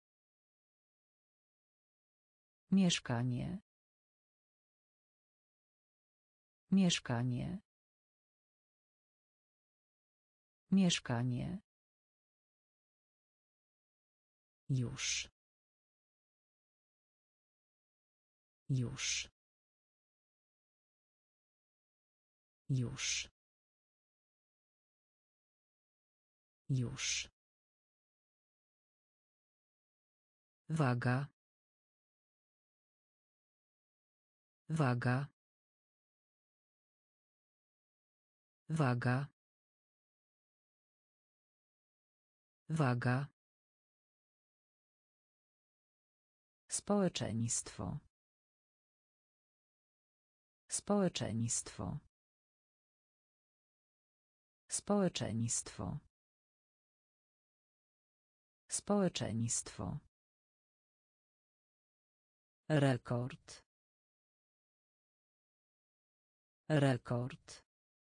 Mieszkanie. Mieszkanie. Mieszkanie. Już. Już. Już. Już. Waga. Waga. Waga. Waga. Społeczeństwo. Społeczeństwo. Społeczeństwo. Społeczeństwo. Rekord. Rekord.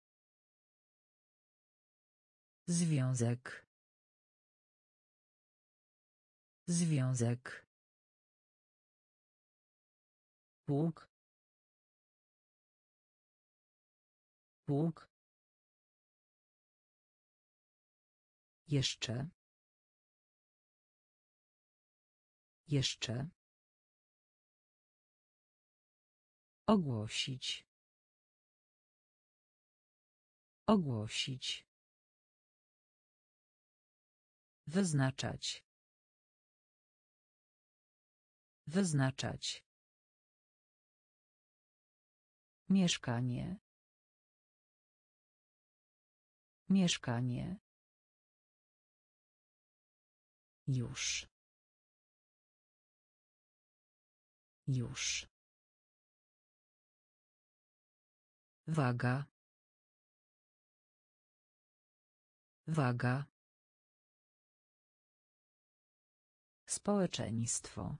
Związek. Związek. Pług. Pług. Jeszcze. Jeszcze. Ogłosić. Ogłosić. Wyznaczać. Wyznaczać. Mieszkanie. Mieszkanie. Już. Już. Waga. Waga. Społeczeństwo.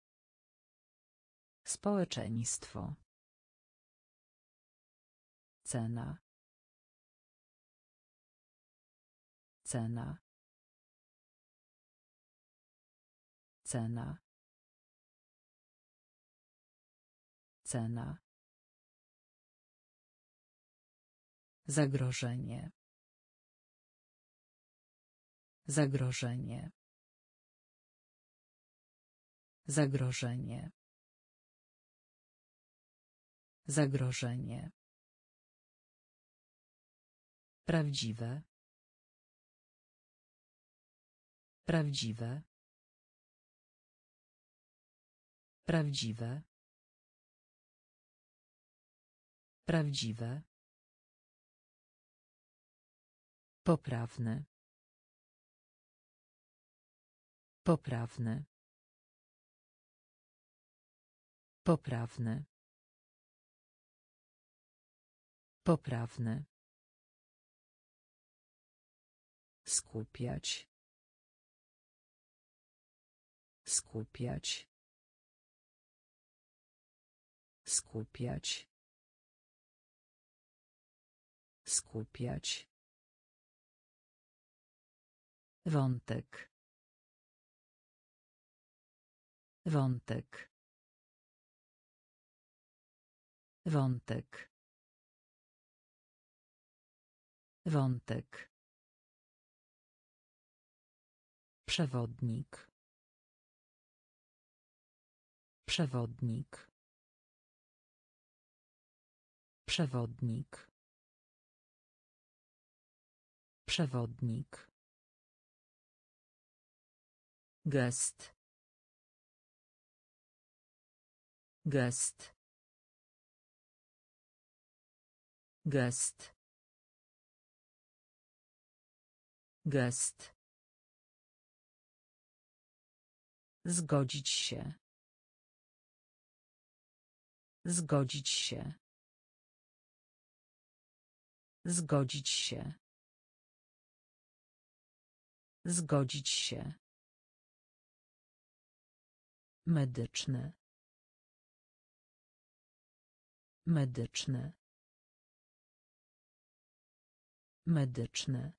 Społeczeństwo. Cena. Cena. Cena. Cena. Zagrożenie. Zagrożenie. Zagrożenie. Zagrożenie. Prawdziwe. Prawdziwe. Prawdziwe. Prawdziwe. Poprawny. Poprawny. Poprawny. Poprawny. Skupiać. Skupiać. Skupiać. Skupiać. Wątek. Wątek. Wątek. Wątek. Przewodnik. Przewodnik. Przewodnik. Przewodnik. Gest. Gest. Gest. Gest. Zgodzić się. Zgodzić się. Zgodzić się. Zgodzić się. Medyczny. Medyczny. Medyczny.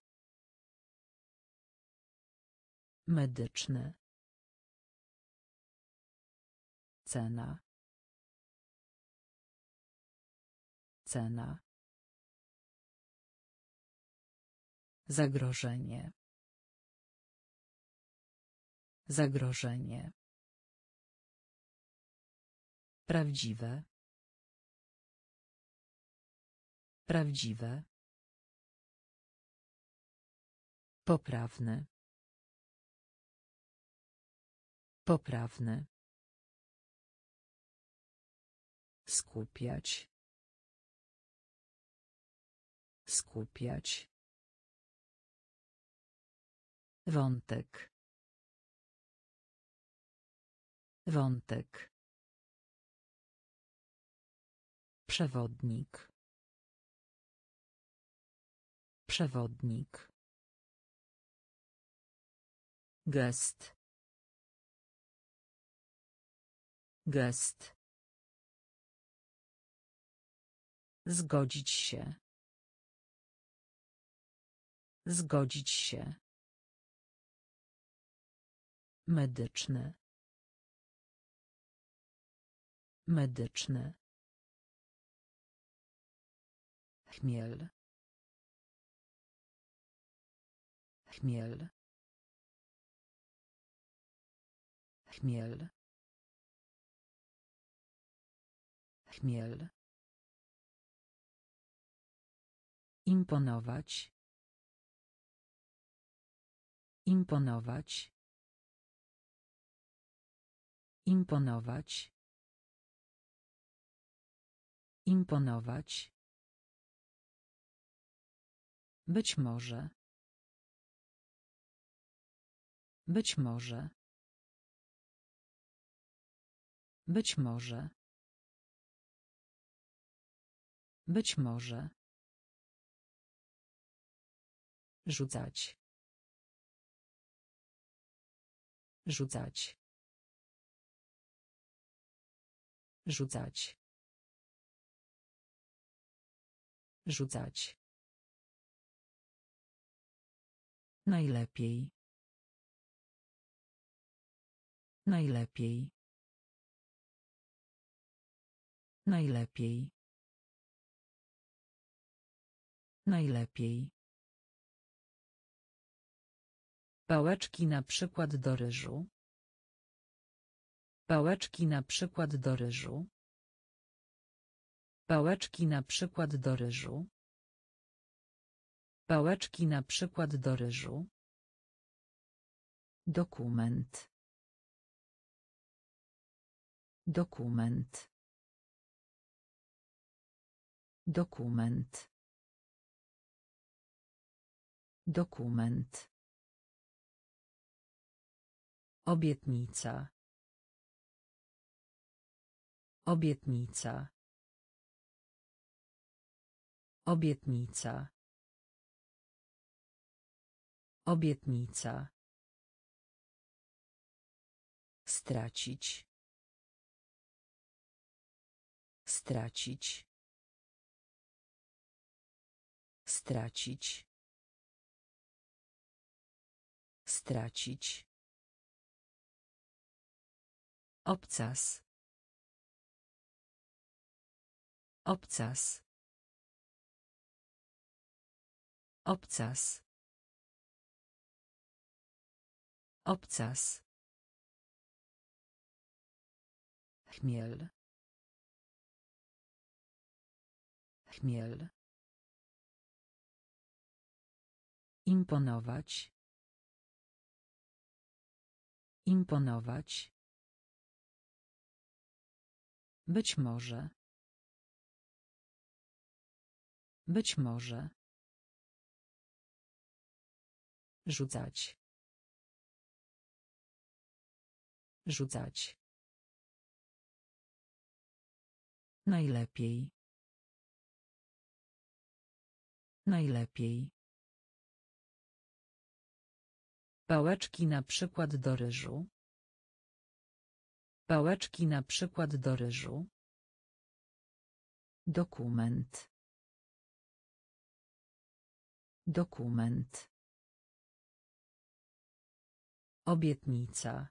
Medyczny. Cena. Cena. Zagrożenie. Zagrożenie. Prawdziwe. Prawdziwe. Poprawny. Poprawny. Skupiać. Skupiać. Wątek. Wątek. Przewodnik. Przewodnik. Gest. Gest. Zgodzić się. Zgodzić się. Medyczny. Medyczny. Chmiel. Chmiel. Chmiel. Chmiel. Imponować. Imponować. Imponować. Imponować. Być może. Być może. Być może. Być może. Rzucać. Rzucać. Rzucać. Rzucać. Najlepiej. Najlepiej. Najlepiej. Najlepiej. Pałeczki na przykład do ryżu. Pałeczki na przykład do ryżu. Pałeczki na przykład do ryżu. Pałeczki na przykład do ryżu. Dokument. Dokument. Dokument. Dokument. Obietnica. Obietnica. Obietnica. Obietnica. Stracić. Stracić. Stracić. Stracić. Obcas. Obcas. Obcas. Obcas. Chmiel. Chmiel. Imponować. Imponować. Być może. Być może. Rzucać. Rzucać. Najlepiej. Najlepiej. Pałeczki na przykład do ryżu. Pałeczki na przykład do ryżu. Dokument. Dokument. Obietnica.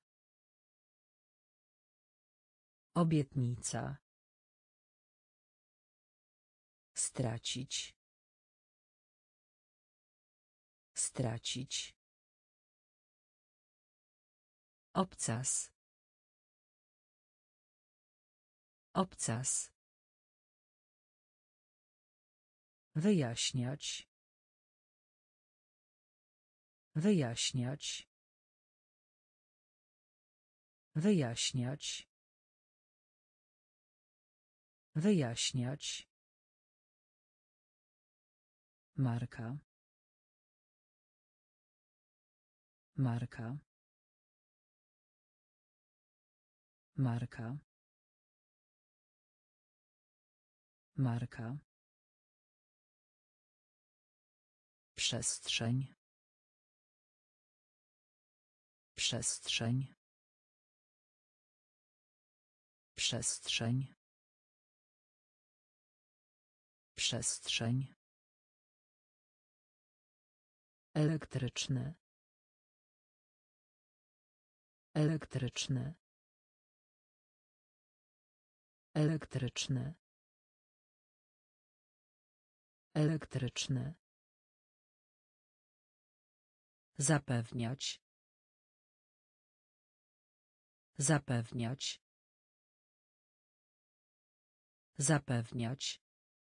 Obietnica. Stracić. Stracić. Obcas. Obcas. Wyjaśniać. Wyjaśniać. Wyjaśniać. Wyjaśniać. Marka. Marka. Marka. Marka. Przestrzeń. Przestrzeń. Przestrzeń. Przestrzeń. Elektryczny. Elektryczny. Elektryczny. Elektryczny. Zapewniać. Zapewniać. Zapewniać.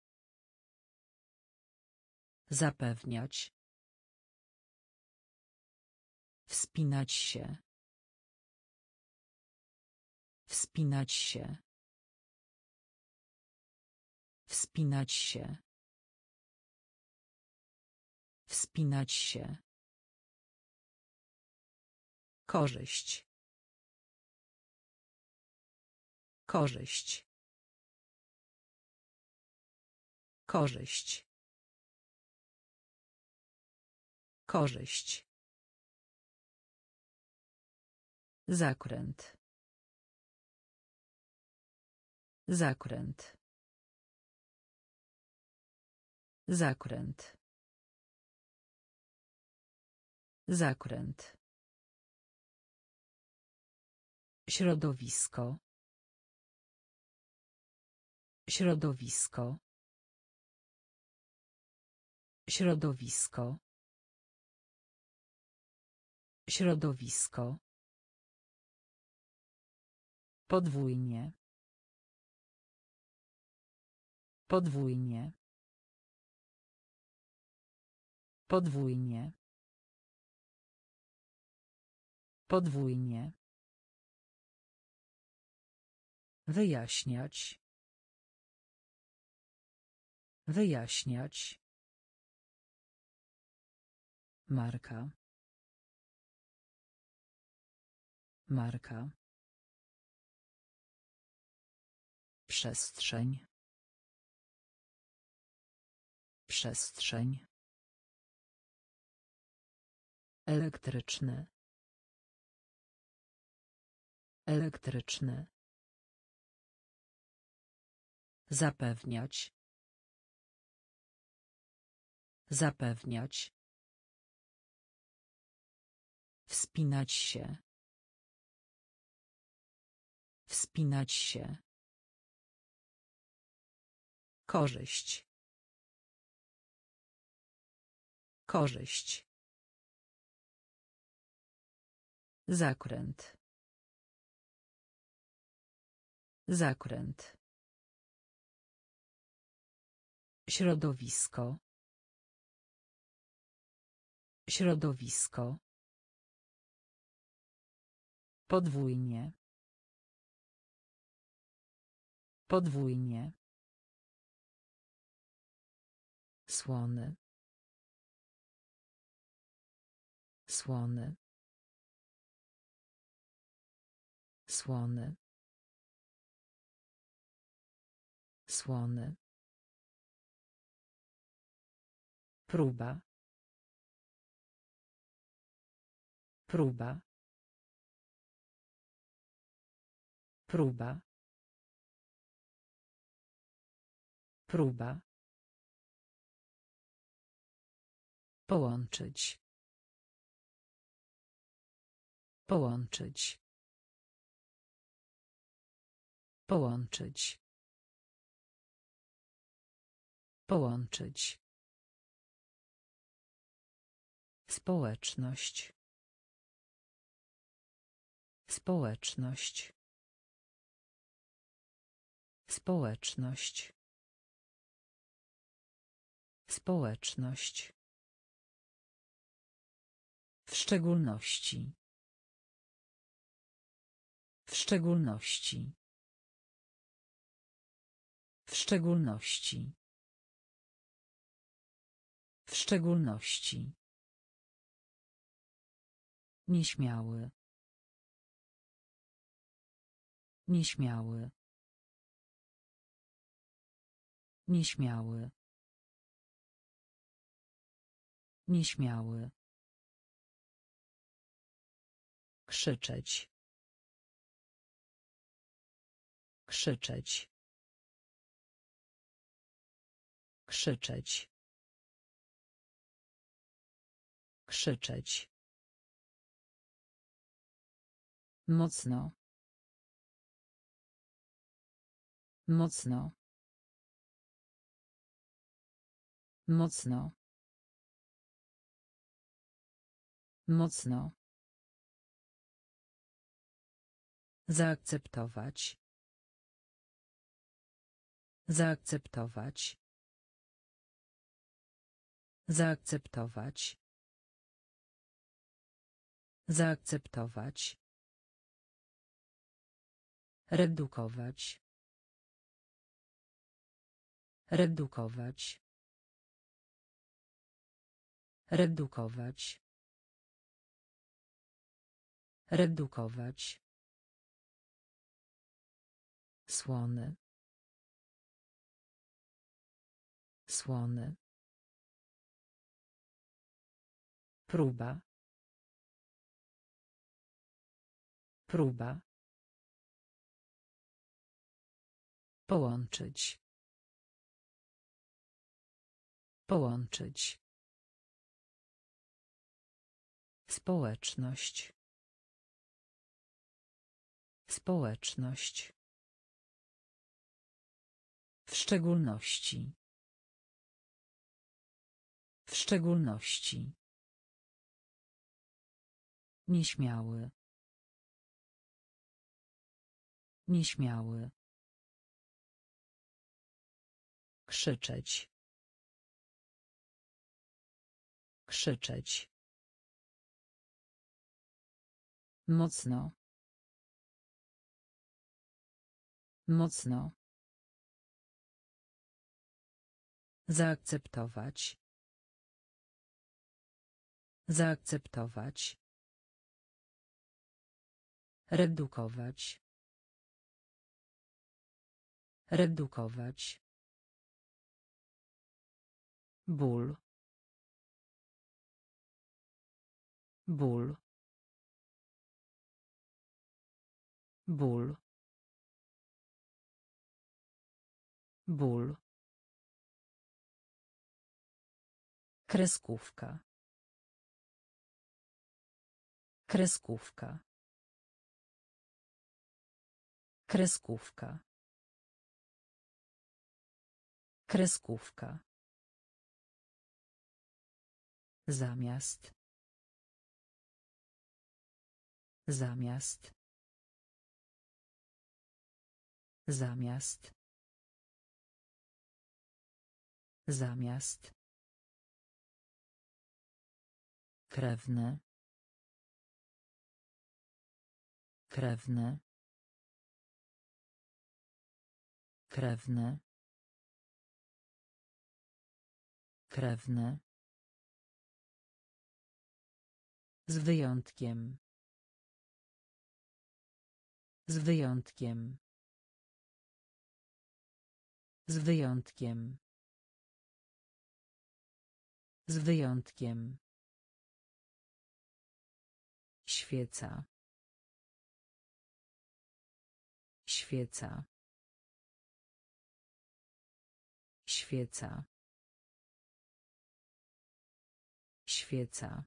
Zapewniać. Wspinać się. Wspinać się. Wspinać się. Wspinać się. Korzyść. Korzyść. Korzyść. Korzyść. Zakręt. Zakręt. Zakręt. Zakręt. Środowisko. Środowisko. Środowisko. Środowisko. Podwójnie. Podwójnie. Podwójnie. Podwójnie. Wyjaśniać. Wyjaśniać. Marka. Marka. Przestrzeń. Przestrzeń. Elektryczny. Elektryczny. Zapewniać. Zapewniać. Wspinać się. Wspinać się. Korzyść. Korzyść. Zakręt. Zakręt. Środowisko. Środowisko. Podwójnie. Podwójnie. Słony. Słony. Słony. Słony. Próba. Próba. Próba. Próba. Połączyć. Połączyć. Połączyć. Połączyć. Społeczność. Społeczność. Społeczność. Społeczność. W szczególności. W szczególności. W szczególności. W szczególności. Nieśmiały. Nieśmiały. Nieśmiały. Nieśmiały. Krzyczeć. Krzyczeć. Krzyczeć. Krzyczeć. Mocno. Mocno. Mocno. Mocno. Zaakceptować. Zaakceptować. Zaakceptować. Zaakceptować. Redukować. Redukować. Redukować. Redukować. Słony. Słony. Próba. Próba. Połączyć. Połączyć. Społeczność. Społeczność. W szczególności. W szczególności. Nieśmiały. Nieśmiały. Krzyczeć. Krzyczeć. Mocno. Mocno. Zaakceptować. Zaakceptować. Redukować. Redukować. Ból. Ból. Ból. Ból. Kreskówka. Kreskówka. Kreskówka. Kreskówka. Zamiast. Zamiast. Zamiast. Zamiast. Krewny. Krewny. Krewny. Krewny. Z wyjątkiem. Z wyjątkiem. Z wyjątkiem. Z wyjątkiem. Świeca. Świeca. Świeca. Świeca.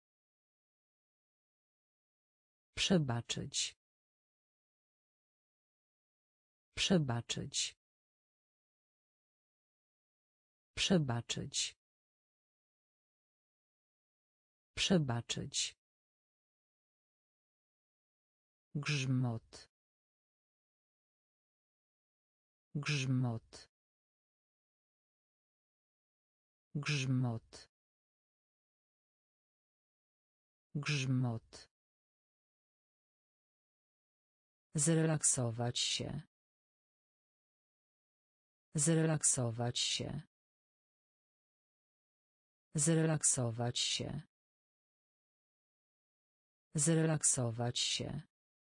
Przebaczyć. Przebaczyć. Przebaczyć. Przebaczyć. Grzmot. Grzmot. Grzmot. Grzmot. Zrelaksować się. Zrelaksować się. Zrelaksować się. Zrelaksować się.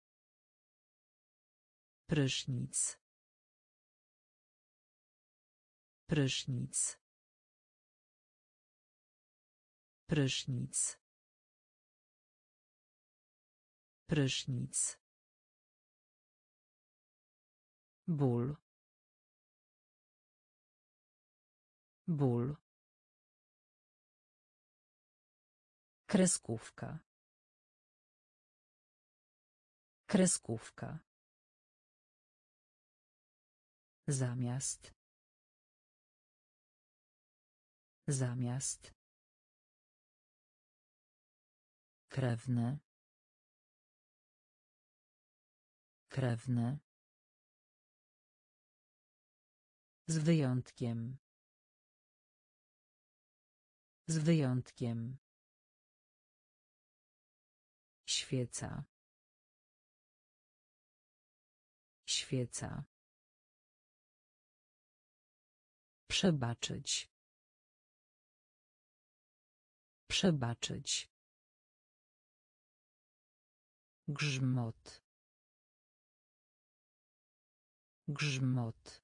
Prysznic. Prysznic. Prysznic. Prysznic. Ból. Ból. Kreskówka. Kreskówka. Zamiast. Zamiast. Krewny. Krewny. Z wyjątkiem. Z wyjątkiem. Świeca. Świeca. Przebaczyć. Przebaczyć. Grzmot. Grzmot.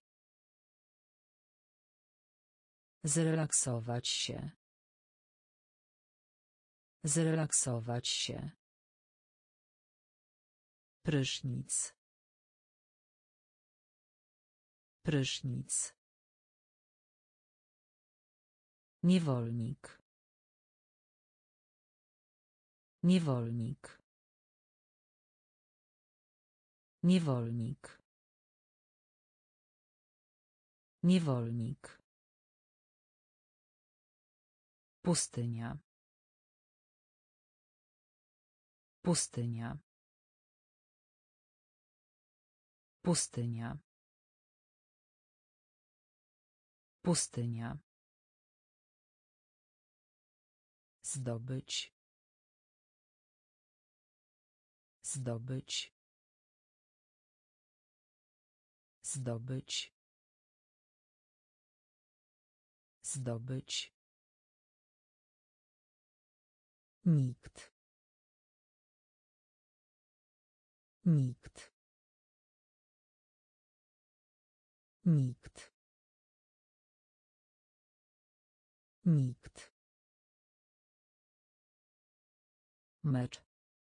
Zrelaksować się. Zrelaksować się. Prysznic. Prysznic. Niewolnik. Niewolnik. Niewolnik. Niewolnik. Pustynia. Pustynia. Pustynia. Pustynia. Zdobyć. Zdobyć. Zdobyć. Zdobyć. Nikt. Nikt. Nikt. Nikt. Mecz.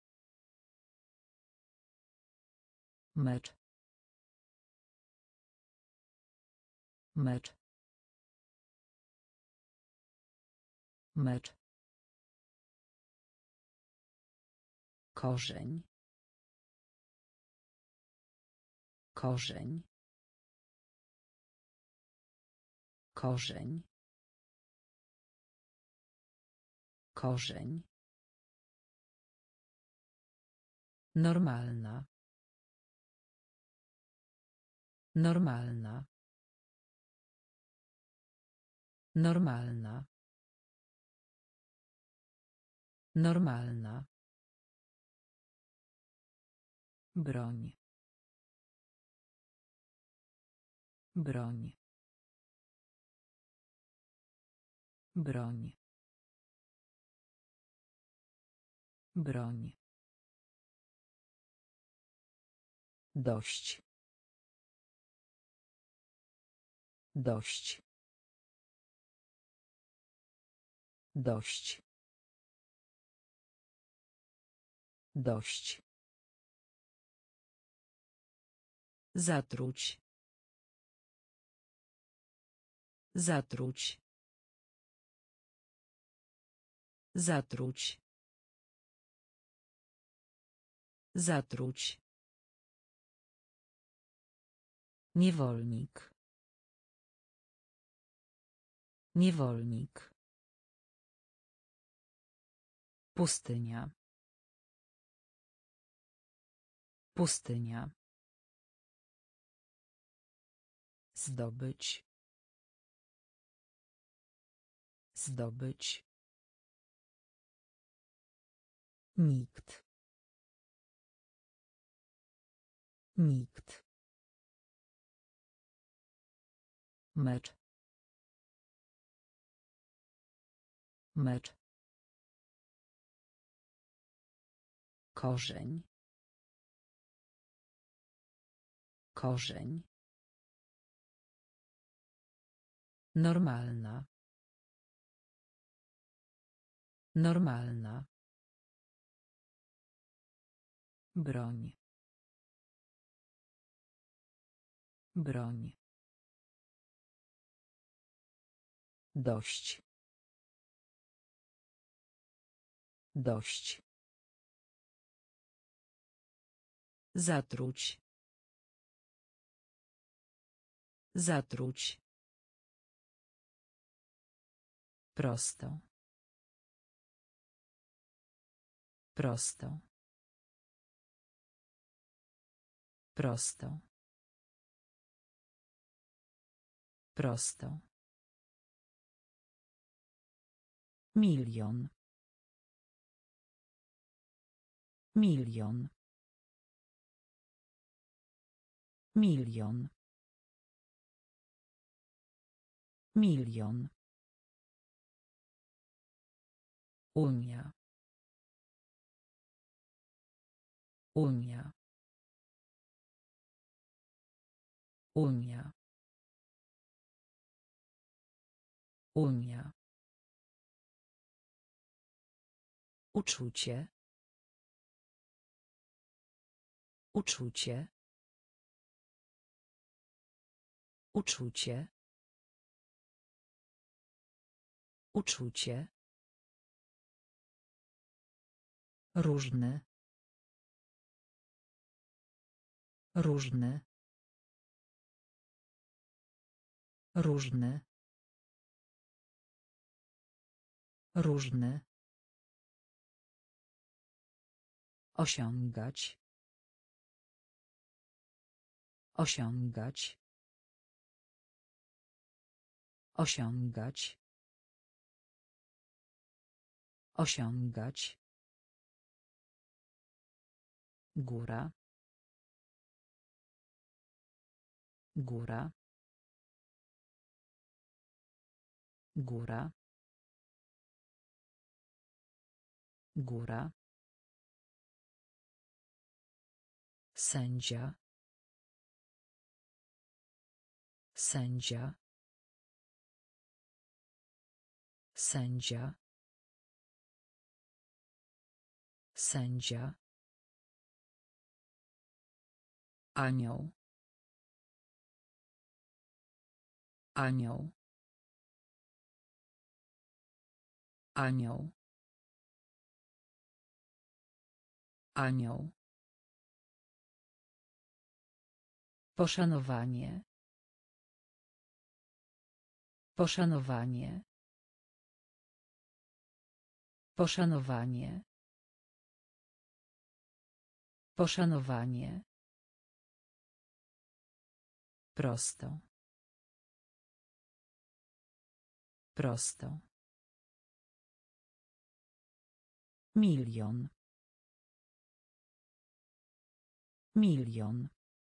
Mecz. Mecz. Mecz. Korzeń. Korzeń. Korzeń. Korzeń. Normalna. Normalna. Normalna. Normalna. Broń. Broń. Broń. Broń. Dość. Dość. Dość. Dość. Zatruć. Zatruć. Zatruć. Zatruć. Niewolnik. Niewolnik. Pustynia. Pustynia. Zdobyć. Zdobyć. Nikt. Nikt. Mecz. Mecz. Korzeń. Korzeń. Normalna. Normalna. Broń. Broń. Dość. Dość. Zatruć. Zatruć. Prosto. Prosto. Prosto. Prosto. Milion. Milion. Milion. Milion. Unia. Unia. Unia. Unia. Uczucie. Uczucie. Uczucie. Uczucie. Różny. Różny. Różny. Różny. Osiągać. Osiągać. Osiągać. Osiągać. Góra. Góra. Góra. Góra. Sędzia. Sędzia. Sędzia. Sędzia. Anioł. Anioł. Anioł. Anioł. Poszanowanie. Poszanowanie. Poszanowanie. Poszanowanie. Prosto. Prosto. Milion. Milion.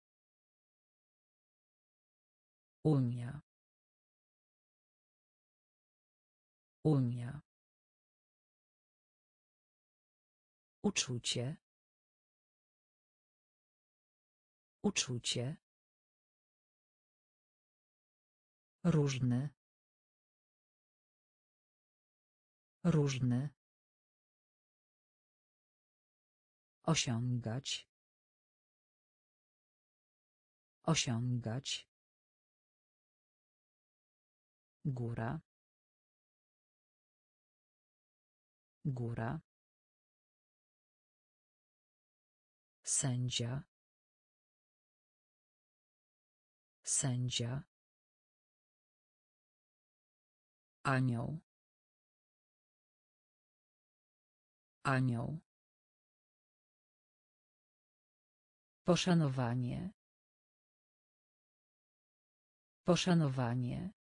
Unia. Unia. Uczucie. Uczucie. Różny. Różny. Osiągać. Osiągać. Góra. Góra. Sędzia. Sędzia. Anioł. Anioł. Poszanowanie. Poszanowanie.